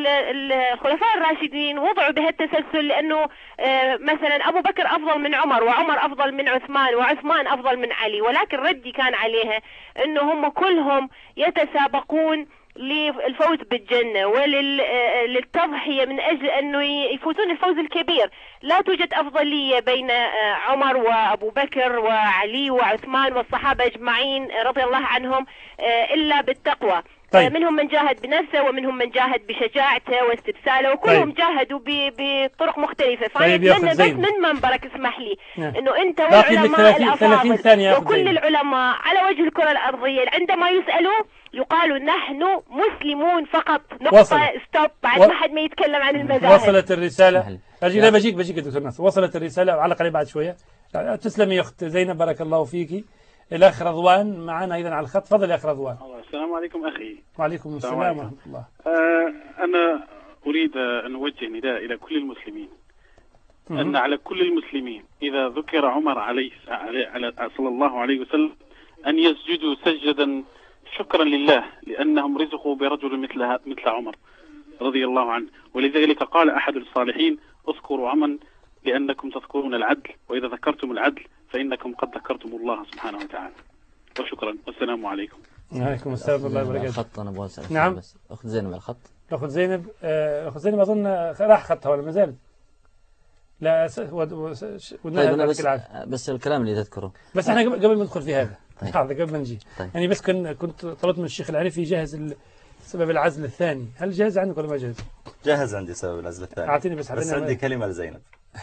الخلفاء الراشدين وضعوا بهالتسلسل لأنه مثلا أبو بكر أفضل من عمر، وعمر أفضل من عثمان، وعثمان أفضل من علي، ولكن ردي كان عليها أنه هم كلهم يتسابقون للفوز بالجنة وللتضحية من أجل أنه يفوزون الفوز الكبير. لا توجد أفضلية بين عمر وأبو بكر وعلي وعثمان والصحابة أجمعين رضي الله عنهم إلا بالتقوى. طيب. منهم من جاهد بنفسه ومنهم من جاهد بشجاعته واستبساله وكلهم طيب. جاهدوا بطرق مختلفة. فأتمنى بس من منبرك اسمح لي نعم. أنه أنت والعلماء الأفاضل وكل العلماء على وجه الكرة الأرضية عندما يسألوا يقالوا نحن مسلمون فقط، نقطة وصل. ستوب بعد و... ما حد ما يتكلم عن المذاهب. وصلت الرسالة. أجي لا بجيك بجيك يا دكتور ناصر. وصلت الرسالة وعلق عليه بعد شوية. تسلمي يا أخت زينب بارك الله فيكي. الأخ رضوان معنا أيضا على الخط. تفضل يا أخ رضوان. السلام عليكم أخي. وعليكم السلام ورحمة الله. آه أنا أريد أن أوجه نداء إلى كل المسلمين م- أن على كل المسلمين إذا ذكر عمر عليه على صلى الله عليه وسلم أن يسجدوا سجدا شكرا لله لأنهم رزقوا برجل مثل مثل عمر رضي الله عنه. ولذلك قال أحد الصالحين اذكروا عمرا لأنكم تذكرون العدل وإذا ذكرتم العدل فإنكم قد ذكرتم الله سبحانه وتعالى. وشكرا والسلام عليكم. وعليكم السلام ورحمة الله وبركاته. الخط أنا أبغى أسأل. نعم. بس أخت زينب على الخط. أخت زينب أخت زينب أظن راح خطها ولا ما زالت؟ لا س... و... و... س... طيب أنا بس بس الكلام اللي تذكره. بس إحنا قبل ما ندخل في هذا. طيب. قبل ما نجي. طيب. يعني بس كن... كنت طلبت من الشيخ العريفي يجهز ال... سبب العزل الثاني. هل جاهز عندك ولا ما جاهز؟ جاهز عندي سبب العزل الثاني. أعطيني بس. بس عندي كلمة لزينب.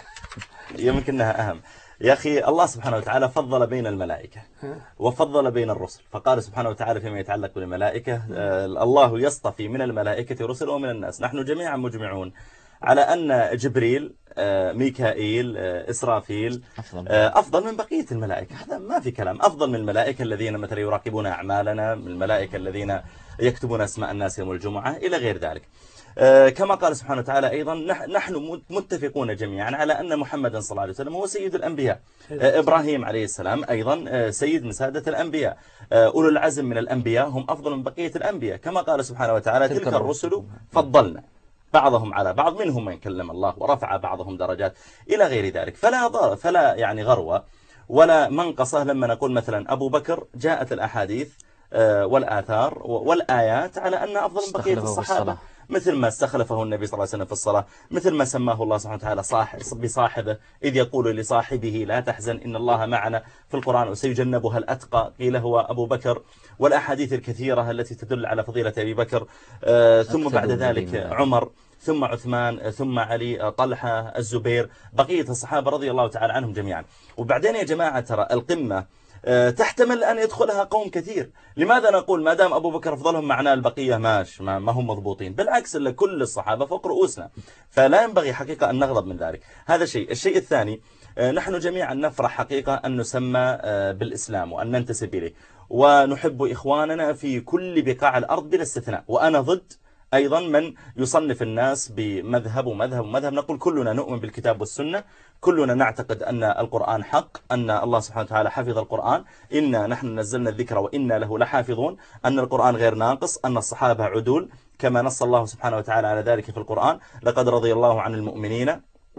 يمكن أنها أهم. يا أخي الله سبحانه وتعالى فضل بين الملائكة وفضل بين الرسل، فقال سبحانه وتعالى فيما يتعلق بالملائكة آه الله يصطفي من الملائكة رسل ومن الناس. نحن جميعا مجمعون على أن جبريل آه ميكائيل آه إسرافيل آه أفضل من بقية الملائكة. هذا ما في كلام. أفضل من الملائكة الذين مثلا يراقبون أعمالنا، من الملائكة الذين يكتبون أسماء الناس يوم الجمعة إلى غير ذلك. آه كما قال سبحانه وتعالى أيضا نحن متفقون جميعا على أن محمدا صلى الله عليه وسلم هو سيد الأنبياء. آه إبراهيم عليه السلام أيضا آه سيد من سادة الأنبياء. آه أولو العزم من الأنبياء هم أفضل من بقية الأنبياء، كما قال سبحانه وتعالى تلك الرسل فضلنا بعضهم على بعض منهم من كلم الله ورفع بعضهم درجات إلى غير ذلك. فلا ضر فلا يعني غروة ولا منقصة لما نقول مثلا أبو بكر جاءت الأحاديث آه والآثار والآيات على أن أفضل من بقية الصحابة، مثل ما استخلفه النبي صلى الله عليه وسلم في الصلاة، مثل ما سماه الله سبحانه وتعالى صاحب بصاحبه إذ يقول لصاحبه لا تحزن إن الله معنا في القرآن وسيجنبها الأتقى قيل هو أبو بكر، والأحاديث الكثيرة التي تدل على فضيلة أبي بكر. آه ثم بعد ذلك عمر، ثم عثمان، ثم علي، طلحة، الزبير، بقية الصحابة رضي الله تعالى عنهم جميعا. وبعدين يا جماعة ترى القمة تحتمل أن يدخلها قوم كثير. لماذا نقول ما دام أبو بكر أفضلهم معنا البقية ماش ما, ما هم مضبوطين؟ بالعكس كل الصحابة فوق رؤوسنا، فلا ينبغي حقيقة أن نغضب من ذلك. هذا شيء. الشيء الثاني نحن جميعا نفرح حقيقة أن نسمى بالإسلام وأن ننتسب إليه، ونحب إخواننا في كل بقاع الأرض بلا استثناء. وأنا ضد أيضا من يصنف الناس بمذهب ومذهب ومذهب. نقول كلنا نؤمن بالكتاب والسنة، كلنا نعتقد أن القرآن حق، أن الله سبحانه وتعالى حفظ القرآن، إنا نحن نزلنا الذكر وإنا له لحافظون، أن القرآن غير ناقص، أن الصحابة عدول كما نص الله سبحانه وتعالى على ذلك في القرآن، لقد رضي الله عن المؤمنين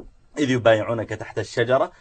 إذ يبايعونك تحت الشجرة،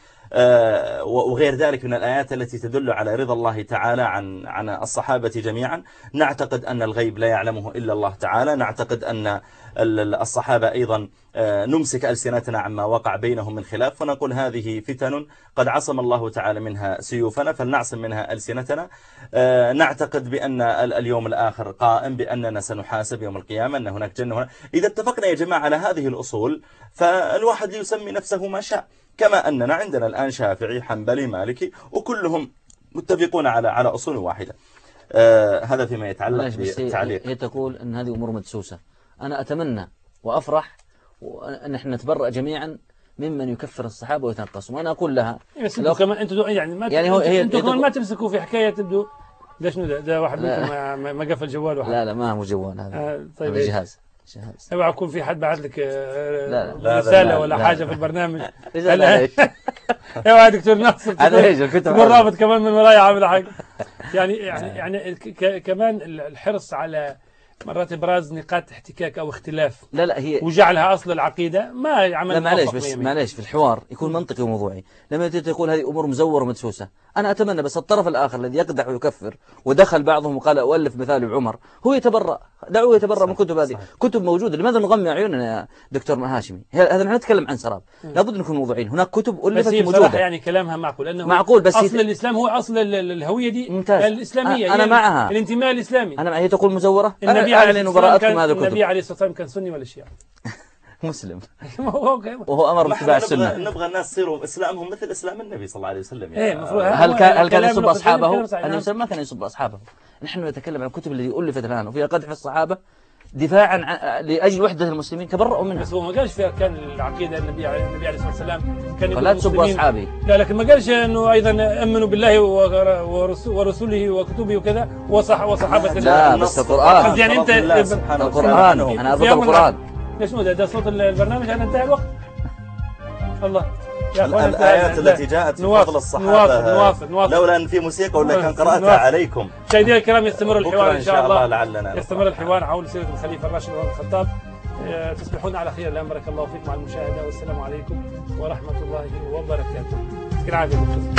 وغير ذلك من الآيات التي تدل على رضا الله تعالى عن عن الصحابة جميعا. نعتقد أن الغيب لا يعلمه إلا الله تعالى، نعتقد أن الصحابة أيضا نمسك ألسنتنا عما وقع بينهم من خلاف، فنقول هذه فتن قد عصم الله تعالى منها سيوفنا فلنعصم منها ألسنتنا. نعتقد بأن اليوم الآخر قائم، بأننا سنحاسب يوم القيامة، أن هناك جنة هنا. إذا اتفقنا يا جماعة على هذه الأصول فالواحد يسمي نفسه ما شاء، كما أننا عندنا الآن شافعي حنبلي مالكي وكلهم متفقون على على أصول واحدة. آه هذا فيما يتعلق بالتعليق. هي تقول أن هذه أمور مدسوسة. أنا أتمنى وأفرح وأن احنا نتبرأ جميعا ممن يكفر الصحابة ويتنقصهم. وأنا أقول لها بس انتوا كمان انتوا يعني ما يعني هو انتوا كمان ما تمسكوا في حكاية تبدو ده شنو ده, ده واحد منكم ما, ما قفل جوال واحد. لا لا ما هو جوال هذا. آه طيب هذا جهاز. جهاز. اوعى يكون في حد بعت لك لا لا رسالة لا ولا لا حاجة لا في البرنامج. لا اوعى دكتور ناصر تقول رابط كمان من ورايا عامل حاجة. يعني يعني يعني كمان الحرص على مرات ابراز نقاط احتكاك او اختلاف لا لا هي وجعلها اصل العقيده ما عمل. لا معليش بس معليش في الحوار يكون منطقي وموضوعي. لما تقول هذه امور مزوره ومدسوسه، انا اتمنى بس الطرف الاخر الذي يقدح ويكفر ودخل بعضهم وقال اؤلف مثال عمر هو يتبرأ دعوه يتبرأ من كتب هذه، كتب موجوده، لماذا نغمي عيوننا يا دكتور هاشمي؟ هذا نحن نتكلم عن سراب، لابد نكون موضوعين، هناك كتب ألفت موجوده يعني كلامها معقول، لانه معقول، بس اصل الاسلام هو اصل الهويه دي ممتاز. الاسلاميه، انا يعني معها الانتماء الاسلامي. انا هي تقول مزوره، النبي اعلنوا براءتكم هذا الكتب. النبي عليه الصلاه والسلام كان سني ولا شيعي؟ مسلم وهو امر باتباع السنه. نبغى الناس يصيروا اسلامهم مثل اسلام النبي صلى الله عليه وسلم. يعني هل كان هل كان يسب اصحابه؟ النبي ما كان يسب اصحابه. نحن نتكلم عن الكتب التي الفت الان وفيها قدح في الصحابه دفاعا لاجل وحده المسلمين، تبرؤوا منها. بس هو ما قالش في اركان العقيده النبي النبي عليه الصلاه والسلام كان يقول لا تسبوا اصحابي. لا لكن ما قالش انه ايضا امنوا بالله ورسوله وكتبه وكذا وصح وصحابه. لا بس القران يعني انت القران انا ضد القران. ليش مو ده, ده صوت البرنامج؟ انا انتهى الوقت. الله يا اخوان، الآيات التي جاءت في فضل الصحابة نواصل نواصل نواصل لولا أن في موسيقى ولا كان قرأتها عليكم. مشاهدينا الكرام، يستمر الحوار إن شاء الله. لعلنا يستمر الحوار حول سيرة الخليفة الراشد عمر بن الخطاب. تصبحون على خير. الآن بارك الله فيكم على المشاهدة، والسلام عليكم ورحمة الله وبركاته. يعطيك العافية.